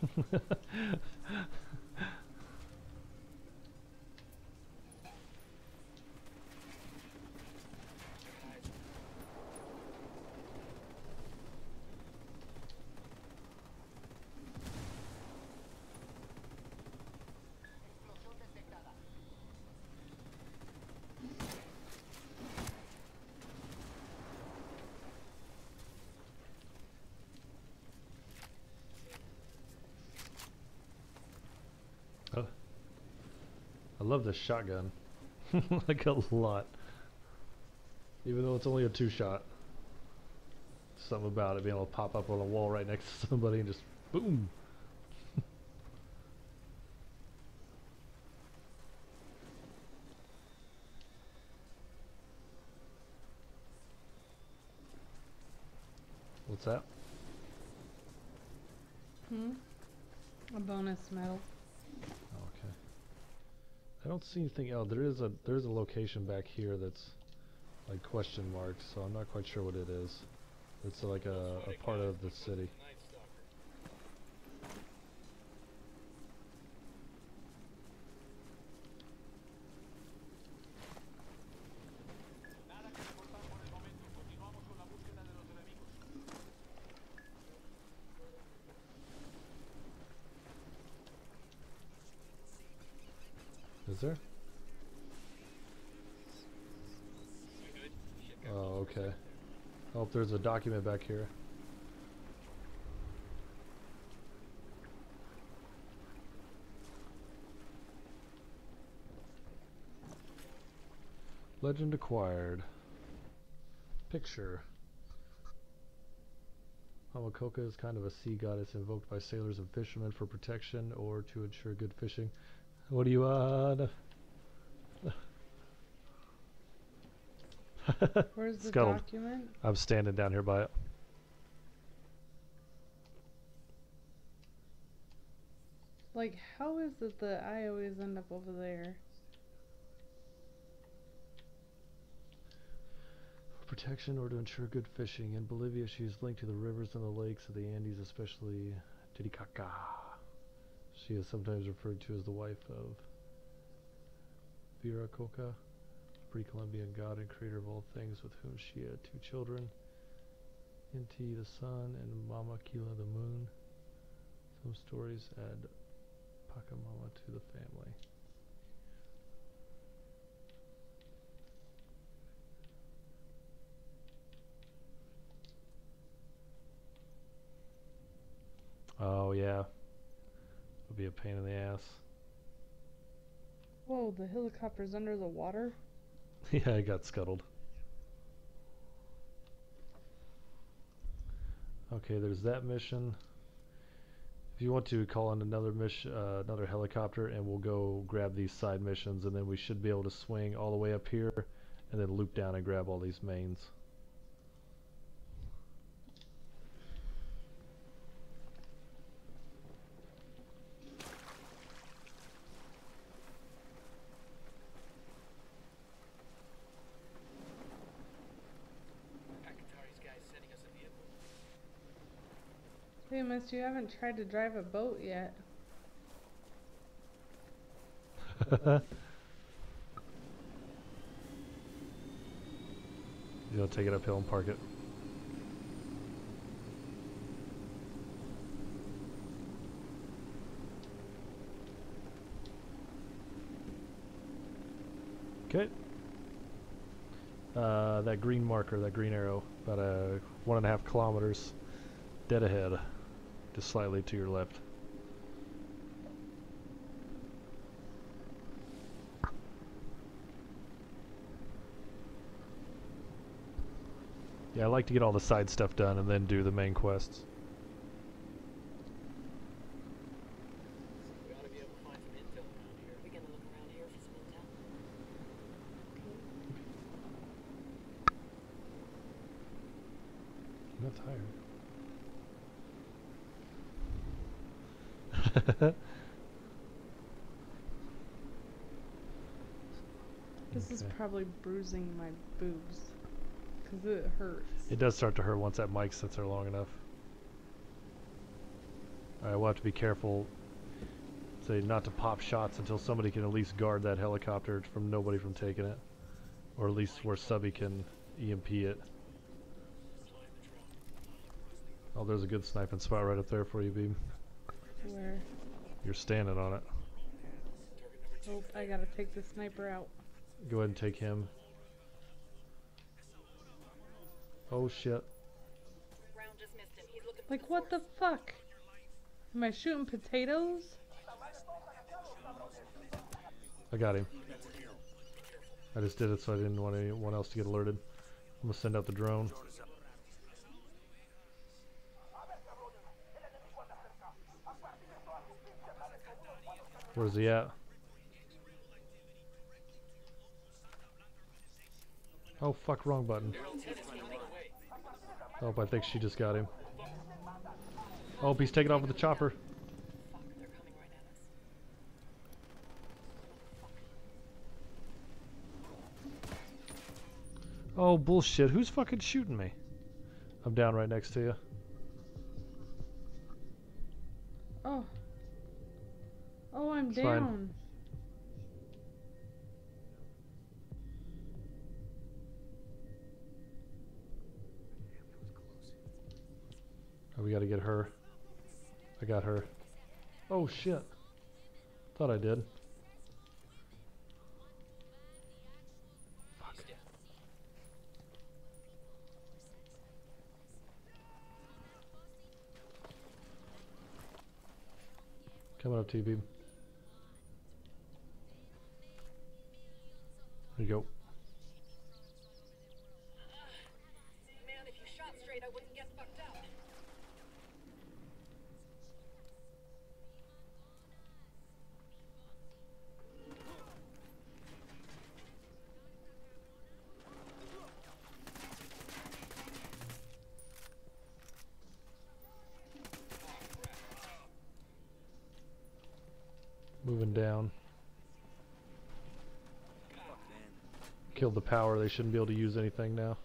Oh. I love this shotgun. Like a lot. Even though it's only a two shot. Something about it being able to pop up on a wall right next to somebody and just boom. What's that? Hmm. A bonus medal. Okay. I don't see anything else. There is a there's a location back here that's like question marks, so I'm not quite sure what it is. It's like a, a part of the city. Is there? Oh, okay. Oh, there's a document back here. Legend acquired. Picture. Hamakoka is kind of a sea goddess invoked by sailors and fishermen for protection or to ensure good fishing. What do you want? Where's the Scuttled. document? I'm standing down here by it. Like, how is it that I always end up over there? Protection or to ensure good fishing. In Bolivia, she is linked to the rivers and the lakes of the Andes, especially Titicaca. She is sometimes referred to as the wife of Viracocha, pre-Columbian god and creator of all things, with whom she had two children, Inti the sun and Mama Kila the moon. Some stories add Pachamama to the family. Oh yeah, it'll be a pain in the ass. Whoa, the helicopter's under the water? Yeah, I got scuttled. Okay, there's that mission. If you want to, call in another mission, uh, another helicopter, and we'll go grab these side missions, and then we should be able to swing all the way up here, and then loop down and grab all these mains. Hey, miss, you haven't tried to drive a boat yet. You know, take it uphill and park it. Okay. Uh, that green marker, that green arrow, about a one and a half kilometers dead ahead, just slightly to your left. Yeah, I like to get all the side stuff done and then do the main quests. We ought to be able to find some intel around here. We're gonna look around here for some intel. I'm not tired. This is Okay. probably bruising my boobs. Because it hurts. It does start to hurt once that mic sits there long enough. Alright, we'll have to be careful. Say not to pop shots until somebody can at least guard that helicopter from nobody from taking it. Or at least where Subby can E M P it. Oh, there's a good sniping spot right up there for you, Beam. Where? You're standing on it. Oh, I gotta take the sniper out. Go ahead and take him. Oh shit. Like, what the fuck? Am I shooting potatoes? I got him. I just did it so I didn't want anyone else to get alerted. I'm gonna send out the drone. Where's he at? Oh fuck, wrong button. Oh, I think she just got him. Oh, he's taking off with the chopper. Oh bullshit, who's fucking shooting me? I'm down right next to you. Oh. Oh, I'm It's down. fine. Oh, we gotta get her. I got her. Oh shit. Thought I did. Coming up, T V. There you go. Man, if you shot straight, I wouldn't get fucked up. Moving down. Killed the power. They shouldn't be able to use anything now.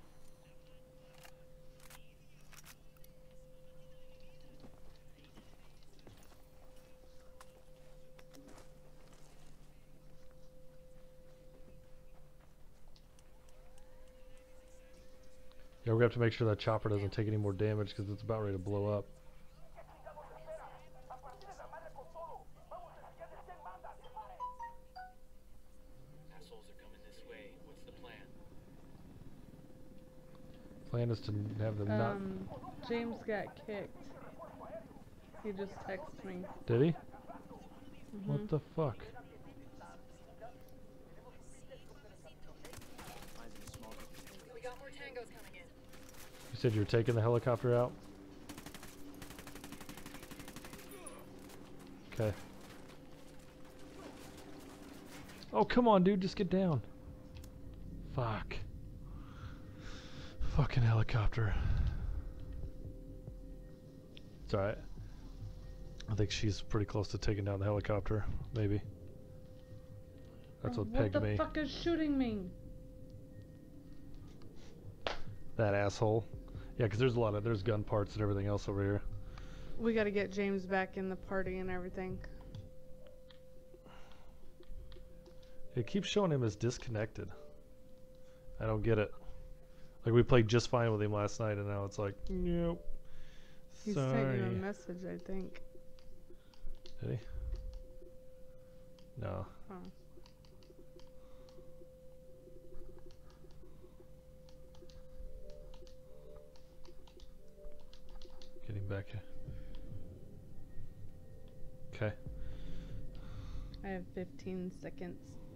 Yeah, we're gonna have to make sure that chopper doesn't take any more damage because it's about ready to blow up. Plan is to have them not. Um, James got kicked. He just texted me. Did he? Mhm. What the fuck? We got more tangos coming in. You said you were taking the helicopter out? Okay. Oh, come on, dude, just get down. Fuck. Fucking helicopter. It's alright. I think she's pretty close to taking down the helicopter, maybe. That's what, what pegged the me. fuck is shooting me? That asshole. Yeah, because there's a lot of, there's gun parts and everything else over here. We gotta get James back in the party and everything. It keeps showing him as disconnected. I don't get it. Like, we played just fine with him last night, and now it's like, nope. He Sorry. sent you a message, I think. Did he? No. Oh. Getting back here. Okay. I have fifteen seconds.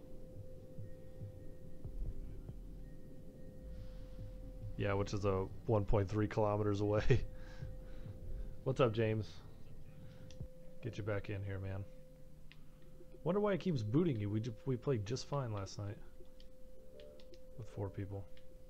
Yeah, which is a one point three kilometers away. What's up, James? Get you back in here, man. Wonder why it keeps booting you. We ju we played just fine last night with four people.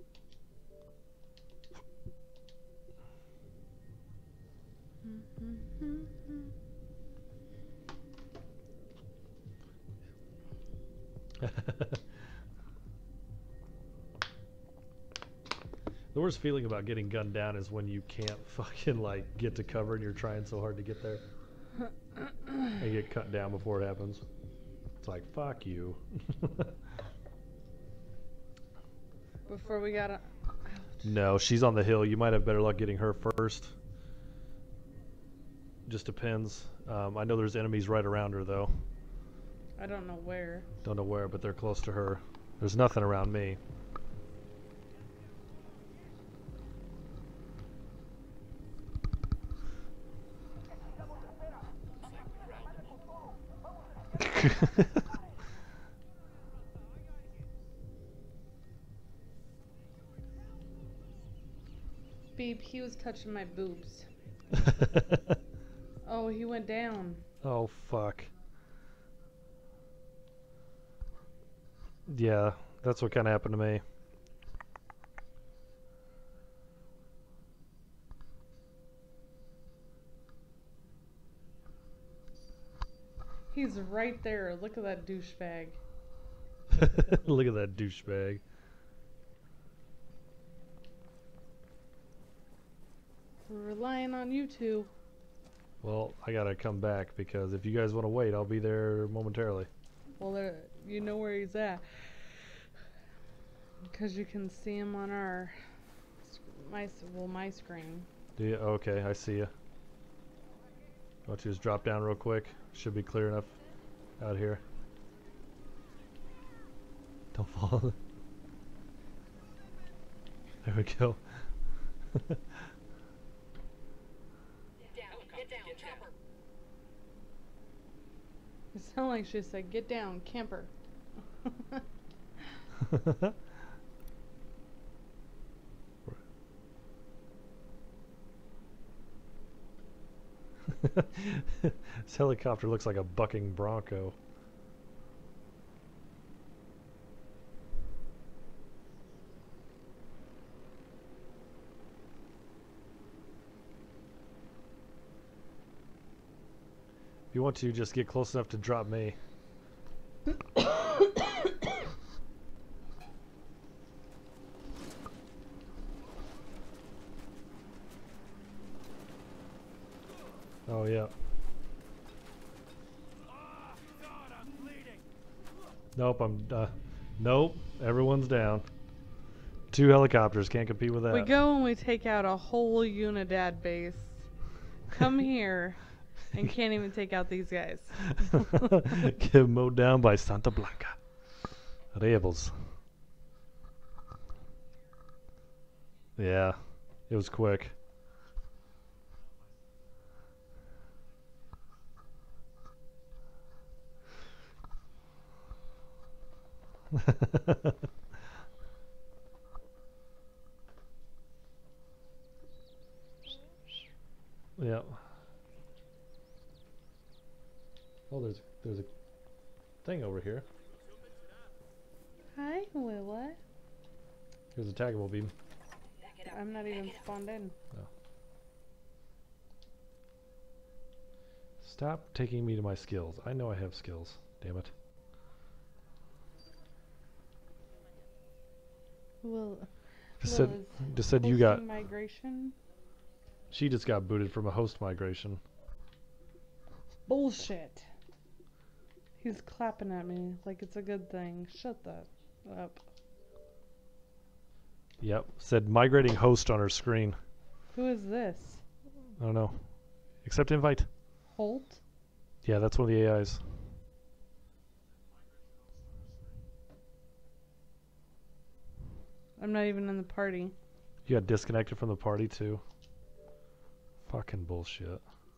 The worst feeling about getting gunned down is when you can't fucking like get to cover and you're trying so hard to get there. And you get cut down before it happens. It's like, fuck you. Before we got a... No, she's on the hill. You might have better luck getting her first. Just depends. Um, I know there's enemies right around her though. I don't know where. Don't know where, but they're close to her. There's nothing around me. Beep, he was touching my boobs. Oh, he went down. Oh, fuck. Yeah, that's what kind of happened to me. He's right there. Look at that douchebag. Look at that douchebag. We're relying on you two. Well, I gotta come back because if you guys want to wait, I'll be there momentarily. Well, there, you know where he's at. Because you can see him on our, my, well, my screen. Do you? Okay, I see you. Why don't you just drop down real quick? Should be clear enough out here. Don't fall. There we go. Down, get down, chopper. It sounded like she said, "Get down, camper." This helicopter looks like a bucking bronco. If you want to, just get close enough to drop me. Oh, yeah. Nope, I'm, uh, nope, everyone's down. Two helicopters, can't compete with that. We go and we take out a whole Unidad base. Come here, and can't even take out these guys. Get mowed down by Santa Blanca. Rebels. Yeah, it was quick. Yeah. Oh, there's there's a thing over here. Hi, wait, what? Here's a taggable beam. I'm not even spawned in. No. Stop taking me to my skills. I know I have skills. Damn it. Well, Just well, said, is just said you got. hosting migration. She just got booted from a host migration. Bullshit. He's clapping at me like it's a good thing. Shut that up. Yep. Said migrating host on her screen. Who is this? I don't know. Accept invite. Holt? Yeah, that's one of the A Is. I'm not even in the party. You got disconnected from the party too. Fucking bullshit.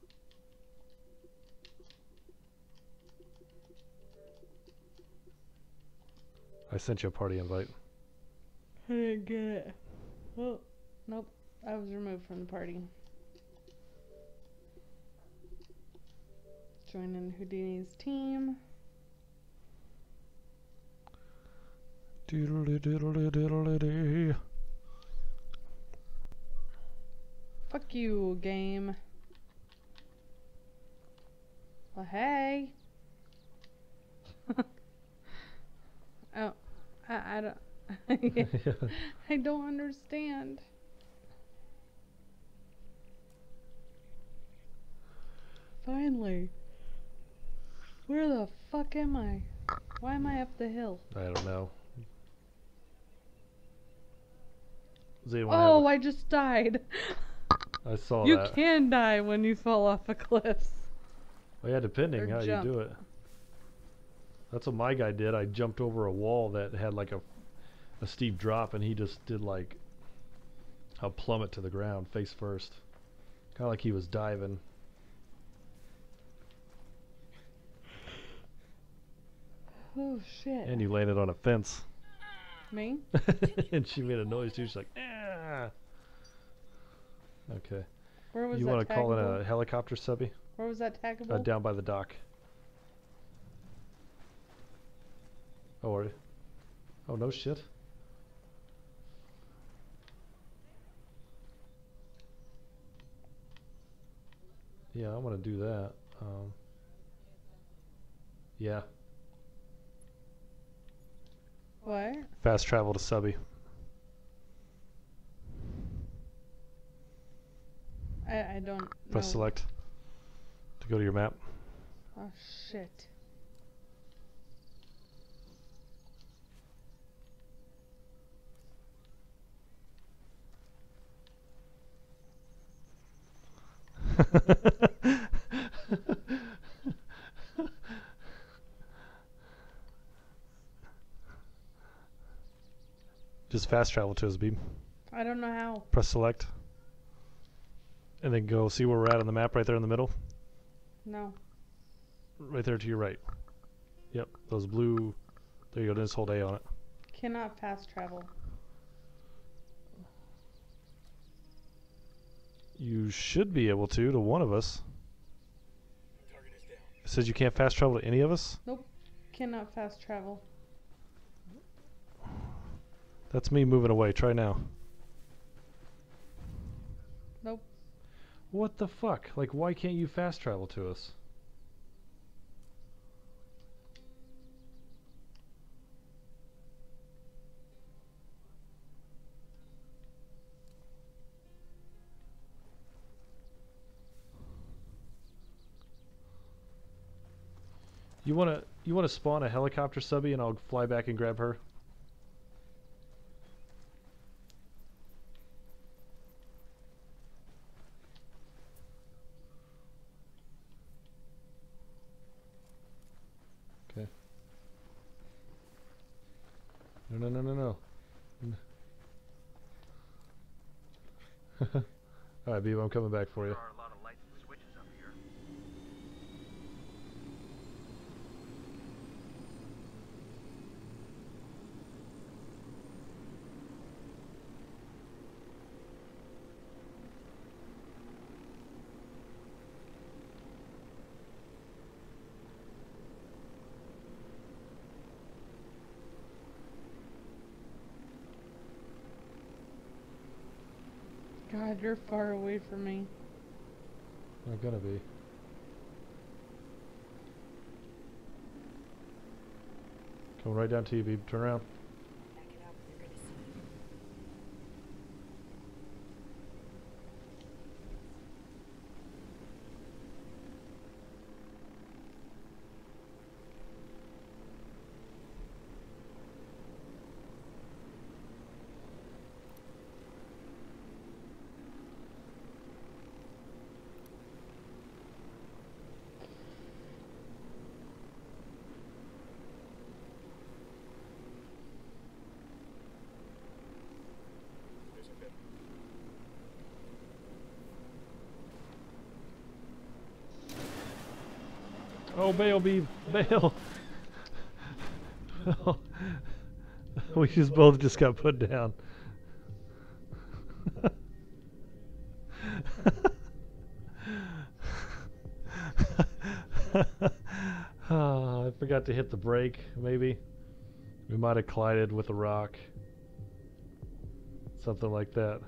I sent you a party invite. I didn't get it. Oh, nope. I was removed from the party. Joining Houdini's team. Doodly doodly doodly dee. Fuck you, game. Well, hey. Oh, I, I don't. I don't understand. Finally. Where the fuck am I? Why am I up the hill? I don't know. Does anyone Oh, have I just died. a, I saw You that. can die when you fall off a cliff. Well, yeah, depending Or how jump. you do it. That's what my guy did. I jumped over a wall that had like a a steep drop, and he just did like a plummet to the ground, face first, kind of like he was diving. Oh shit. And you landed on a fence. Me? And she made a noise too. She's like, ah. Okay. Where was you that want to call in taggable? a helicopter, Subby? Where was that taggable? Uh, down by the dock. Oh, are you? Oh, no shit. Yeah, I want to do that. Um, yeah. What? Fast travel to Subby. I, I don't Press know. select to go to your map. Oh shit. Just fast travel to his beam. I don't know how. Press select. And then go see where we're at on the map right there in the middle. No. right there to your right. Yep, those blue. There you go. Just hold A on it. Cannot fast travel. You should be able to to one of us. It says you can't fast travel to any of us. Nope. Cannot fast travel. That's me moving away. Try now. Nope. What the fuck? Like, why can't you fast travel to us? You wanna you wanna spawn a helicopter, Subby, and I'll fly back and grab her. Okay. No, no, no, no, no. All right, Beav, I'm coming back for you. There are a lot of lights and switches up here. God, you're far away from me. I'm gonna be. Coming right down to you, Beav. Turn around. Oh, bail, Beav. Bail. We just both just got put down. Oh, I forgot to hit the brake, maybe. We might have collided with a rock. Something like that.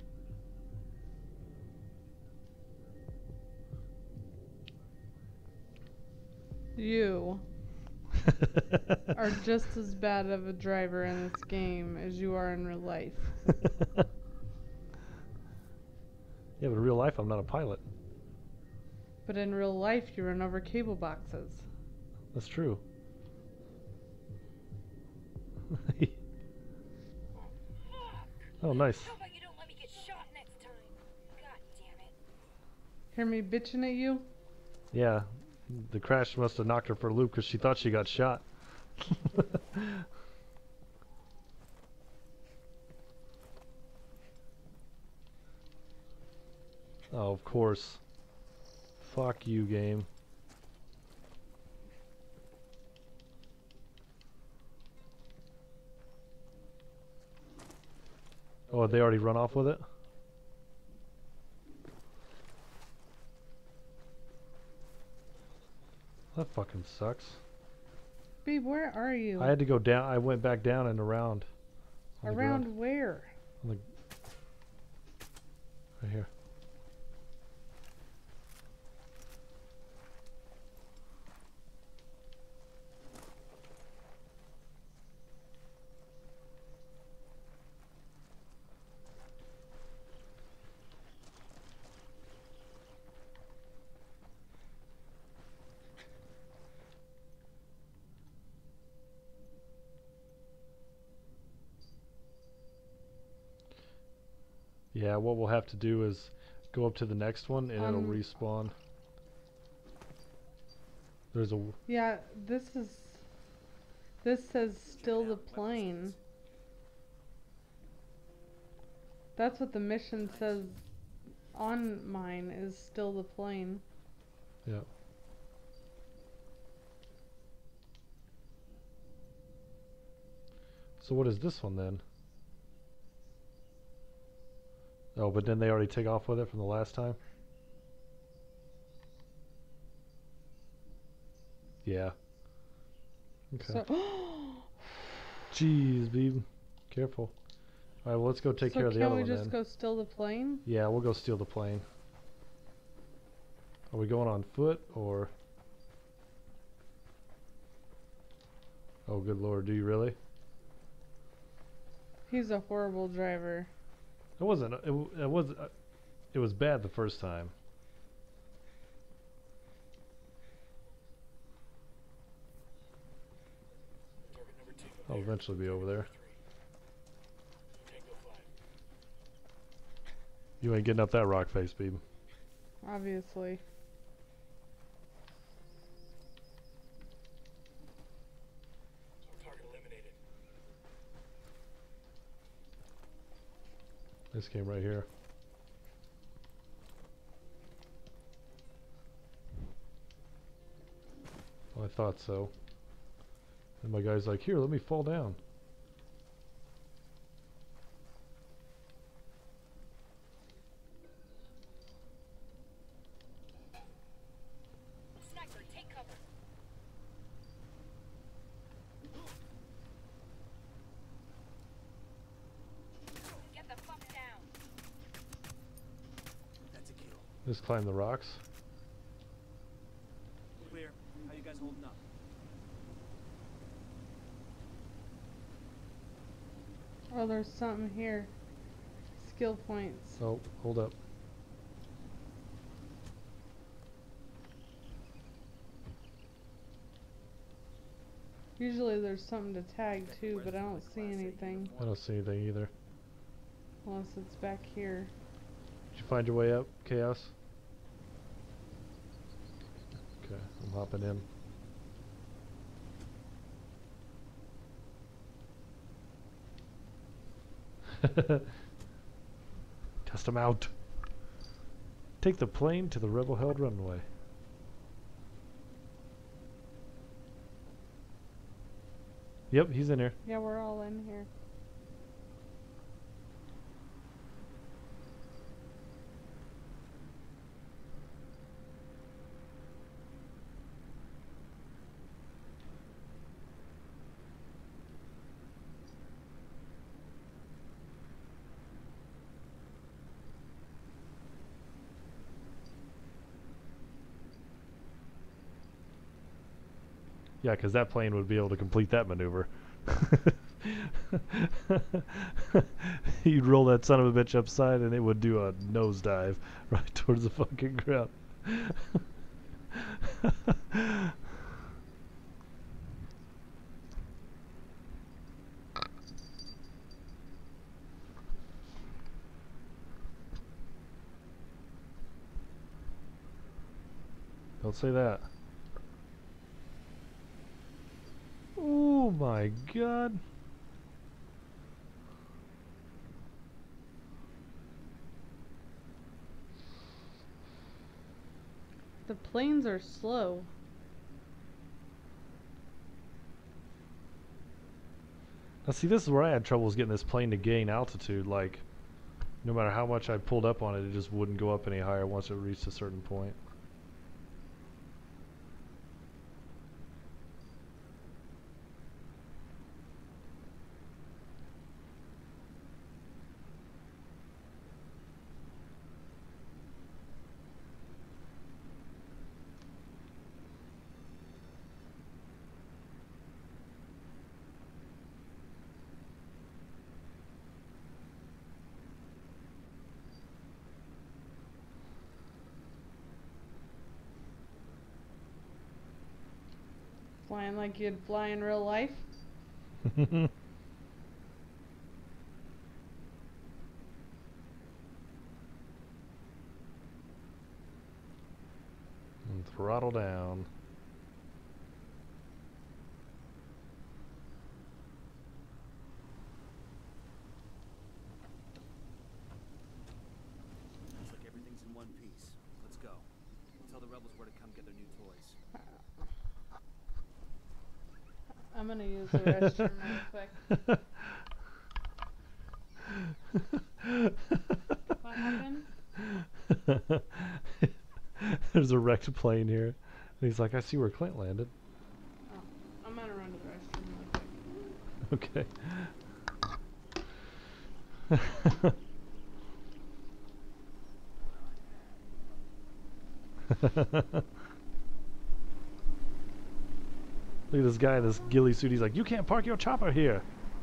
You are just as bad of a driver in this game as you are in real life. Yeah, but in real life, I'm not a pilot. But in real life, you run over cable boxes. That's true. Oh, nice. How about you don't let me get shot next time? God damn it. Hear me bitching at you? Yeah, the crash must have knocked her for a loop because she thought she got shot. Oh, of course. Fuck you, game. Oh, they already run off with it? That fucking sucks. Babe, where are you? I had to go down. I went back down and around. on the ground. Around where? On the, right here. Yeah, what we'll have to do is go up to the next one and it'll Um, respawn. There's a... w- Yeah, this is... This says still the plane. That's what the mission says on mine, is still the plane. Yeah. So what is this one then? Oh, but then they already take off with it from the last time? Yeah. Okay. So Jeez, babe. Careful. Alright, well, let's go take so care of the other can one we just then. go steal the plane? Yeah, we'll go steal the plane. Are we going on foot or? Oh, good lord, do you really? He's a horrible driver. It wasn't. It, w- it was. Uh, it was bad the first time. Target number two. I'll eventually be over there. Tango five. You ain't getting up that rock face, babe. Obviously. Target eliminated. This came right here. Oh, I thought so. And my guy's like, here, let me fall down. Sniper, take cover. Get the fuck down. That's a kill. Just climb the rocks. Clear. How you guys holding up? Oh, there's something here. Skill points. Oh, hold up. Usually there's something to tag too, but I don't see anything. I don't see anything either. Unless it's back here. Did you find your way up, Chaos? Okay, I'm hopping in. Test them out. Take the plane to the rebel-held runway. Yep, he's in here. Yeah, we're all in here. Yeah, because that plane would be able to complete that maneuver. You'd roll that son of a bitch upside and it would do a nosedive right towards the fucking ground. Don't say that. Oh my god. The planes are slow. Now see, this is where I had troubles getting this plane to gain altitude. Like, no matter how much I pulled up on it, it just wouldn't go up any higher once it reached a certain point. Flying like you'd fly in real life. And throttle down. Looks like everything's in one piece. Let's go. Tell the rebels where to come get their new toys. I'm gonna use the restroom real quick. What happened? There's a wrecked plane here. And he's like, I see where Clint landed. Oh, I'm gonna run to the restroom real quick. Okay. Look at this guy in this ghillie suit. He's like, you can't park your chopper here.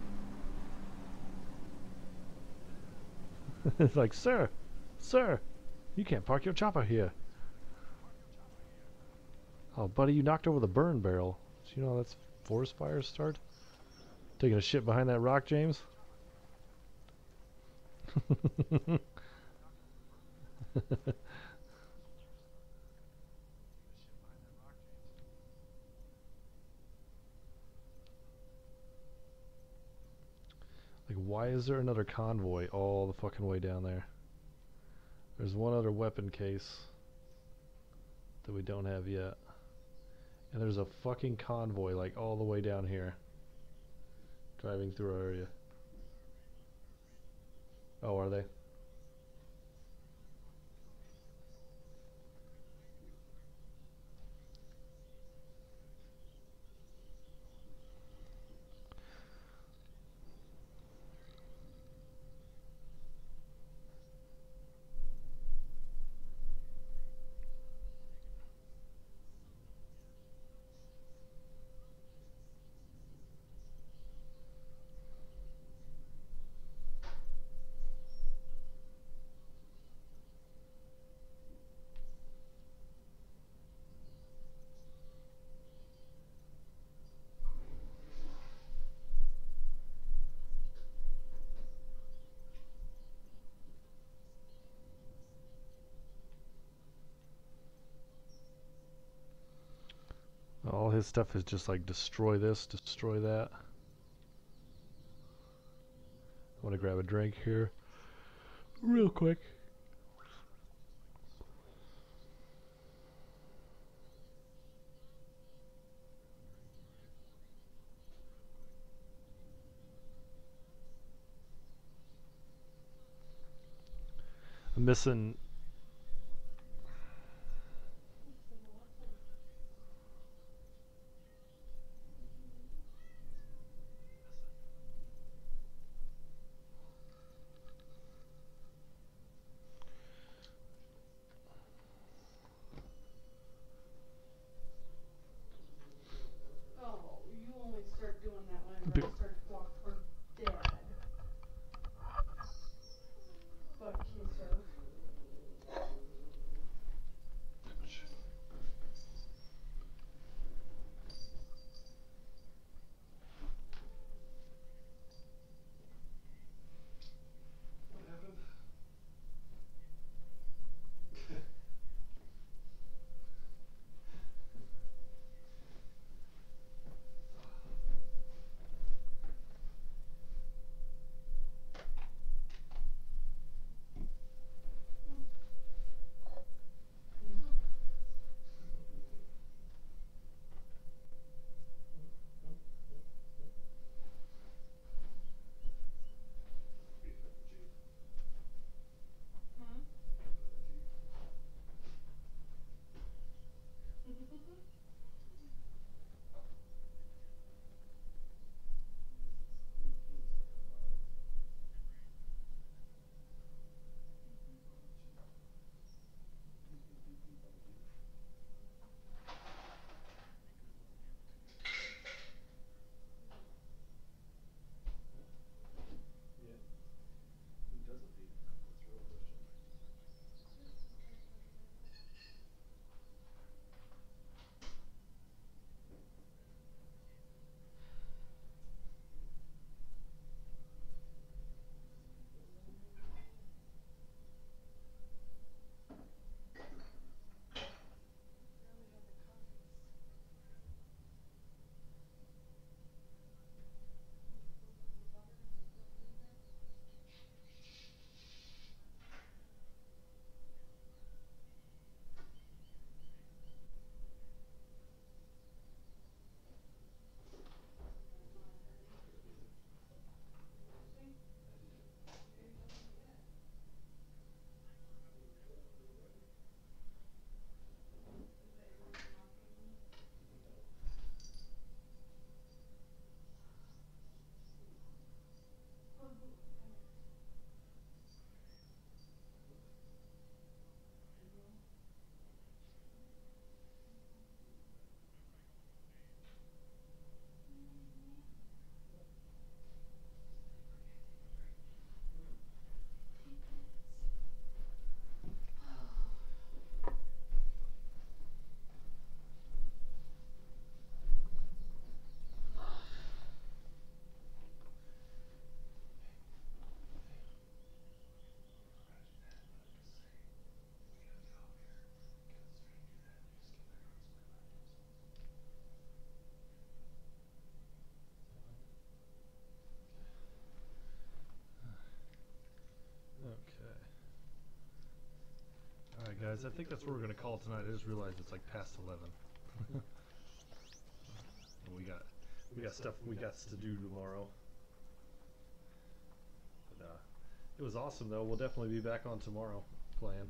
It's like, sir, sir, you can't park your chopper here. Oh, buddy, you knocked over the burn barrel. Do you know how that's forest fires start? Taking a shit behind that rock, James? Like, why is there another convoy all the fucking way down there? There's one other weapon case that we don't have yet. And there's a fucking convoy, like, all the way down here. Driving through our area. Oh, are they? All his stuff is just like destroy this, destroy that. I want to grab a drink here real quick. I'm missing guys. I think that's what we're gonna call it tonight. I just realized it's like past eleven. we got we got stuff we got to do tomorrow. But, uh, it was awesome though. We'll definitely be back on tomorrow playing.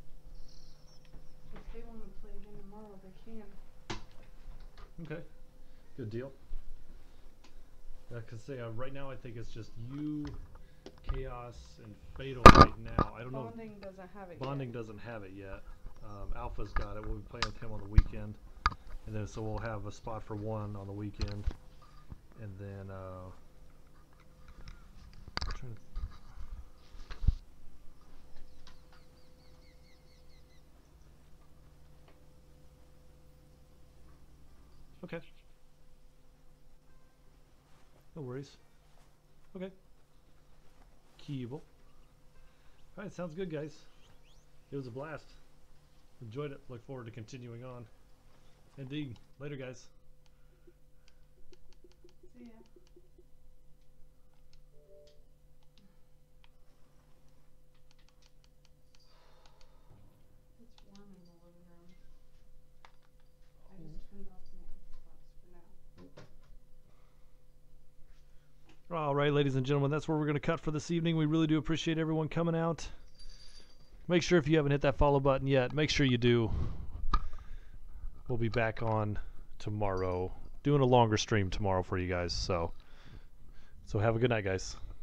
If they want to play again tomorrow, they can. Okay, good deal. Yeah, cause say uh, right now I think it's just you, Chaos, and Fatal right now. I don't know. Bonding doesn't have it. Bonding yet. doesn't have it yet. Um, Alpha's got it. We'll be playing with him on the weekend, and then so we'll have a spot for one on the weekend, and then uh, trying to okay. No worries. Okay. Keeble. Alright, sounds good, guys. It was a blast. Enjoyed it. Look forward to continuing on. Indeed. Later, guys. See ya. It's warm in the living room. I just turned off my Xbox for now. All right, ladies and gentlemen, that's where we're going to cut for this evening. We really do appreciate everyone coming out. Make sure if you haven't hit that follow button yet, make sure you do. We'll be back on tomorrow, doing a longer stream tomorrow for you guys. So, so have a good night, guys.